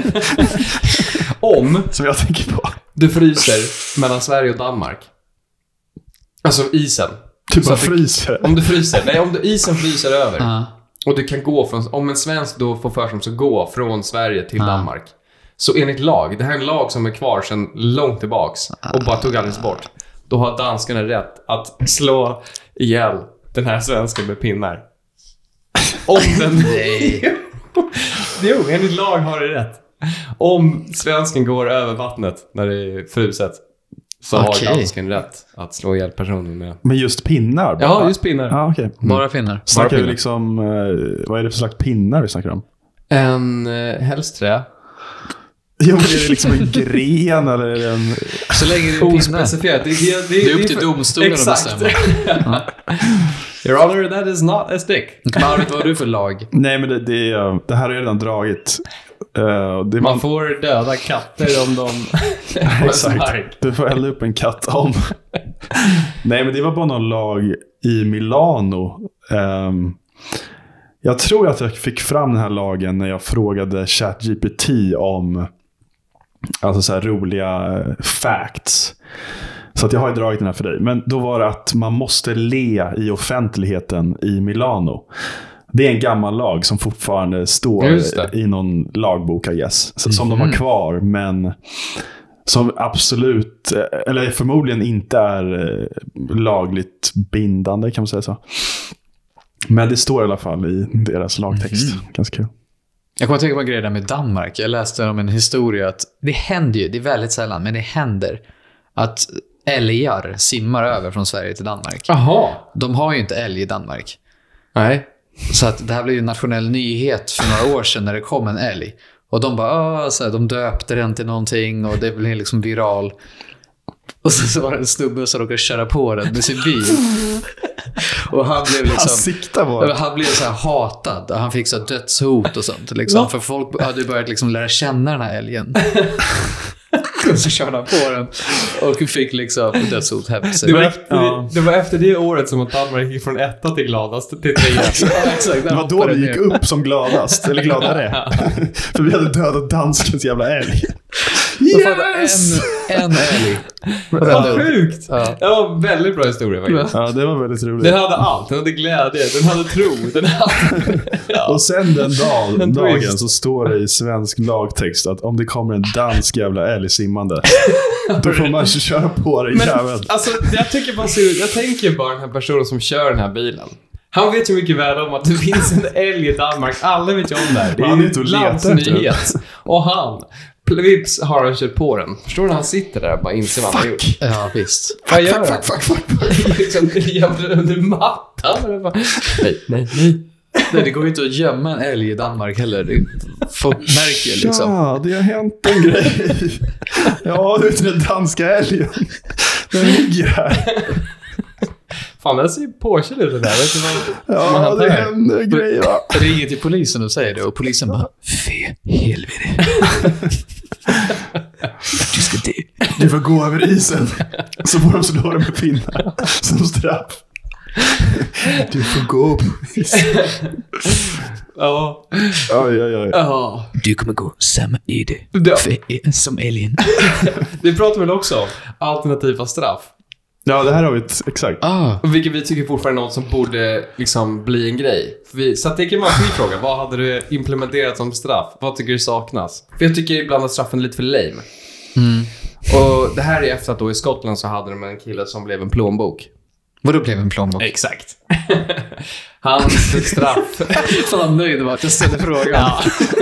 om som jag tänker på. Du fryser mellan Sverige och Danmark. Alltså isen. Typ bara fryser. Om du fryser. Nej, om isen fryser över. Och du kan gå från, om en svensk då får för sig att gå från Sverige till Danmark. Så enligt lag, det här är en lag som är kvar sedan långt tillbaks och bara tog alldeles bort. Då har danskarna rätt att slå ihjäl den här svensken med pinnar. Om den... Nej. Jo, enligt lag har det rätt. Om svensken går över vattnet när det är fruset, så har dansken rätt att slå ihjäl personen med. Men just pinnar? Bara. Ja, just pinnar. Ja, okay. Bara pinnar. Snackar vi liksom, vad är det för slags pinnar vi snackar om? En hälsträ. Jo, men är det liksom en gren eller är det en... Så länge det är pinne. Ospecifierat. Det är upp till domstolen att bestämma. Your honor, that is not a stick. Marit, vad har du för lag? Nej, men det här har jag redan dragit. Man får döda katter om de... Exakt. Du får elda upp en katt om. Nej, men det var bara någon lag i Milano. Jag tror att jag fick fram den här lagen när jag frågade ChatGPT om alltså så här roliga facts. Så att jag har ju dragit den här för dig. Men då var det att man måste le i offentligheten i Milano. Det är en gammal lag som fortfarande står i någon lagbok, I guess. Som de har kvar, men som absolut, eller förmodligen inte är lagligt bindande, kan man säga så. Men det står i alla fall i deras lagtext. Ganska kul. Jag kommer att tänka på en grej där med Danmark. Jag läste om en historia att det händer ju, det är väldigt sällan, men det händer att älgar simmar över från Sverige till Danmark. Aha. De har ju inte älg i Danmark. Nej. Så att det här blev ju en nationell nyhet för några år sedan när det kom en älg. Och de bara, så här, de döpte den till någonting och det blev liksom viral. Och så var det en snubbe som råkade köra på den med sin bil. Och han blev liksom... Han blev så här hatad. Han fick så här dödshot och sånt. Liksom, för folk hade börjat liksom lära känna den här älgen. Och så körde han på den. Och fick liksom dödshot hem sig. Det var efter det året som Danmark gick från 1 till gladast till 3. Exakt, det var då det gick upp som gladast. Eller gladare. För vi hade dödat danskens jävla älg. Yes! En älg. Vad sjukt. Ja. Det var en väldigt bra historia faktiskt. Ja, det var väldigt roligt. Den hade allt. Den hade glädje. Den hade tro. Den hade... Ja. Och sen den dagen så står det i svensk lagtext att om det kommer en dansk jävla älg simmande, då får man köra på det i jäveln. Alltså, jag tänker bara den här personen som kör den här bilen. Han vet ju mycket väl om att det finns en älg i Danmark. Alla vet ju om det här. Det är ju landsnyhet. Och han... Vips har han kört på den. Förstår du när han sitter där och bara inser vad han har gjort? Ja, visst. Vad gör han? Fuck. Liksom under mattan. Nej. Nej, det går ju inte att gömma en älg i Danmark heller. Folk märker liksom. Ja, det har hänt en grej. Ja, du vet den danska älgen. Den ligger här. Fan, den ser ju påkörd ut det där. Vet du vad ja, det händer en grej, va? Ringer till polisen och säger det. Och polisen bara, helvete. Du ska dö. Du får gå över isen. Så får de slå dig med pinnar som straff. Du får gå på isen. Ja. Ja. Du kommer gå samma öde som älgen. Det pratar väl också om alternativa straff. Ja, det här har vi exakt. Vilket vi tycker fortfarande är något som borde liksom bli en grej. Så att det kan vara en fråga. Vad hade du implementerat som straff? Vad tycker du saknas? För jag tycker ibland att straffen är lite för lame. Och det här är efter att då i Skottland så hade de en kille som blev en plånbok. Vadå blev en plånbok? Exakt. Hans straff. Fan nöjd med att jag ställde frågan. Ja.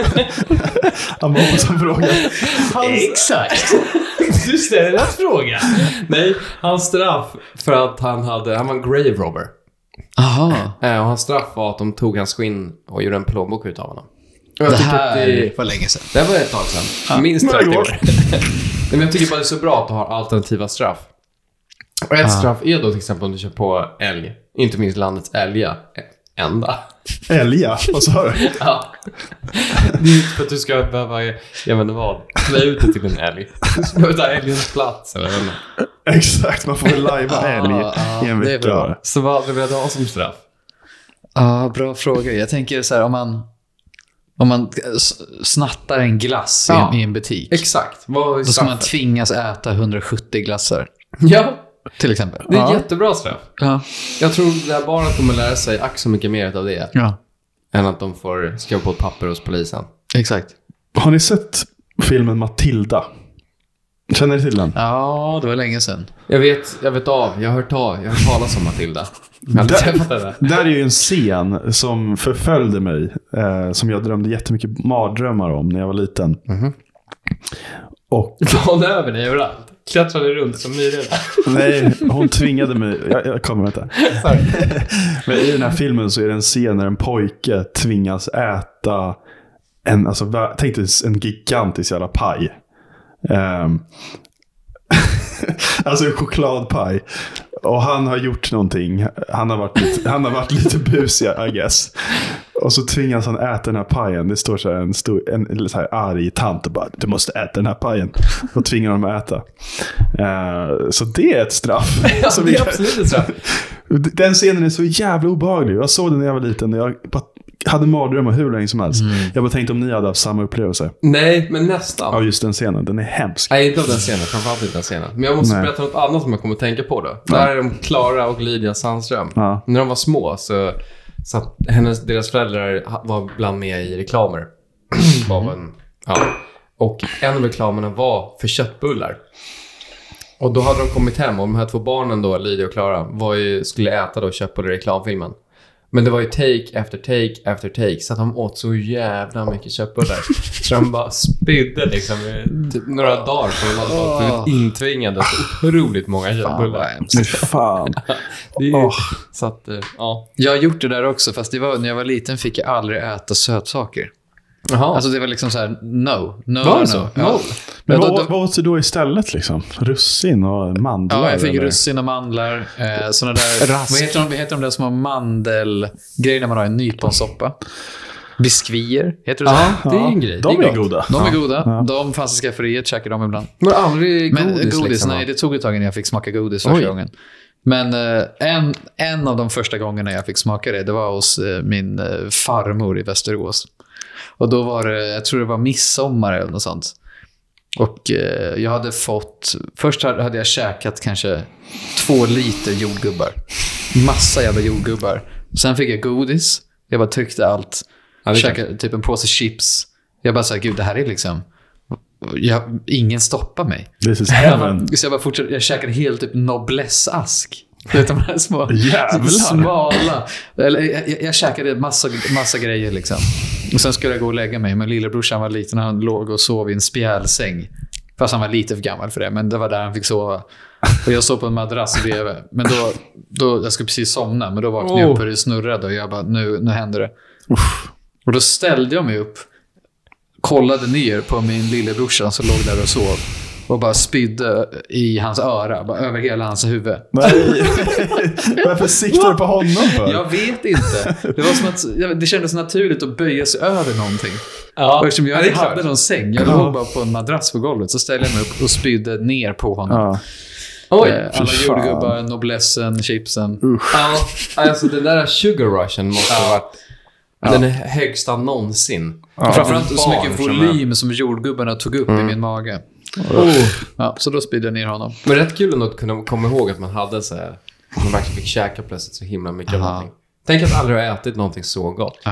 Han var som fråga. Exakt. Du ställer en fråga. Nej, hans straff för att han var en grave robber. Aha. Och hans straff var att de tog hans skinn och gjorde en plånbok utav honom. Det här var länge sedan. Det var ett tag sedan. Minst 30 år. Men jag tycker bara det är så bra att du har alternativa straff. Och ett straff är då till exempel om du kör på älg. Inte minst landets älga. Enda. Älga? Vad sa du? Ja. Det är inte för att du ska behöva, jag vet inte vad, klä ut det till en älg. Du ska behöva ta älgens plats eller vad. Exakt, man får lajva älg i en vecka. Så vad hade vi ha som straff? Bra fråga. Jag tänker så här, om man snattar en glass i en butik. Exakt. Då ska man tvingas äta 100 glassar. Ja. Till exempel. Det är jättebra straff. Ja. Jag tror det här barnet kommer lära sig så mycket mer av det. Ja. Än att de får skriva på ett papper hos polisen. Exakt. Har ni sett filmen Matilda? Känner ni till den? Ja, det var länge sedan. Jag har hört talas om Matilda. Där är ju en scen som förföljde mig. Som jag drömde jättemycket mardrömmar om när jag var liten. Och var hon över dig överallt? Klättrade runt som myror? Nej, hon tvingade mig. Jag kommer med det. Men i den här filmen så är det en scen när en pojke tvingas äta tänk dig en gigantisk jävla paj. Alltså en chokladpaj. Och han har gjort någonting. Han har varit lite busig, I guess. Och så tvingas han äta den här pajen. Det står så här en så här arg tant och bara, du måste äta den här pajen. Och tvingar honom att äta. Så det är ett straff. Ja, det är absolut ett straff. Den scenen är så jävla obehaglig. Jag såg den när jag var liten. Jag hade mardrömmar hur länge som helst. Jag bara tänkte om ni hade haft samma upplevelse. Nej, men nästan. Ja, just den scenen. Den är hemsk. Nej, inte av den scenen. Framförallt inte den scenen. Men jag måste berätta något annat som jag kommer att tänka på då. Där är de Klara och Lydia Sandström. Ja. När de var små så att deras föräldrar var bland med i reklamer. Och en av reklamerna var för köttbullar. Och då hade de kommit hem och de här 2 barnen då, Lydia och Klara, skulle äta då köttbullar i reklamfilmen. Men det var ju take efter take efter take. Så att de åt så jävla mycket köttbullar. Så de bara spydde liksom typ några dagar. För de hade blivit intvingade så otroligt många köttbullar. Fan. Så att, ja. Jag har gjort det där också. Fast det var, när jag var liten fick jag aldrig äta sötsaker. Jaha. Alltså det var liksom så här, no. Var det så? Ja. Men vad åt du då istället liksom? Russin och mandlar? Ja, jag fick eller? russin och mandlar. Såna där, vad heter de där små mandelgrejerna man har i nyponsoppa? Biskvier, heter det så? Ja, det är en grej. De är goda. De är goda. Ja. De fanns i skafferiet, käkade de ibland. Men aldrig godis liksom, nej, det tog ett tag innan jag fick smaka godis första gången. Men en av de första gångerna jag fick smaka det var hos min farmor i Västerås. Och då var det, jag tror det var midsommar eller något sånt. Och jag hade först hade jag käkat kanske 2 liter jordgubbar. Massa jävla jordgubbar. Sen fick jag godis. Jag bara tryckte allt. Käkade typ en påse chips. Jag bara sa, gud det här är liksom... ingen stoppar mig. This is heaven. Så jag bara fortsatte, jag käkade helt typ noblessask. De här små smala. Jag käkade massa grejer liksom. Och sen skulle jag gå och lägga mig. Men lillebrorsan var liten, han låg och sov i en spjälsäng. Fast han var lite för gammal för det. Men det var där han fick sova. Och jag sov på en madrass bredvid. Men då jag skulle precis somna. Men då vaknade jag upp och det snurrade. Och jag bara, nu händer det. Och då ställde jag mig upp. Kollade ner på min lillebrorsan som låg där och sov. Och bara spydde i hans öra. Bara över hela hans huvud. Nej. Varför siktar du på honom för? Jag vet inte. Det var som att det kändes naturligt att böja sig över någonting. Ja, och eftersom jag inte hade någon säng. Jag låg bara på en madrass på golvet. Så ställde jag mig upp och spydde ner på honom. Alla jordgubbar, noblessen, chipsen. Ja, alltså den där sugar rushen måste ha varit den högsta någonsin. Framförallt så mycket volym som jordgubbarna tog upp i min mage. Ja, så då spydde jag ner honom. Men rätt kul ändå att kunna komma ihåg att man hade så här, man verkligen fick käka plötsligt så himla mycket av någonting. Tänk att aldrig ha ätit någonting så gott.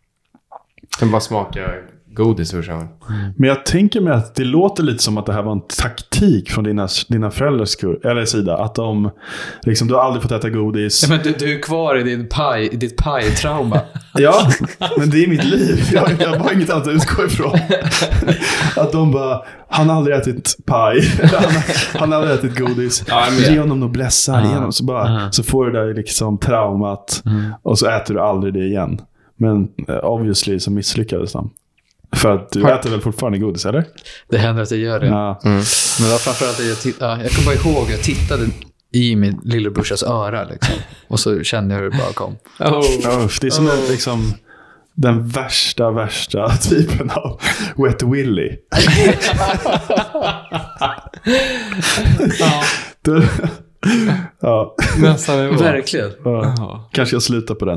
Kan bara smaka godis hur så. Men jag tänker mig att det låter lite som att det här var en taktik från dina föräldrars sida. Att de, liksom, du har aldrig fått äta godis. Ja, men du är kvar i ditt paj-trauma. Ja, men det är mitt liv. Jag har inget annat att utgå ifrån. Att de bara, han har aldrig ätit paj. Han har aldrig ätit godis. Ge honom noblessar. Så får du där liksom traumat. Och så äter du aldrig det igen. Men obviously så misslyckades han. För att du äter väl fortfarande godis, eller? Det händer att jag gör det. Men det var framförallt att jag kommer bara ihåg att jag tittade i min lillebrorsas öra liksom. Och så kände jag hur det bara kom. Det är som liksom den värsta typen av Wet Willy. Ja. Nästan verkligen. Kanske jag slutar på den.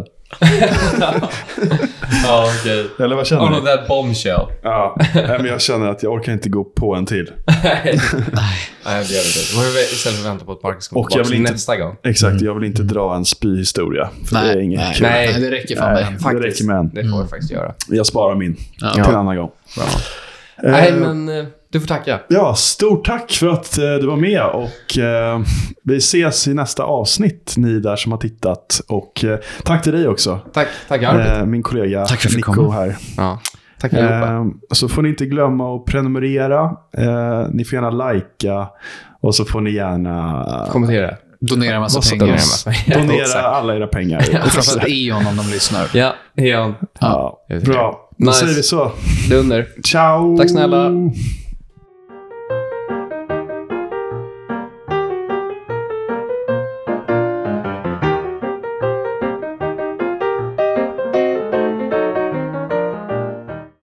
Ja, okej. Eller vad känner du? Oh, that bombshell. Ja, men jag känner att jag orkar inte gå på en till. Nej, det gör det. Du får istället för att vänta på att Marcus kommer tillbaka nästa gång. Exakt, jag vill inte dra en spyhistoria. För det är inget kul. Nej, det räcker fan med en. Det räcker med en. Det får jag faktiskt göra. Jag sparar min till en annan gång. Bra. Nej, men du får tacka. Ja, stort tack för att du var med. Och vi ses i nästa avsnitt, ni där som har tittat. Och tack till dig också. Tack Arvid. Min kollega tack för Nico här. Ja. Tack allihopa. Så får ni inte glömma att prenumerera. Ni får gärna likea. Och så får ni gärna kommentera. Donera massa pengar. Donera alla era pengar. Och framförallt Eon om de lyssnar. Ja, Eon. Ja, bra. Då säger vi så. Dunder. Ciao! Tack snälla.